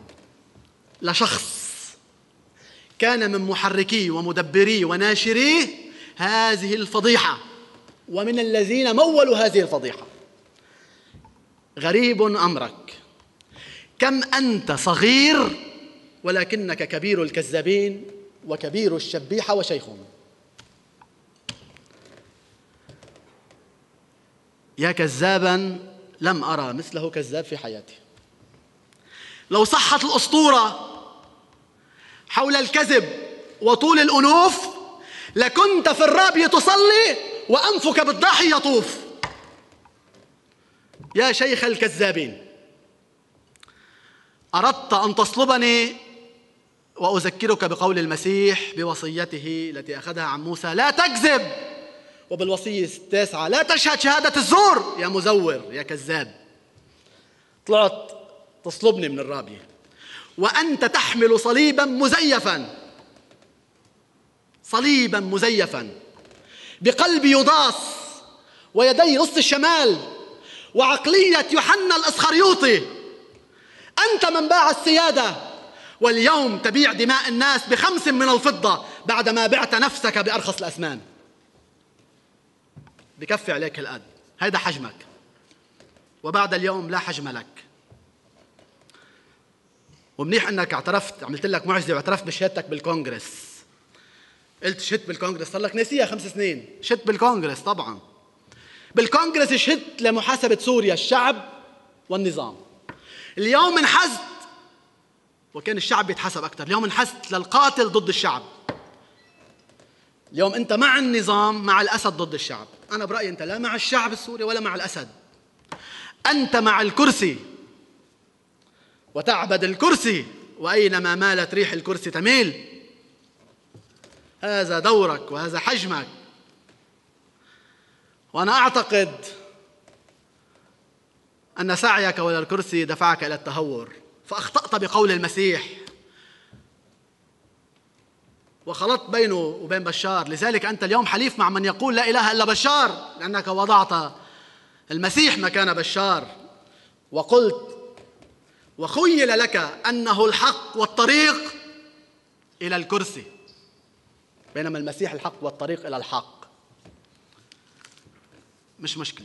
لشخص كان من محركي ومدبري وناشري هذه الفضيحة ومن الذين مولوا هذه الفضيحة: غريب أمرك، كم أنت صغير ولكنك كبير الكذابين وكبير الشبيحة وشيخهم. يا كذابا لم أرى مثله كذاب في حياتي. لو صحت الأسطورة حول الكذب وطول الأنوف لكنت في الرابية تصلي وأنفك بالضاحي يطوف. يا شيخ الكذابين، أردت أن تصلبني وأذكرك بقول المسيح بوصيته التي أخذها عن موسى: لا تكذب، وبالوصية 9: لا تشهد شهادة الزور. يا مزور، يا كذاب، طلعت تصلبني من الرابية وأنت تحمل صليبا مزيفا، صليبا مزيفا بقلب يضاس ويدي نص الشمال وعقلية يوحنا الإسخريوطي. أنت من باع السيادة، واليوم تبيع دماء الناس ب5 من الفضة بعدما بعت نفسك بأرخص الأثمان. بكفي عليك القد، هيدا حجمك، وبعد اليوم لا حجم لك. ومنيح انك اعترفت، عملت لك معجزه واعترفت بشهادتك بالكونغرس. قلت شهدت بالكونغرس، صار لك ناسيها 5 سنين. شهدت بالكونغرس، طبعا بالكونغرس شهدت لمحاسبه سوريا الشعب والنظام. اليوم انحزت، وكان الشعب بيتحاسب اكثر، اليوم انحزت للقاتل ضد الشعب. اليوم انت مع النظام، مع الاسد ضد الشعب. انا برايي انت لا مع الشعب السوري ولا مع الاسد، انت مع الكرسي وتعبد الكرسي، وأينما مالت ريح الكرسي تميل. هذا دورك وهذا حجمك. وأنا أعتقد أن سعيك إلى الكرسي دفعك إلى التهور، فأخطأت بقول المسيح وخلطت بينه وبين بشار. لذلك أنت اليوم حليف مع من يقول لا إله إلا بشار، لأنك وضعت المسيح مكان بشار وقلت وخيل لك أنه الحق والطريق إلى الكرسي، بينما المسيح الحق والطريق إلى الحق. مش مشكلة.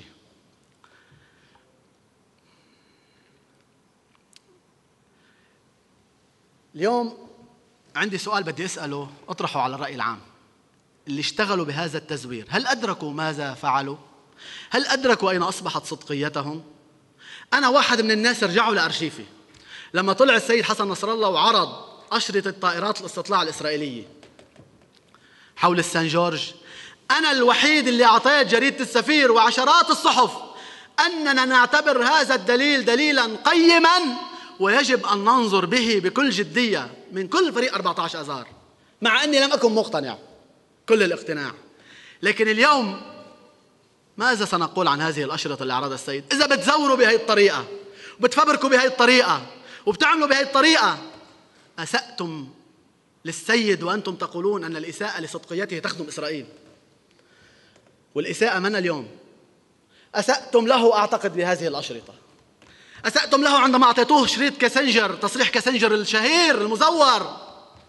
اليوم عندي سؤال بدي أسأله، أطرحه على الرأي العام. اللي اشتغلوا بهذا التزوير هل أدركوا ماذا فعلوا؟ هل أدركوا أين أصبحت صدقيتهم؟ أنا واحد من الناس رجعوا لأرشيفي لما طلع السيد حسن نصر الله وعرض أشرطة طائرات الاستطلاع الإسرائيلية حول السان جورج. أنا الوحيد اللي أعطيت جريدة السفير وعشرات الصحف أننا نعتبر هذا الدليل دليلا قيما ويجب أن ننظر به بكل جدية من كل فريق 14 آذار، مع أني لم أكن مقتنع كل الاقتناع. لكن اليوم ماذا سنقول عن هذه الأشرطة اللي عرضها السيد؟ إذا بتزوروا بهذه الطريقة وبتفبركوا بهذه الطريقة وبتعملوا بهذه الطريقة، أسأتم للسيد وأنتم تقولون أن الإساءة لصدقيته تخدم إسرائيل. والإساءة من اليوم؟ أسأتم له أعتقد بهذه الأشرطة، أسأتم له عندما أعطيتوه شريط كاسنجر، تصريح كاسنجر الشهير المزور،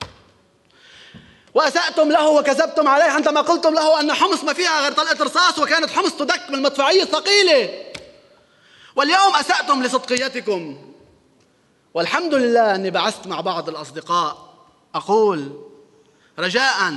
وأسأتم له وكذبتم عليه عندما قلتم له أن حمص ما فيها غير طلقة رصاص، وكانت حمص تدك بالمدفعية الثقيلة. واليوم أسأتم لصدقيتكم. والحمد لله أني بعثت مع بعض الأصدقاء أقول رجاء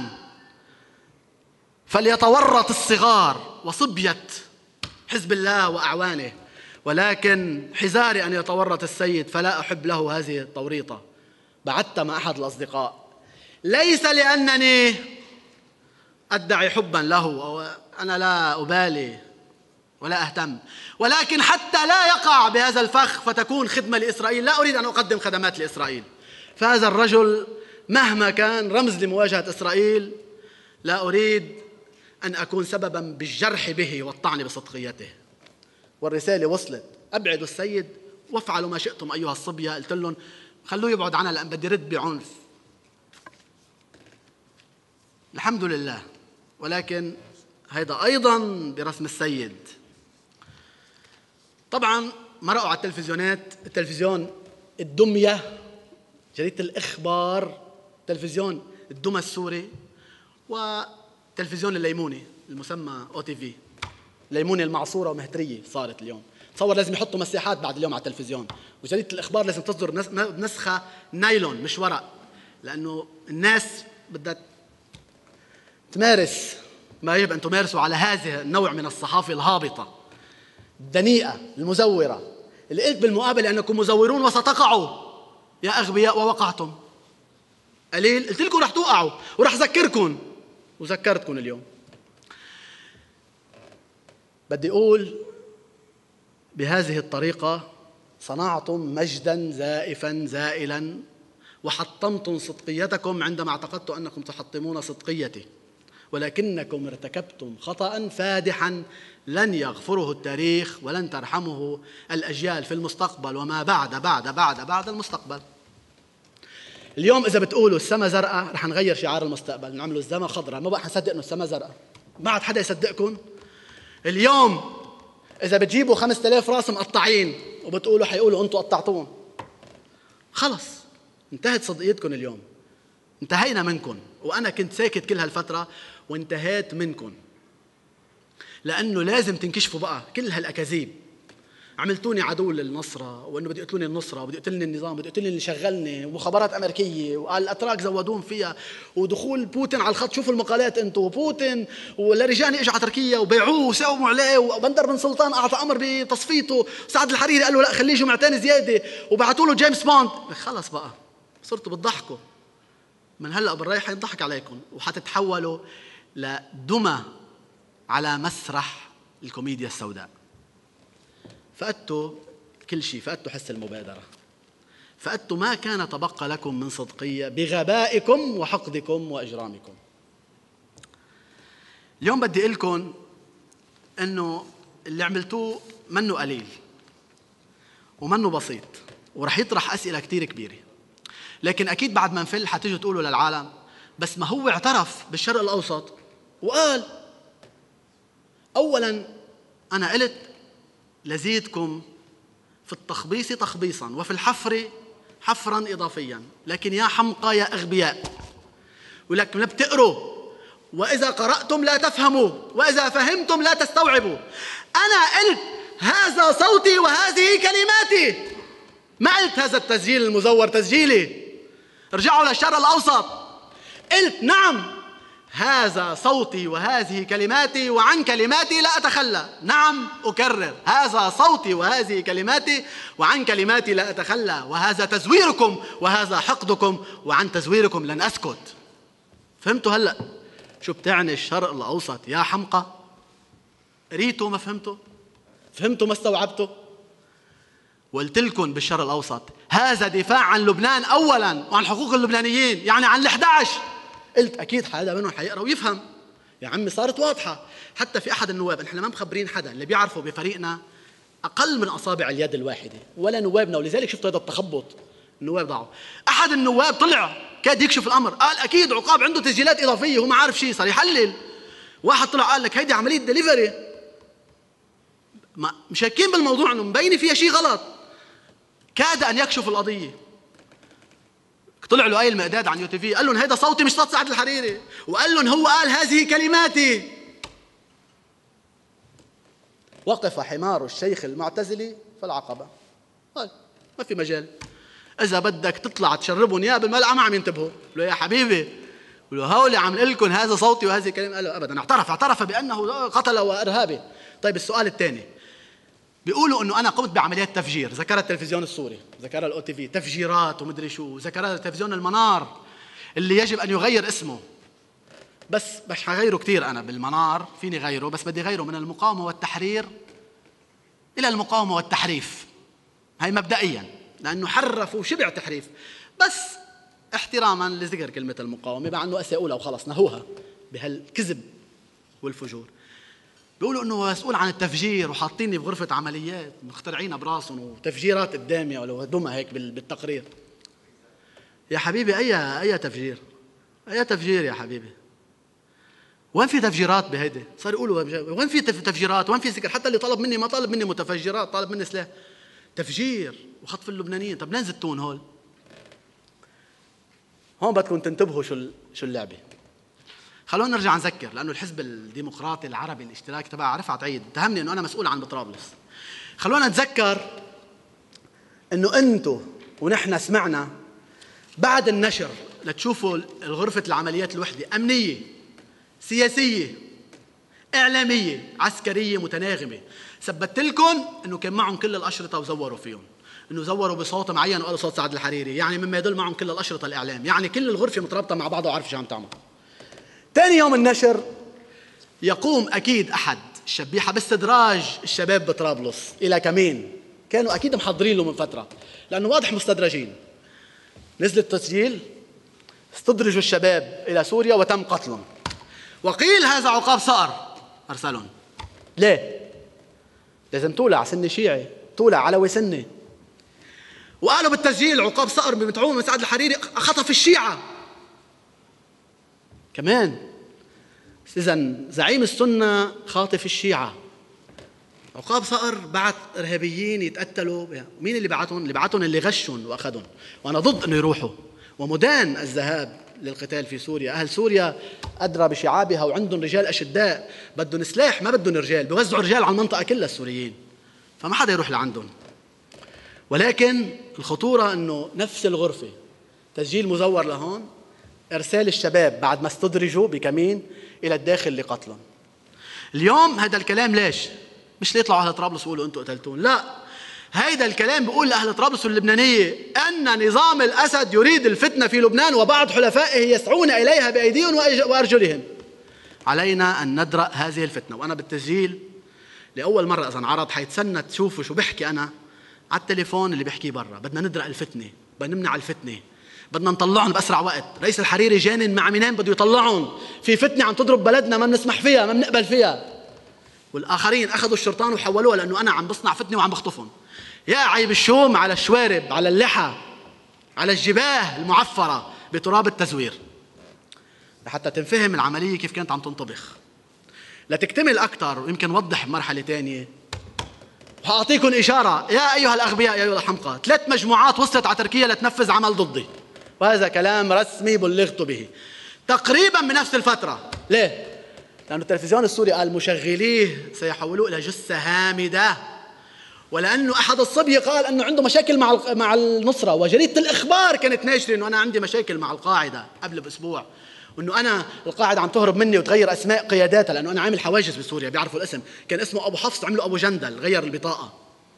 فليتورط الصغار وصبية حزب الله وأعوانه، ولكن حذاري أن يتورط السيد، فلا أحب له هذه التوريطة. بعثت مع أحد الأصدقاء ليس لأنني أدعي حبا له أو أنا لا أبالي ولا أهتم، ولكن حتى لا يقع بهذا الفخ فتكون خدمة لإسرائيل. لا أريد أن أقدم خدمات لإسرائيل، فهذا الرجل مهما كان رمز لمواجهة إسرائيل لا أريد أن أكون سببا بالجرح به والطعن بصدقيته. والرسالة وصلت. أبعدوا السيد وافعلوا ما شئتم أيها الصبية. قلت لهم خلوه يبعد عنها لأن بدي رد بعنف. الحمد لله. ولكن هيدا أيضا برسم السيد. طبعا مرقوا على التلفزيونات، التلفزيون الدمية، جريدة الإخبار، تلفزيون الدمى السوري، وتلفزيون الليموني المسمى OTV. الليموني المعصورة ومهترية صارت اليوم. تصور لازم يحطوا مساحات بعد اليوم على التلفزيون. وجريدة الإخبار لازم تصدر نسخة نايلون مش ورق، لأنه الناس بدها تمارس ما يجب أن تمارسوا على هذا النوع من الصحافة الهابطة الدنيئة المزورة، اللي قلت بالمقابل أنكم مزورون وستقعوا يا أغبياء ووقعتم. قليل قلت لكم رح توقعوا ورح ذكركم وذكرتكم اليوم. بدي أقول بهذه الطريقة صنعتم مجدا زائفا زائلا وحطمتم صدقيتكم عندما اعتقدت أنكم تحطمون صدقيتي، ولكنكم ارتكبتم خطأ فادحا لن يغفره التاريخ ولن ترحمه الأجيال في المستقبل وما بعد المستقبل. اليوم إذا بتقولوا السما زرقاء رح نغير شعار المستقبل، نعمله السما خضراء، ما بقى حنصدق إنه السما زرقاء، ما عاد حدا يصدقكم. اليوم إذا بتجيبوا 5000 راس مقطعين وبتقولوا حيقولوا أنتوا قطعتوهم، خلص انتهت صدقيتكم. اليوم انتهينا منكم، وأنا كنت ساكت كل هالفترة وانتهيت منكم، لأنه لازم تنكشفوا بقى كل هالأكاذيب. عملتوني عدو للنصرة، وأنه بده يقتلوني النصرة، وبده يقتلني النظام، بده يقتلني اللي شغلني، ومخابرات أمريكية، وقال الأتراك زودون فيها، ودخول بوتين على الخط. شوفوا المقالات أنتوا، بوتين واللاريجاني إجا على تركيا وبيعوه وساوموا عليه، وبندر بن سلطان أعطى أمر بتصفيته، سعد الحريري قال له لا خليه جمعتين زيادة، وبعثوا له جيمس بوند. خلص بقى صرتوا بتضحكوا، من هلأ بالرايح حينضحك عليكم وحتتحولوا لدمى على مسرح الكوميديا السوداء. فقدتوا كل شيء، فقدتوا حس المبادرة، فقدتوا ما كان تبقى لكم من صدقية بغبائكم وحقدكم وإجرامكم. اليوم بدي أقول لكم إنه اللي عملتوه منه قليل ومنه بسيط، ورح يطرح أسئلة كتير كبيرة، لكن أكيد بعد ما نفل حتيجوا تقولوا للعالم بس ما هو اعترف بالشرق الأوسط وقال. أولاً أنا قلت لزيدكم في التخبيص تخبيصاً وفي الحفر حفراً إضافياً، لكن يا حمقى يا أغبياء، ولكن لا بتقروا، وإذا قرأتم لا تفهموا، وإذا فهمتم لا تستوعبوا. أنا قلت هذا صوتي وهذه كلماتي، ما قلت هذا التسجيل المزور تسجيلي. رجعوا للشرق الأوسط، قلت نعم هذا صوتي وهذه كلماتي وعن كلماتي لا أتخلى. نعم أكرر، هذا صوتي وهذه كلماتي وعن كلماتي لا أتخلى، وهذا تزويركم وهذا حقدكم وعن تزويركم لن أسكت. فهمتوا هلأ شو بتعني الشرق الأوسط يا حمقى؟ قريتوا ما فهمتوا؟ فهمتوا ما استوعبتوا؟ وقلت لكم بالشرق الأوسط هذا دفاع عن لبنان أولاً وعن حقوق اللبنانيين، يعني عن ال11. قلت أكيد حدا منهم حيقرأ ويفهم. يا عمي صارت واضحة، حتى في أحد النواب، نحن ما مخبرين حدا، اللي بيعرفوا بفريقنا أقل من أصابع اليد الواحدة ولا نوابنا، ولذلك شفتوا هذا التخبط، النواب ضاعوا. أحد النواب طلع كاد يكشف الأمر، قال أكيد عقاب عنده تسجيلات إضافية، هو ما عارف شيء، صار يحلل. واحد طلع قال لك هيدي عملية دليفري، مشاكين بالموضوع إنه مبينة فيها شيء غلط، كاد أن يكشف القضية. طلع له اي المقداد عن UTV قال لهم هيدا صوتي مش صوت سعد الحريري، وقال لهم هو قال هذه كلماتي. وقف حمار الشيخ المعتزلي في العقبة، ما في مجال. إذا بدك تطلع تشربهم يا بالملعب ما عم ينتبهوا. له يا حبيبي له هولي عم نقول لكم هذا صوتي وهذه كلمة. قال له أبدا، اعترف بأنه قتل وإرهابي. طيب السؤال الثاني، بيقولوا انه انا قمت بعمليات تفجير، ذكرها التلفزيون السوري، ذكرها الOTV، تفجيرات ومدري شو، ذكرها تلفزيون المنار اللي يجب ان يغير اسمه. بس مش حغيره كثير انا بالمنار، فيني غيره، بس بدي غيره من المقاومه والتحرير الى المقاومه والتحريف. هي مبدئيا لانه حرف وشبع تحريف، بس احتراما لذكر كلمه المقاومه مع انه اساءوا وخلص نهوها بهالكذب والفجور. بيقولوا انه مسؤول عن التفجير وحاطيني بغرفه عمليات مخترعينها براسهم وتفجيرات قدامي ولو هدومها هيك بالتقرير. يا حبيبي اي تفجير؟ اي تفجير يا حبيبي؟ وين في تفجيرات بهيدي؟ صار يقولوا وين في تفجيرات؟ وين في ذكر؟ حتى اللي طلب مني ما طالب مني متفجرات، طالب مني سلاح. تفجير وخطف اللبنانيين، طب لين زتون هول؟ هون بدكم تنتبهوا شو اللعبه. خلونا نرجع نذكر، لانه الحزب الديمقراطي العربي الاشتراكي تبع رفعت عيد اتهمني انه انا مسؤول عن بطرابلس. خلونا نتذكر انه انتم ونحن سمعنا بعد النشر لتشوفوا الغرفه العمليات الوحده امنيه سياسيه اعلاميه عسكريه متناغمه. ثبت لكم انه كان معهم كل الاشرطه وزوروا فيهم، انه زوروا بصوت معين وقالوا صوت سعد الحريري، يعني مما يدل معهم كل الاشرطه الاعلام، يعني كل الغرفه مترابطه مع بعضها وعارفه شو عم تعمل. ثاني يوم النشر يقوم أكيد أحد الشبيحة باستدراج الشباب بطرابلس إلى كمين، كانوا أكيد محضرين له من فترة لأنه واضح مستدرجين. نزل التسجيل، استدرجوا الشباب إلى سوريا وتم قتلهم، وقيل هذا عقاب صقر أرسلهم. ليه؟ لازم تولع سنة شيعي، تولع علوي سنة. وقالوا بالتسجيل عقاب صقر بمتعوم من سعد الحريري خطف الشيعة كمان. إذا زعيم السنة خاطف الشيعة، عقاب صقر بعت إرهابيين يتقتلوا. مين اللي بعتهم؟ اللي بعتهم اللي غشهم وأخذهم، وأنا ضد أنه يروحوا ومدان الذهاب للقتال في سوريا. أهل سوريا أدرى بشعابها وعندهم رجال أشداء، بدهم سلاح ما بدهم رجال، بيوزعوا رجال على المنطقة كلها السوريين، فما حدا يروح لعندهم. ولكن الخطورة أنه نفس الغرفة تسجيل مزور لهون، إرسال الشباب بعد ما استدرجوا بكمين إلى الداخل لقتلهم. اليوم هذا الكلام ليش؟ مش ليطلعوا أهل طرابلس ويقولوا أنتوا قتلتون، لا، هيدا الكلام بيقول لأهل طرابلس اللبنانية أن نظام الأسد يريد الفتنة في لبنان وبعض حلفائه يسعون إليها بأيديهم وأرجلهم. علينا أن ندرأ هذه الفتنة. وأنا بالتسجيل لأول مرة إذا انعرض حيتسنى تشوفوا شو بحكي أنا على التليفون اللي بحكيه برا. بدنا ندرأ الفتنة، بدنا نمنع الفتنة، بدنا نطلعهم بأسرع وقت. رئيس الحريري جانن مع منين بده يطلعهم في فتنة عم تضرب بلدنا، ما بنسمح فيها، ما بنقبل فيها. والآخرين أخذوا الشرطان وحولوها لأنه أنا عم بصنع فتنة وعم بخطفهم. يا عيب الشوم على الشوارب، على اللحى، على الجباه المعفرة بتراب التزوير، لحتى تنفهم العملية كيف كانت عم تنطبخ. لتكتمل أكثر ويمكن وضح بمرحلة تانية، وحأعطيكم إشارة يا أيها الأغبياء يا أيها الحمقى. 3 مجموعات وصلت على تركيا لتنفذ عمل ضدي، وهذا كلام رسمي بلغت به تقريبا بنفس الفترة. ليه؟ لأن التلفزيون السوري قال مشغليه سيحولوه إلى جثة هامدة، ولأنه أحد الصبية قال أنه عنده مشاكل مع النصرة، وجريدة الإخبار كانت ناشرة أنه أنا عندي مشاكل مع القاعدة قبل بأسبوع، وأنه أنا القاعدة عم تهرب مني وتغير أسماء قياداتها لأنه أنا عامل حواجز بسوريا بيعرفوا الاسم. كان اسمه أبو حفص عملوا أبو جندل، غير البطاقة.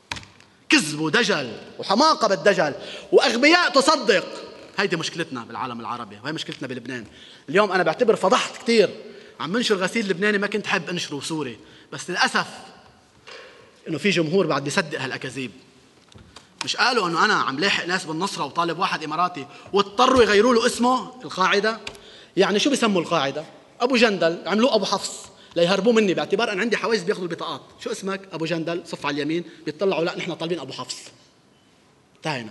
كذب ودجل وحماقة بالدجل وأغبياء تصدق. هيدي مشكلتنا بالعالم العربي، وهي مشكلتنا بلبنان. اليوم أنا بعتبر فضحت كتير، عم منشر غسيل لبناني ما كنت حب انشره سوري، بس للأسف إنه في جمهور بعد بيصدق هالأكاذيب. مش قالوا إنه أنا عم لاحق ناس بالنصرة وطالب واحد إماراتي واضطروا يغيروا له اسمه القاعدة؟ يعني شو بيسموا القاعدة؟ أبو جندل عملوه أبو حفص ليهربوا مني باعتبار أنا عندي حواجز بياخذوا البطاقات. شو اسمك؟ أبو جندل، صف على اليمين، بيطلعوا لا نحن طالبين أبو حفص. انتهينا.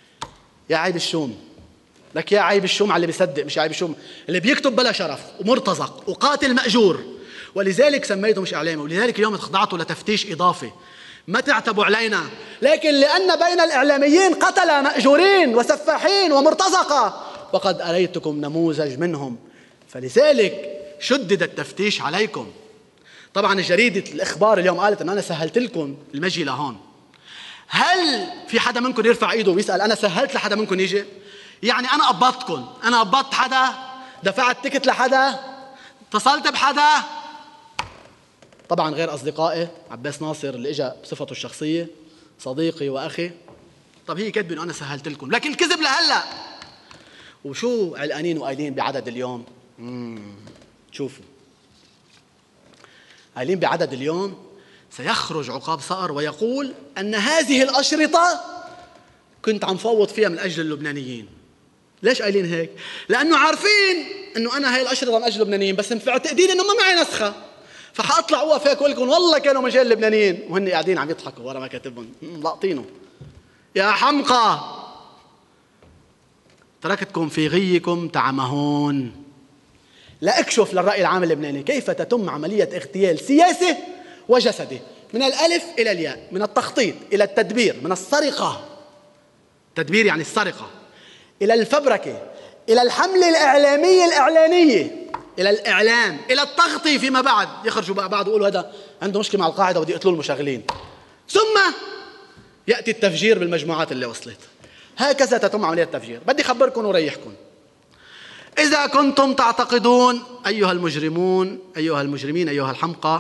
يا عيب الشوم، لك يا عيب الشوم على اللي بيصدق، مش عيب الشوم اللي بيكتب بلا شرف ومرتزق وقاتل مأجور. ولذلك سميته مش إعلامي، ولذلك اليوم خضعتوا لتفتيش إضافي. ما تعتبوا علينا، لكن لأن بين الإعلاميين قتلة مأجورين وسفاحين ومرتزقة وقد أريتكم نموذج منهم، فلذلك شدد التفتيش عليكم. طبعا جريدة الإخبار اليوم قالت أن أنا سهلت لكم المجي لهون. هل في حدا منكم يرفع ايده ويسأل أنا سهلت لحدا منكم يجي؟ يعني أنا قبضتكم، أنا قبضت حدا، دفعت تيكت لحدا، اتصلت بحدا؟ طبعا غير أصدقائي عباس ناصر اللي إجا بصفته الشخصية صديقي وأخي. طب هي كاتبة إنه أنا سهلت لكم، لكن الكذب لهلا. وشو علقانين وقايلين بعدد اليوم؟ شوفوا قايلين بعدد اليوم سيخرج عقاب صقر ويقول أن هذه الأشرطة كنت عم فوض فيها من أجل اللبنانيين. ليش قايلين هيك؟ لأنه عارفين أنه أنا هاي الأشرطة من أجل اللبنانيين، بس معتقدين أنه ما معي نسخة، فحأطلع وقف هيك وأقول لكم والله كانوا من جاي اللبنانيين، وهن قاعدين عم يضحكوا ورا ما كاتبهم لاقطينه. يا حمقى تركتكم في غيكم تعمهون. لا اكشف للرأي العام اللبناني كيف تتم عملية اغتيال سياسي وجسدي من الألف إلى الياء، من التخطيط إلى التدبير، من السرقة، تدبير يعني السرقة، إلى الفبركة، إلى الحملة الإعلامية الإعلانية، إلى الإعلام، إلى التغطية فيما بعد. يخرجوا بعد يقولوا هذا عنده مشكلة مع القاعدة ودي يقتلوا المشاغلين، ثم يأتي التفجير بالمجموعات اللي وصلت. هكذا تتم عملية التفجير. بدي أخبركم وريحكم، إذا كنتم تعتقدون أيها المجرمون، أيها المجرمين، أيها الحمقى،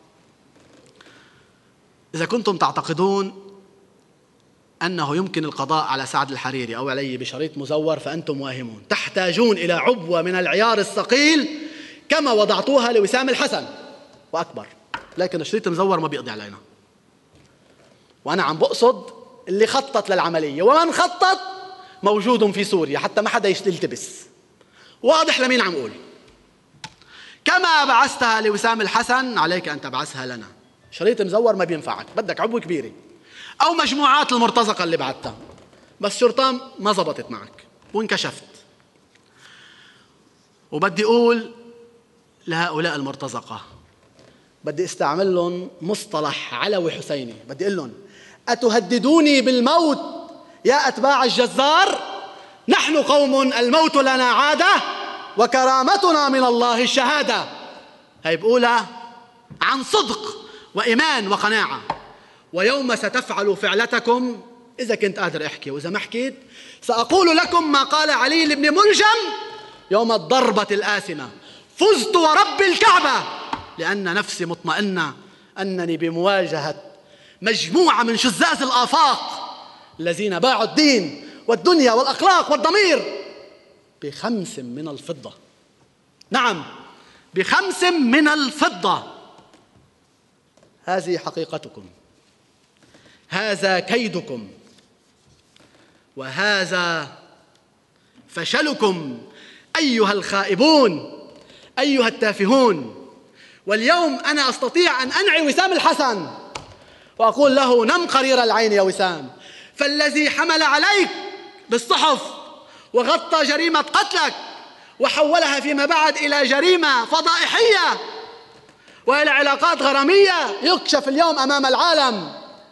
إذا كنتم تعتقدون أنه يمكن القضاء على سعد الحريري أو علي بشريط مزور فأنتم واهمون. تحتاجون إلى عبوة من العيار الثقيل كما وضعتوها لوسام الحسن وأكبر، لكن الشريط المزور ما بيقضي علينا. وأنا عم بقصد اللي خطط للعملية، ومن خطط موجود في سوريا حتى ما حدا يلتبس. واضح لمين عم قول؟ كما بعثتها لوسام الحسن عليك أن تبعثها لنا. شريط مزور ما بينفعك، بدك عبوة كبيرة أو مجموعات المرتزقة اللي بعتها، بس شرطان ما زبطت معك وانكشفت. وبدي أقول لهؤلاء المرتزقة، بدي استعمل لهم مصطلح علوي حسيني، بدي أقول لهم أتهددوني بالموت يا أتباع الجزار؟ نحن قوم الموت لنا عادة وكرامتنا من الله الشهادة. هاي بقولها عن صدق وإيمان وقناعة. ويوم ستفعل فعلتكم، إذا كنت قادر أحكي وإذا ما حكيت سأقول لكم ما قال علي بن ملجم يوم الضربة الآثمة: فزت ورب الكعبة لأن نفسي مطمئنة أنني بمواجهة مجموعة من شذاذ الآفاق الذين باعوا الدين والدنيا والأخلاق والضمير ب5 من الفضة. نعم، ب5 من الفضة. هذه حقيقتكم، هذا كيدكم، وهذا فشلكم أيها الخائبون، أيها التافهون. واليوم أنا أستطيع أن أنعي وسام الحسن وأقول له: نم قرير العين يا وسام، فالذي حمل عليك بالصحف وغطى جريمة قتلك وحولها فيما بعد إلى جريمة فضائحية وإلى علاقات غرامية يكشف اليوم أمام العالم،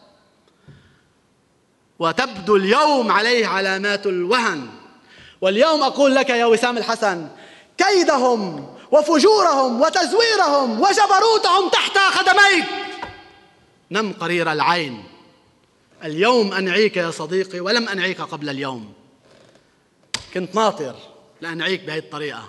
وتبدو اليوم عليه علامات الوهن. واليوم أقول لك يا وسام الحسن: كيدهم وفجورهم وتزويرهم وجبروتهم تحت قدميك. نم قرير العين، اليوم أنعيك يا صديقي ولم أنعيك قبل اليوم. كنت ناطر لأنعيك بهذه الطريقة.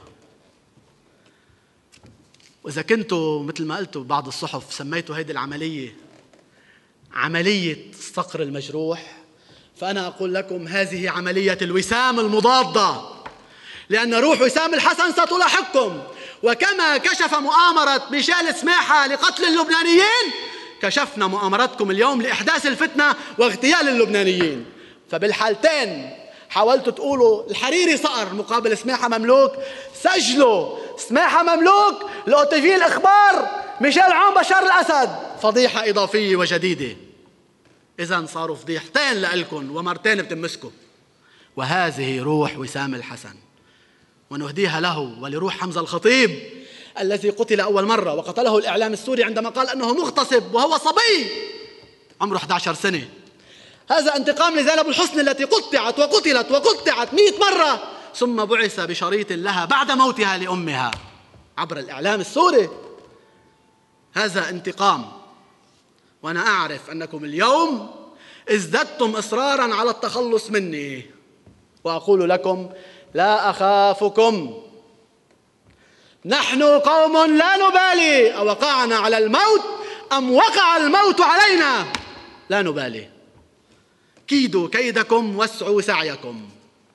وإذا كنتوا مثل ما قلتوا بعض الصحف سميتوا هذه العملية عملية الصقر المجروح، فأنا أقول لكم هذه عملية الوسام المضادة، لأن روح وسام الحسن ستلاحقكم. وكما كشف مؤامرة ميشيل سماحة لقتل اللبنانيين، كشفنا مؤامرتكم اليوم لإحداث الفتنة واغتيال اللبنانيين. فبالحالتين حاولتوا تقولوا الحريري صقر مقابل سماحة مملوك، سجلوا سماحة مملوك، الأوتيفي الإخبار ميشيل عون بشار الأسد، فضيحة إضافية وجديدة. إذن صاروا فضيحتين لألكم ومرتين بتمسكوا. وهذه روح وسام الحسن، ونهديها له ولروح حمزة الخطيب الذي قتل أول مرة وقتله الإعلام السوري عندما قال أنه مغتصب وهو صبي عمره 11 سنة. هذا انتقام لزينب الحسن التي قطعت وقتلت وقطعت 100 مرة ثم بعث بشريط لها بعد موتها لأمها عبر الإعلام السوري. هذا انتقام، وأنا أعرف أنكم اليوم ازددتم إصرارا على التخلص مني، وأقول لكم لا أخافكم، نحن قوم لا نبالي أوقعنا على الموت أم وقع الموت علينا، لا نبالي. كيدوا كيدكم واسعوا سعيكم،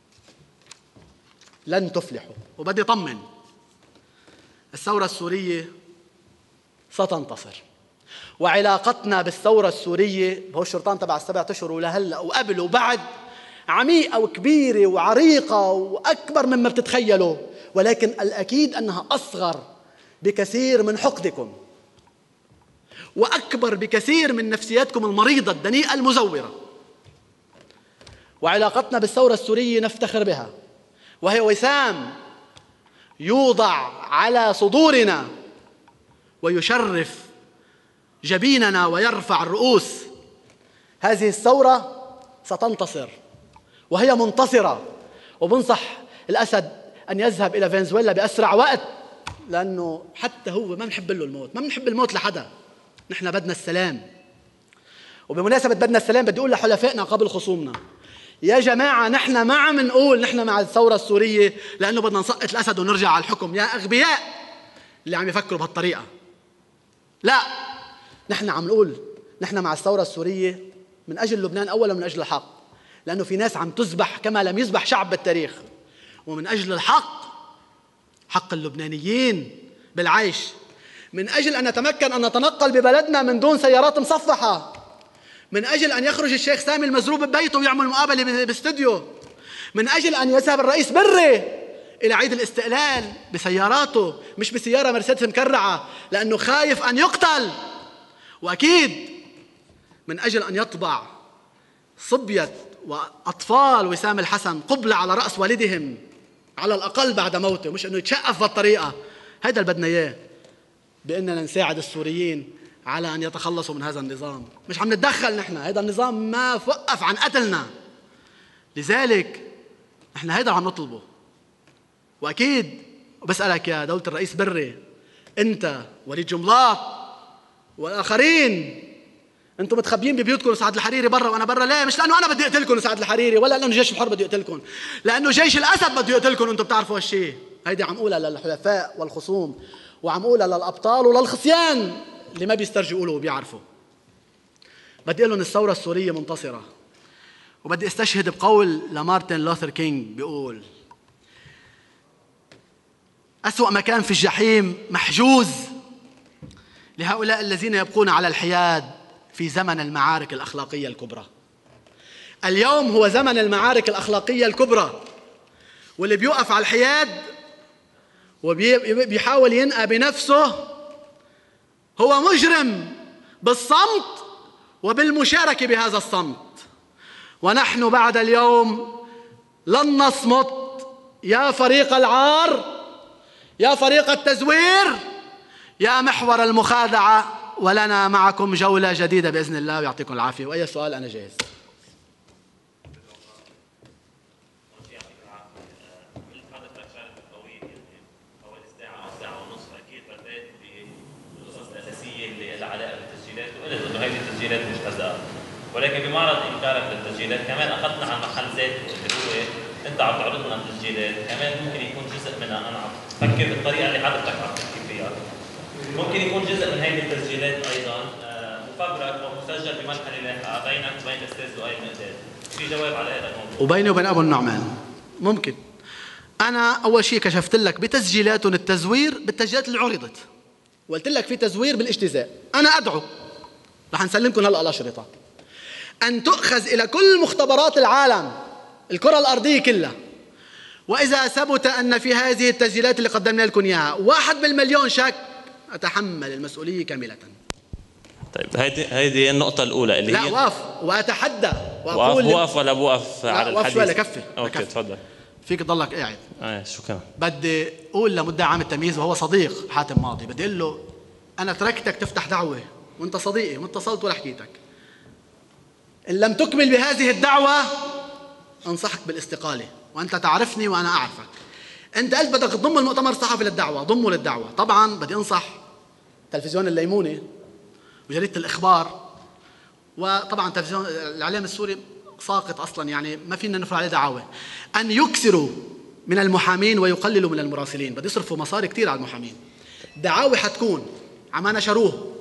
لن تفلحوا. وبدي طمن، الثورة السورية ستنتصر، وعلاقتنا بالثورة السورية هو الشرطان تبع ال7 أشهر ولهلا وقبل وبعد عميقة وكبيرة وعريقة وأكبر مما بتتخيلوا، ولكن الأكيد أنها أصغر بكثير من حقدكم، وأكبر بكثير من نفسياتكم المريضة الدنيئة المزورة. وعلاقتنا بالثورة السورية نفتخر بها، وهي وسام يوضع على صدورنا ويشرف جبيننا ويرفع الرؤوس. هذه الثورة ستنتصر وهي منتصرة، وبنصح الأسد أن يذهب إلى فنزويلا بأسرع وقت، لأنه حتى هو ما بنحب له الموت، ما بنحب الموت لحدا، نحن بدنا السلام. وبمناسبة بدنا السلام بدي أقول لحلفائنا قبل خصومنا، يا جماعة نحن ما عم نقول نحن مع الثورة السورية لأنه بدنا نسقط الأسد ونرجع على الحكم، يا أغبياء اللي عم يفكروا بهالطريقة. لا، نحن عم نقول نحن مع الثورة السورية من أجل لبنان أولا، من أجل الحق، لأنه في ناس عم تذبح كما لم يذبح شعب بالتاريخ، ومن أجل الحق، حق اللبنانيين بالعيش، من أجل أن نتمكن أن نتنقل ببلدنا من دون سيارات مصفحة، من أجل أن يخرج الشيخ سامي المزروب ببيته ويعمل مقابلة باستوديو، من أجل أن يذهب الرئيس بري إلى عيد الاستقلال بسياراته مش بسيارة مرسيدس مكرعة لأنه خايف أن يقتل، وأكيد من أجل أن يطبع صبية وأطفال وسام الحسن قبلة على رأس والدهم على الأقل بعد موته، مش أنه يتشقف بالطريقة. هذا اللي بدنا إياه، بأننا نساعد السوريين على أن يتخلصوا من هذا النظام. مش عم نتدخل نحن، هذا النظام ما وقف عن قتلنا، لذلك نحن هذا عم نطلبه. وأكيد بسألك يا دولة الرئيس بري، أنت وليد جملاط والآخرين، أنتم متخبيين ببيوتكم سعد الحريري برا وأنا برا. ليه؟ مش لأنه أنا بدي أقتلكم سعد الحريري، ولا لأنه جيش الحر بده يقتلكم، لأنه جيش الأسد بده يقتلكم، أنتم بتعرفوا هالشيء. هيدي عم قولها للحلفاء والخصوم، وعم قولها للأبطال وللخصيان اللي ما بيسترجوا يقولوا وبيعرفوا. بدي أقول لهم الثورة السورية منتصرة، وبدي استشهد بقول لمارتن لوثر كينج بيقول: أسوأ مكان في الجحيم محجوز لهؤلاء الذين يبقون على الحياد في زمن المعارك الأخلاقية الكبرى. اليوم هو زمن المعارك الأخلاقية الكبرى، واللي بيوقف على الحياد وبيحاول ينقى بنفسه هو مجرم بالصمت وبالمشاركة بهذا الصمت. ونحن بعد اليوم لن نصمت، يا فريق العار، يا فريق التزوير، يا محور المخادعة، ولنا معكم جولة جديدة بإذن الله، ويعطيكم العافية. وأي سؤال أنا جاهز. هذه التسجيلات مش هزقة، ولكن بمعرض إنكارك للتسجيلات كمان أخذنا على المحل ذاته اللي هو أنت عم تعرض لنا التسجيلات، كمان ممكن يكون جزء منها. أنا عم بفكر بالطريقة اللي حضرتك عم تحكي فيها، ممكن يكون جزء من هذه التسجيلات أيضا مفبرك ومسجل بمرحلة لاحقة بينك وبين الأستاذ لؤي المقداد. في جواب على هذا الموضوع؟ وبيني وبين أبو النعمان ممكن. أنا أول شيء كشفت لك بتسجيلاتهم التزوير بالتسجيلات اللي عرضت، وقلت لك في تزوير بالاجتزاء. أنا أدعو، رح نسلمكم هلا الأشرطة، أن تؤخذ إلى كل مختبرات العالم، الكرة الأرضية كلها، وإذا ثبت أن في هذه التسجيلات اللي قدمنا لكم إياها 1 بالمليون شك، أتحمل المسؤولية كاملة. طيب هيدي النقطة الأولى اللي هي. لا وقف، وأتحدى وأقول وقف ولا بوقف على الحديث؟ وقف كفي. أوكي تفضل. فيك تضلك قاعد. شكرا. بدي أقول لمدعي عام التمييز وهو صديق حاتم ماضي، بدي أقول له أنا تركتك تفتح دعوة وأنت صديقي، ما اتصلت ولا حكيتك. إن لم تكمل بهذه الدعوة أنصحك بالاستقالة. وأنت تعرفني وأنا أعرفك. أنت قلت بدك تضم المؤتمر الصحفي للدعوة، ضمه للدعوة. طبعا بدي أنصح تلفزيون الليموني وجريدة الإخبار، وطبعا تلفزيون الإعلام السوري ساقط أصلا، يعني ما فينا نفرض عليه دعاوى، أن يكسروا من المحامين ويقللوا من المراسلين. بدي يصرفوا مصاري كتير على المحامين. دعاوى حتكون عما نشروه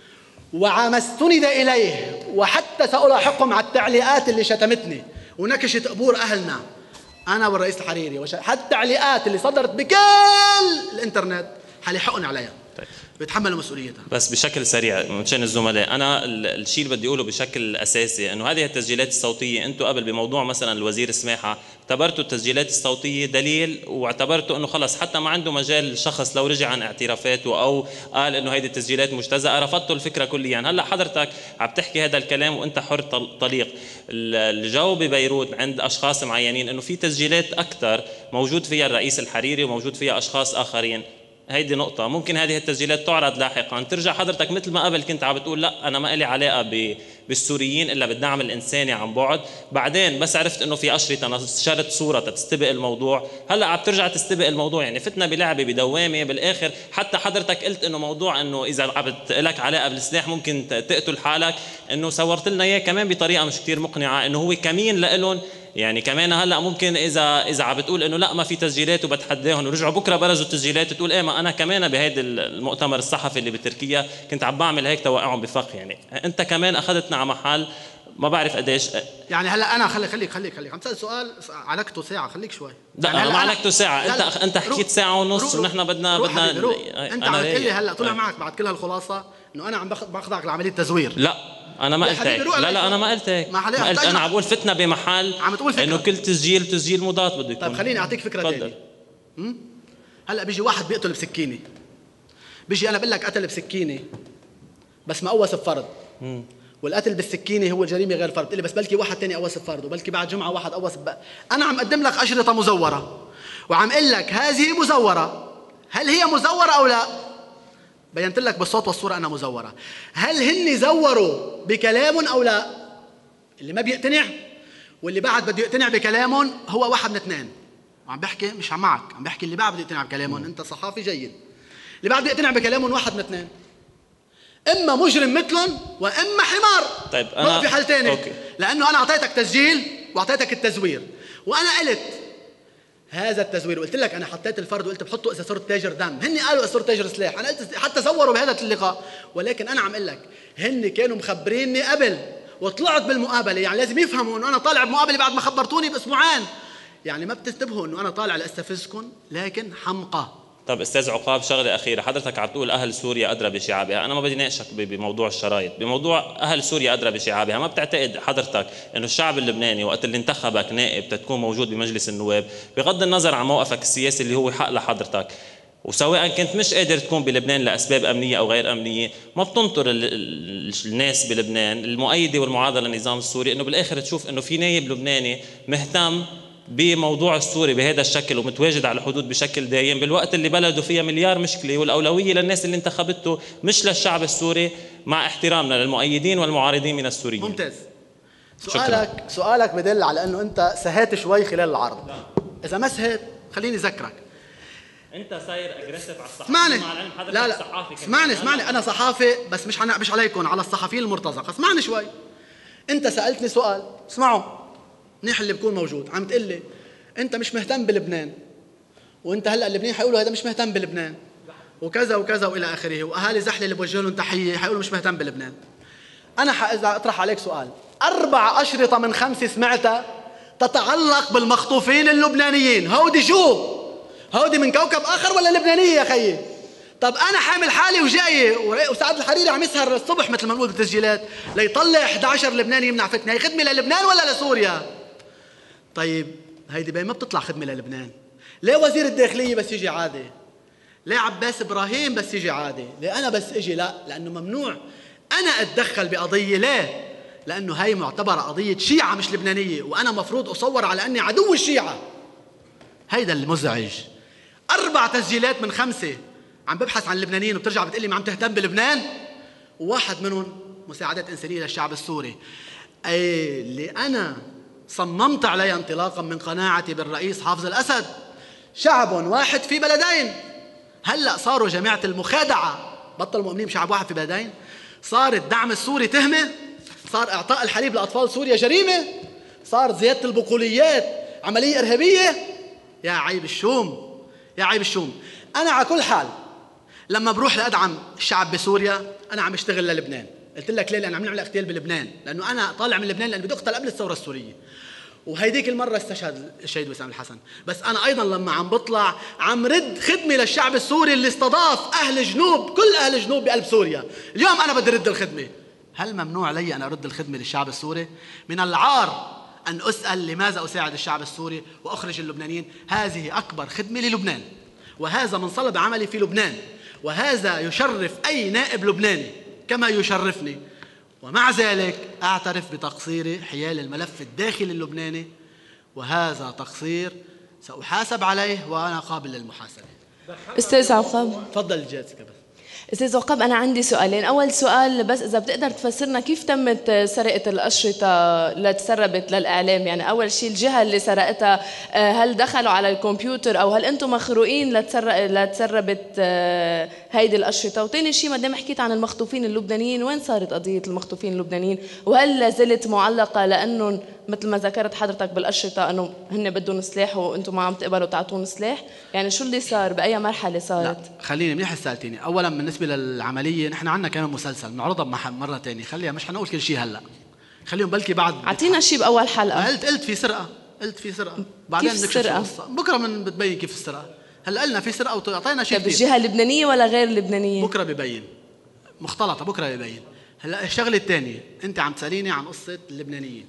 وعما استند إليه، وحتى سألاحقهم على التعليقات اللي شتمتني ونكشت قبور أهلنا أنا والرئيس الحريري، حتى التعليقات اللي صدرت بكل الإنترنت حيلاحقوني عليها. طيب. بيتحملوا مسؤوليتها. بس بشكل سريع مشان الزملاء، انا الشيء اللي بدي اقوله بشكل اساسي انه هذه التسجيلات الصوتيه، انتم قبل بموضوع مثلا الوزير سماحه اعتبرتوا التسجيلات الصوتيه دليل، واعتبرتوا انه خلص حتى ما عنده مجال الشخص لو رجع عن اعترافاته او قال انه هذه التسجيلات مجتزأه، رفضتوا الفكره كليا. يعني هلا حضرتك عم تحكي هذا الكلام وانت حر طليق. الجو ببيروت عند اشخاص معينين انه في تسجيلات اكثر موجود فيها الرئيس الحريري وموجود فيها اشخاص اخرين. هيدي نقطة، ممكن هذه التسجيلات تعرض لاحقا، ترجع حضرتك مثل ما قبل كنت عم بتقول لا أنا ما إلي علاقة بالسوريين إلا بالدعم الإنساني عن بعد، بعدين بس عرفت إنه في أشرطة نشرت صورة تستبق الموضوع، هلا عم ترجع تستبق الموضوع. يعني فتنا بلعبة بدوامة بالآخر. حتى حضرتك قلت إنه موضوع إنه إذا عم لك علاقة بالسلاح ممكن تقتل حالك، إنه صورت لنا إياه كمان بطريقة مش كتير مقنعة إنه هو كمين لإلهم. يعني كمان هلا ممكن اذا عم بتقول انه لا ما في تسجيلات وبتحداهم ورجعوا بكره برزوا التسجيلات تقول ايه ما انا كمان بهيدا المؤتمر الصحفي اللي بتركيا كنت عم بعمل هيك توقعهم بفخ. يعني انت كمان اخذتنا على محل ما بعرف قديش. يعني هلا انا خليك عم تسال سؤال علقته ساعه، خليك شوي. لا يعني ما علقته ساعه، انت حكيت ساعه ونص ونحن بدنا انت عم تقول لي هلا طلع معك بعد كل هالخلاصه انه انا عم بخضعك لعمليه تزوير. لا انا ما قلت هيك. لا انا ما قلت هيك. ما قلت. انا عم بقول فتنه بمحل عم تقول فكرة. انه كل تسجيل مضاد بده يكون. طيب خليني اعطيك فكره ثانيه. هلا بيجي واحد بيقتل بسكينه، بيجي انا بقول لك قتل بسكينه بس ما قوس بفرد، والقتل بالسكينه هو جريمه غير فرد. بتقول لي بس بلكي واحد ثاني قوس بفرد، وبلكي بعد جمعه واحد قوس انا عم اقدم لك اشرطه مزوره وعم اقول لك هذه مزوره، هل هي مزوره او لا؟ بينت لك بالصوت والصورة أنها مزورة. هل هن زوروا بكلامهم أو لا؟ اللي ما بيقتنع واللي بعد بده يقتنع بكلامهم هو واحد من اثنين. وعم بحكي مش معك، عم بحكي اللي بعد بده يقتنع بكلامهم. أنت صحافي جيد. اللي بعد بده يقتنع بكلامهم واحد من اثنين، إما مجرم مثلهم وإما حمار. طيب أنا ما في حل ثاني، لأنه أنا أعطيتك تسجيل وأعطيتك التزوير، وأنا قلت هذا التزوير وقلت لك انا حطيت الفرد وقلت بحطه اذا صرت تاجر دم، هن قالوا اذا صرت تاجر سلاح، انا قلت حتى صوروا بهذا اللقاء، ولكن انا عم اقول لك هن كانوا مخبريني قبل وطلعت بالمقابله. يعني لازم يفهموا انه انا طالع بمقابله بعد ما خبرتوني باسبوعين. يعني ما بتنتبهوا انه انا طالع لاستفزكم، لكن حمقى. طب استاذ عقاب شغله اخيره، حضرتك عم تقول اهل سوريا ادرى بشعابها، انا ما بدي ناقشك بموضوع الشرايط، بموضوع اهل سوريا ادرى بشعابها. ما بتعتقد حضرتك انه الشعب اللبناني وقت اللي انتخبك نائب تكون موجود بمجلس النواب، بغض النظر عن موقفك السياسي اللي هو حق لحضرتك، وسواء كنت مش قادر تكون بلبنان لاسباب امنيه او غير امنيه، ما بتنطر الناس بلبنان المؤيده والمعارضه للنظام السوري انه بالاخر تشوف انه في نائب لبناني مهتم بموضوع السوري بهذا الشكل ومتواجد على الحدود بشكل دايم، بالوقت اللي بلده فيها مليار مشكله والأولوية للناس اللي انتخبته مش للشعب السوري، مع احترامنا للمؤيدين والمعارضين من السوريين. ممتاز. سؤالك بدل على انه انت سهيت شوي خلال العرض. اذا ما سهيت خليني اذكرك، انت صاير اجريسيف على الصحافه. اسمعني. لا اسمعني انا صحافي بس مش عليكم، على الصحفيين المرتزقه. اسمعني شوي. انت سالتني سؤال، اسمعوا منيح اللي بكون موجود. عم تقول لي انت مش مهتم بلبنان، وانت هلا اللبنانيين حيقولوا هذا مش مهتم بلبنان وكذا وكذا والى اخره، واهالي زحله اللي بوجه لهم تحيه حيقولوا مش مهتم بلبنان. انا اذا اطرح عليك سؤال، 4 أشرطة من 5 سمعتها تتعلق بالمخطوفين اللبنانيين، هودي شو؟ هودي من كوكب اخر ولا لبنانيه يا خيي؟ طب انا حامل حالي وجاي وسعد الحريري عم يسهر الصبح مثل ما بنقول بالتسجيلات ليطلع 11 لبناني يمنع فتنه، هي خدمه للبنان ولا لسوريا؟ طيب هيدي باين ما بتطلع خدمه للبنان. ليه وزير الداخليه بس يجي عادي؟ ليه عباس ابراهيم بس يجي عادي؟ ليه انا بس اجي لا؟ لانه ممنوع انا اتدخل بقضيه. ليه؟ لانه هي معتبره قضيه شيعه مش لبنانيه، وانا مفروض اصور على اني عدو الشيعه. هيدا المزعج. 4 تسجيلات من 5 عم ببحث عن اللبنانيين وبترجع بتقلي ما عم تهتم بلبنان، وواحد منهم مساعدات انسانيه للشعب السوري. اي اللي انا صممت علي انطلاقا من قناعتي بالرئيس حافظ الأسد. شعب واحد في بلدين. هلأ صاروا جماعة المخادعة، بطلوا مؤمنين بشعب واحد في بلدين. صار الدعم السوري تهمة، صار إعطاء الحليب لأطفال سوريا جريمة، صار زيادة البقوليات عملية إرهابية. يا عيب الشوم، يا عيب الشوم. أنا على كل حال لما بروح لأدعم الشعب بسوريا أنا عم اشتغل للبنان. قلت لك ليه؟ لأن عم نعمل اغتيال بلبنان، لأنه أنا طالع من لبنان لأن بدي أقتل قبل الثورة السورية. وهيديك المرة استشهد الشهيد وسام الحسن. بس أنا أيضا لما عم بطلع عم رد خدمة للشعب السوري اللي استضاف أهل جنوب، كل أهل جنوب بقلب سوريا. اليوم أنا بدي رد الخدمة. هل ممنوع لي أن أرد الخدمة للشعب السوري؟ من العار أن أسأل لماذا أساعد الشعب السوري وأخرج اللبنانيين. هذه أكبر خدمة للبنان، وهذا من صلب عملي في لبنان، وهذا يشرف أي نائب لبناني كما يشرفني. ومع ذلك أعترف بتقصيري حيال الملف الداخلي اللبناني، وهذا تقصير سأحاسب عليه وأنا قابل للمحاسبة. أستاذ عقاب، تفضل الجلسة. أستاذ عقاب، أنا عندي سؤالين. أول سؤال بس إذا بتقدر تفسرنا كيف تمت سرقة الأشرطة اللي تسربت للإعلام؟ يعني أول شيء الجهة اللي سرقتها هل دخلوا على الكمبيوتر أو هل أنتم مخروقين لتسربت هيدي الأشرطة؟ وتاني شيء ما دام حكيت عن المخطوفين اللبنانيين، وين صارت قضية المخطوفين اللبنانيين؟ وهل لازلت معلقة لأنه مثل ما ذكرت حضرتك بالأشرطة أنه هن بدهم سلاح وأنتم ما عم تقبلوا تعطون سلاح؟ يعني شو اللي صار؟ بأي مرحلة صارت؟ لا خليني منيح سألتيني. أولا بالنسبة للعملية نحن عندنا كمان مسلسل نعرضها مرة تانية. خليها مش حنقول كل شيء هلا، خليهم بلكي بعد. أعطينا شيء بأول حلقة. قلت في سرقة، قلت في سرقة، بعدين كيف السرقة؟ بكرة بتبين كيف السرقة. هلا قلنا في سرقة وأعطينا شيء كثير. بالجهة اللبنانية ولا غير اللبنانية؟ بكرة ببين، مختلطة، بكرة ببين. هلا الشغلة الثانية، أنت عم تسأليني عن قصة اللبنانيين.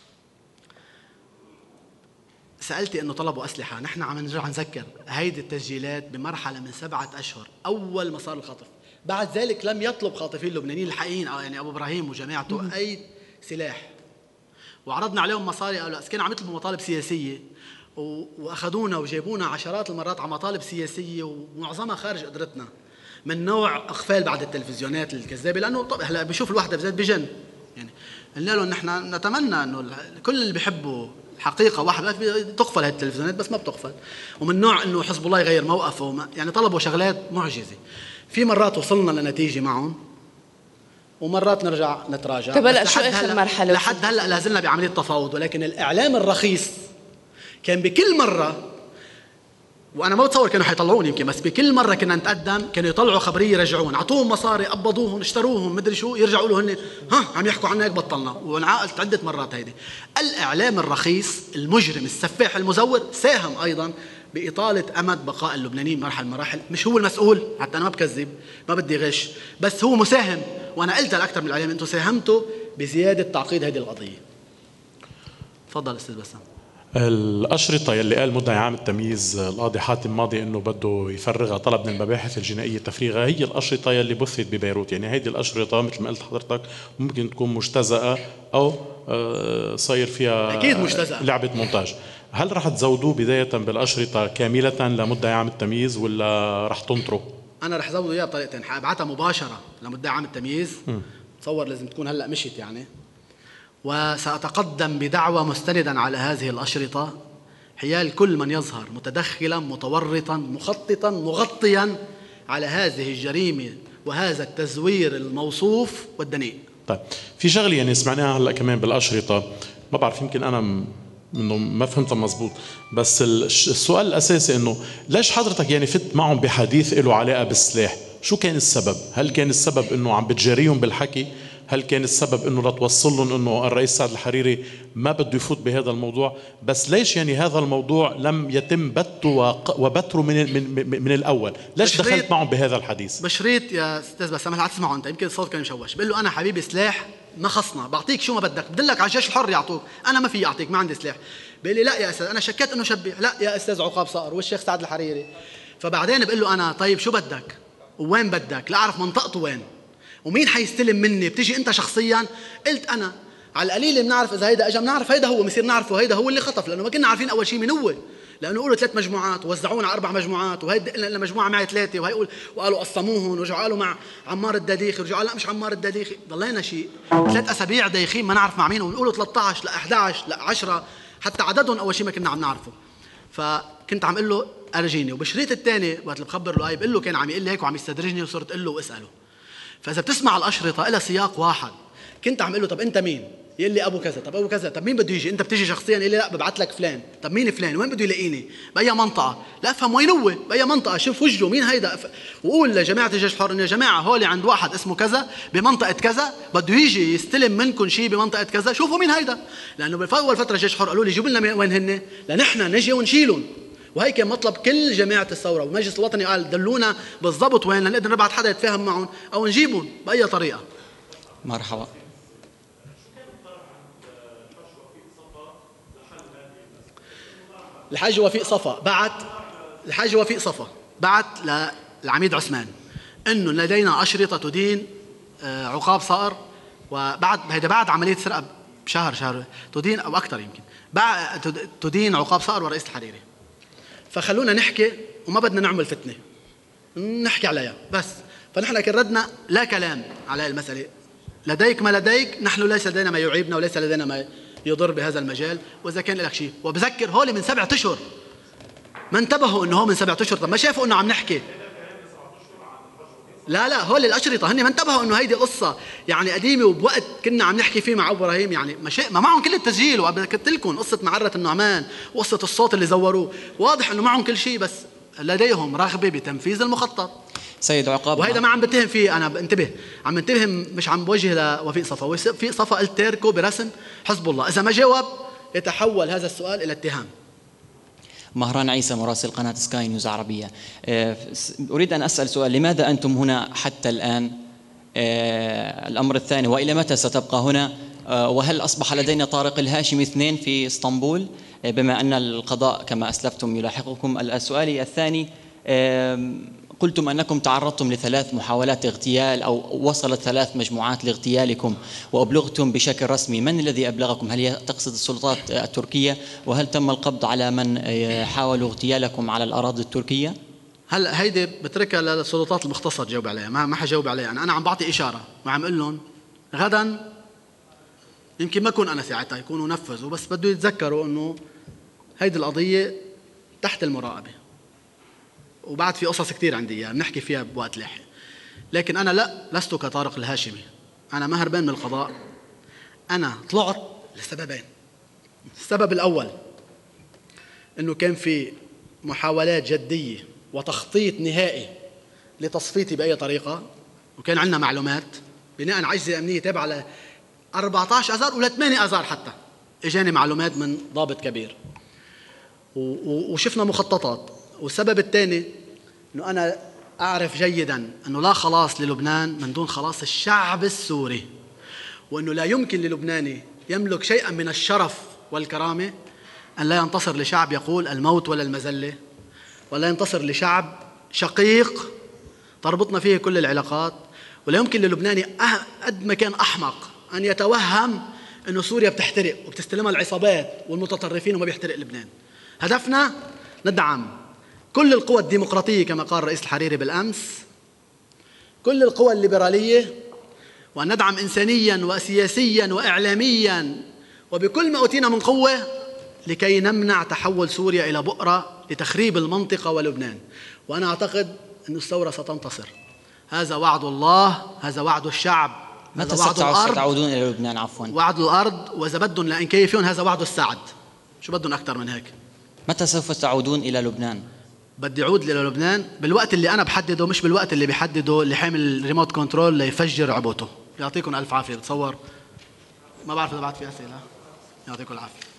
سألتي إنه طلبوا أسلحة. نحن عم نرجع نذكر هيدي التسجيلات بمرحلة من 7 أشهر أول ما صار الخطف. بعد ذلك لم يطلب خاطفين اللبنانيين الحقيقيين يعني أبو إبراهيم وجماعته أي سلاح، وعرضنا عليهم مصاري. قالوا كانوا عم يطلبوا مطالب سياسية وأخذونا وجابونا عشرات المرات على مطالب سياسية ومعظمها خارج قدرتنا، من نوع إغفال بعد التلفزيونات الكذابة. لأنه طبعا هلا بيشوف الواحدة بذات بجن. يعني قلنا له نحن نتمنى إنه كل اللي بيحبوا حقيقة واحدة تقفل هذه التلفزيونات، بس ما بتقفل. ومن نوع إنه حزب الله يغير موقفه، يعني طلبوا شغلات معجزة. في مرات وصلنا لنتيجة معهم ومرات نرجع نتراجع. طب هلا شو آخر مرحلة؟ لحد هلا لازلنا بعملية تفاوض، ولكن الإعلام الرخيص كان بكل مرة، وأنا ما بتصور كانوا حيطلعون يمكن، بس بكل مرة كنا نتقدم كانوا يطلعوا خبرية يرجعون، عطوهم مصاري، قبضوهم، اشتروهم، مدري شو، يرجعوا له هن عم يحكوا عنا هيك بطلنا. وانعقلت عدة مرات هيدي. الإعلام الرخيص المجرم السفاح المزور ساهم أيضا بإطالة أمد بقاء اللبنانيين مرحلة مراحل. مش هو المسؤول، حتى أنا ما بكذب، ما بدي غش، بس هو مساهم. وأنا قلت لأكثر من الإعلام أنتم ساهمتوا بزيادة تعقيد هذه القضية. تفضل أستاذ بسام. الأشرطة يلي قال مدعي عام التمييز القاضي حاتم ماضي انه بده يفرغها، طلب من المباحث الجنائية تفريغها، هي الأشرطة يلي بثت ببيروت. يعني هيدي الأشرطة مثل ما قلت حضرتك ممكن تكون مجتزأة أو صاير فيها أكيد مجتزأة لعبة مونتاج. هل رح تزودوه بداية بالأشرطة كاملة لمدعي عام التمييز ولا رح تنطروا؟ أنا رح زوده إياه بطريقتين، حابعتها مباشرة لمدعي عام التمييز، تصور لازم تكون هلأ مشيت يعني، وسأتقدم بدعوى مستندا على هذه الأشرطة حيال كل من يظهر متدخلا متورطا مخططا مغطيا على هذه الجريمة وهذا التزوير الموصوف والدنيء. طيب في شغلة يعني سمعناها هلا كمان بالأشرطة، ما بعرف يمكن أنا انه ما فهمتها مزبوط، بس السؤال الأساسي انه ليش حضرتك يعني فت معهم بحديث له علاقة بالسلاح؟ شو كان السبب؟ هل كان السبب انه عم بتجاريهم بالحكي؟ هل كان السبب انه لتوصل لهم انه الرئيس سعد الحريري ما بده يفوت بهذا الموضوع؟ بس ليش يعني هذا الموضوع لم يتم بته وبتره من الاول؟ ليش دخلت معهم بهذا الحديث؟ بشريط يا استاذ بسام، هل تسمعوا انت؟ يمكن الصوت كان مشوش. بقول له انا حبيبي سلاح ما خصنا، بعطيك شو ما بدك، بدلك على الجيش الحر يعطوك، انا ما في اعطيك، ما عندي سلاح. بقول لي لا يا استاذ، انا شكيت انه شبيح. لا يا استاذ عقاب صقر والشيخ سعد الحريري. فبعدين بقول له انا طيب شو بدك؟ وين بدك؟ لا اعرف منطقته وين؟ ومين حيستلم مني؟ بتيجي انت شخصيا؟ قلت انا على القليل بنعرف اذا هيدا اجى، بنعرف هيدا هو، بصير نعرفه هيدا هو اللي خطف، لانه ما كنا عارفين اول شيء مين هو، لانه يقولوا 3 مجموعات ووزعونا على 4 مجموعات، وهي دق لنا مجموعه معي 3، وهي يقول وقالوا قسموهم ورجعوا قالوا مع عمار الدديخي، ورجعوا لا مش عمار الدديخي، ضلينا شيء 3 اسابيع دايخين ما نعرف مع مين، ونقولوا 13 لا 11 لا 10 حتى عددهم اول شيء ما كنا عم نعرفه. فكنت عم اقول له ارجيني، وبشريط الثاني وقت اللي بخبر له بقول له كان عم يقول لي هيك وعم يستدرجني، وصرت اقول له واساله. فاذا بتسمع الاشرطه لها سياق واحد، كنت عم اقول له طب انت مين؟ يقول لي ابو كذا، طب ابو كذا، طب مين بده يجي؟ انت بتيجي شخصيا؟ يقول لي لا ببعث لك فلان، طب مين فلان؟ وين بده يلاقيني؟ باي منطقه؟ لا افهم وين هو؟ باي منطقه؟ شوف وجهه مين هيدا، وقول لجماعه الجيش الحر انه يا جماعه هولي عند واحد اسمه كذا بمنطقه كذا بده يجي يستلم منكم شيء بمنطقه كذا، شوفوا مين هيدا، لانه باول فتره الجيش الحر قالوا لي جيبوا لنا وين هن لنحن نجي ونشيلهم، وهي كان مطلب كل جماعه الثوره، والمجلس الوطني قال دلونا بالضبط وين لنقدر نبعث حدا يتفاهم معهم او نجيبهم باي طريقه. مرحبا. الحاج وفيق صفا بعت للعميد عثمان انه لدينا اشرطه تدين عقاب صقر، بعد عمليه سرقه بشهر تدين او اكثر يمكن تدين عقاب صقر ورئيس الحريري. فخلونا نحكي وما بدنا نعمل فتنه، نحكي عليها بس. فنحن كان ردنا لا كلام على المساله، لديك ما لديك، نحن ليس لدينا ما يعيبنا وليس لدينا ما يضر بهذا المجال، واذا كان لك شيء. وبذكر هولي من 7 اشهر ما انتبهوا انه هو من 7 اشهر، طب ما شافوا انه عم نحكي؟ لا هولي الاشرطه هن ما انتبهوا انه هيدي قصه يعني قديمه، وبوقت كنا عم نحكي فيه مع ابو ابراهيم يعني ما معهم كل التسجيل، وقلت لكم قصه معره النعمان وقصه الصوت اللي زوروه، واضح انه معهم كل شيء، بس لديهم رغبه بتنفيذ المخطط. سيد عقاب، وهيدا ما عم بتهم فيه انا، انتبه، عم بنتبه مش عم بوجه لوفيق صفا، وفيق صفا قلت تاركه برسم حزب الله، اذا ما جاوب يتحول هذا السؤال الى اتهام. مهران عيسى مراسل قناة سكاي نيوز عربية. أريد أن أسأل سؤال، لماذا أنتم هنا حتى الآن؟ الأمر الثاني، وإلى متى ستبقى هنا؟ وهل أصبح لدينا طارق الهاشمي 2 في اسطنبول بما أن القضاء كما أسلفتم يلاحقكم؟ السؤال الثاني، قلتم أنكم تعرضتم ل3 محاولات اغتيال أو وصلت 3 مجموعات لاغتيالكم وأبلغتم بشكل رسمي، من الذي أبلغكم؟ هل تقصد السلطات التركية؟ وهل تم القبض على من حاولوا اغتيالكم على الأراضي التركية؟ هلا هيدي بتركها للسلطات المختصة تجاوب عليها، ما حجاوب عليها أنا عم بعطي إشارة وعم أقول لهم غدا يمكن ما أكون أنا ساعتها، يكونوا نفذوا، بس بده يتذكروا إنه هيدي القضية تحت المراقبة، وبعد في قصص كثير عندي اياها بنحكي فيها بوقت لاحق. لكن انا لست كطارق الهاشمي، انا ما هربان من القضاء، انا طلعت لسببين. السبب الاول انه كان في محاولات جديه وتخطيط نهائي لتصفيتي باي طريقه، وكان عندنا معلومات بناء على عجزه امنيه تابعه ل 14 اذار ولا 8 اذار حتى، اجاني معلومات من ضابط كبير وشفنا مخططات. والسبب الثاني انه انا اعرف جيدا انه لا خلاص للبنان من دون خلاص الشعب السوري، وانه لا يمكن للبناني يملك شيئا من الشرف والكرامه ان لا ينتصر لشعب يقول الموت ولا المذله، ولا ينتصر لشعب شقيق تربطنا فيه كل العلاقات. ولا يمكن للبناني قد ما كان احمق ان يتوهم انه سوريا بتحترق وبتستلمها العصابات والمتطرفين وما بيحترق لبنان. هدفنا ندعم كل القوى الديمقراطية كما قال رئيس الحريري بالأمس، كل القوى الليبرالية، وأن ندعم إنسانيا وسياسيا وإعلاميا وبكل ما أوتينا من قوة لكي نمنع تحول سوريا إلى بؤرة لتخريب المنطقة ولبنان. وأنا أعتقد أن الثورة ستنتصر، هذا وعد الله، هذا وعد الشعب، متى ستعودون إلى لبنان؟ عفوا، وعد الأرض، وإذا بدهم لأن كيفون هذا وعد السعد، شو بدهم أكثر من هيك؟ متى سوف تعودون إلى لبنان؟ بدي اعود للبنان بالوقت اللي انا بحدده، مش بالوقت اللي بيحدده اللي حامل الريموت كنترول ليفجر عبوته. يعطيكم الف عافيه. بتصور ما بعرف اذا بعد في اسئله. يعطيكم العافيه.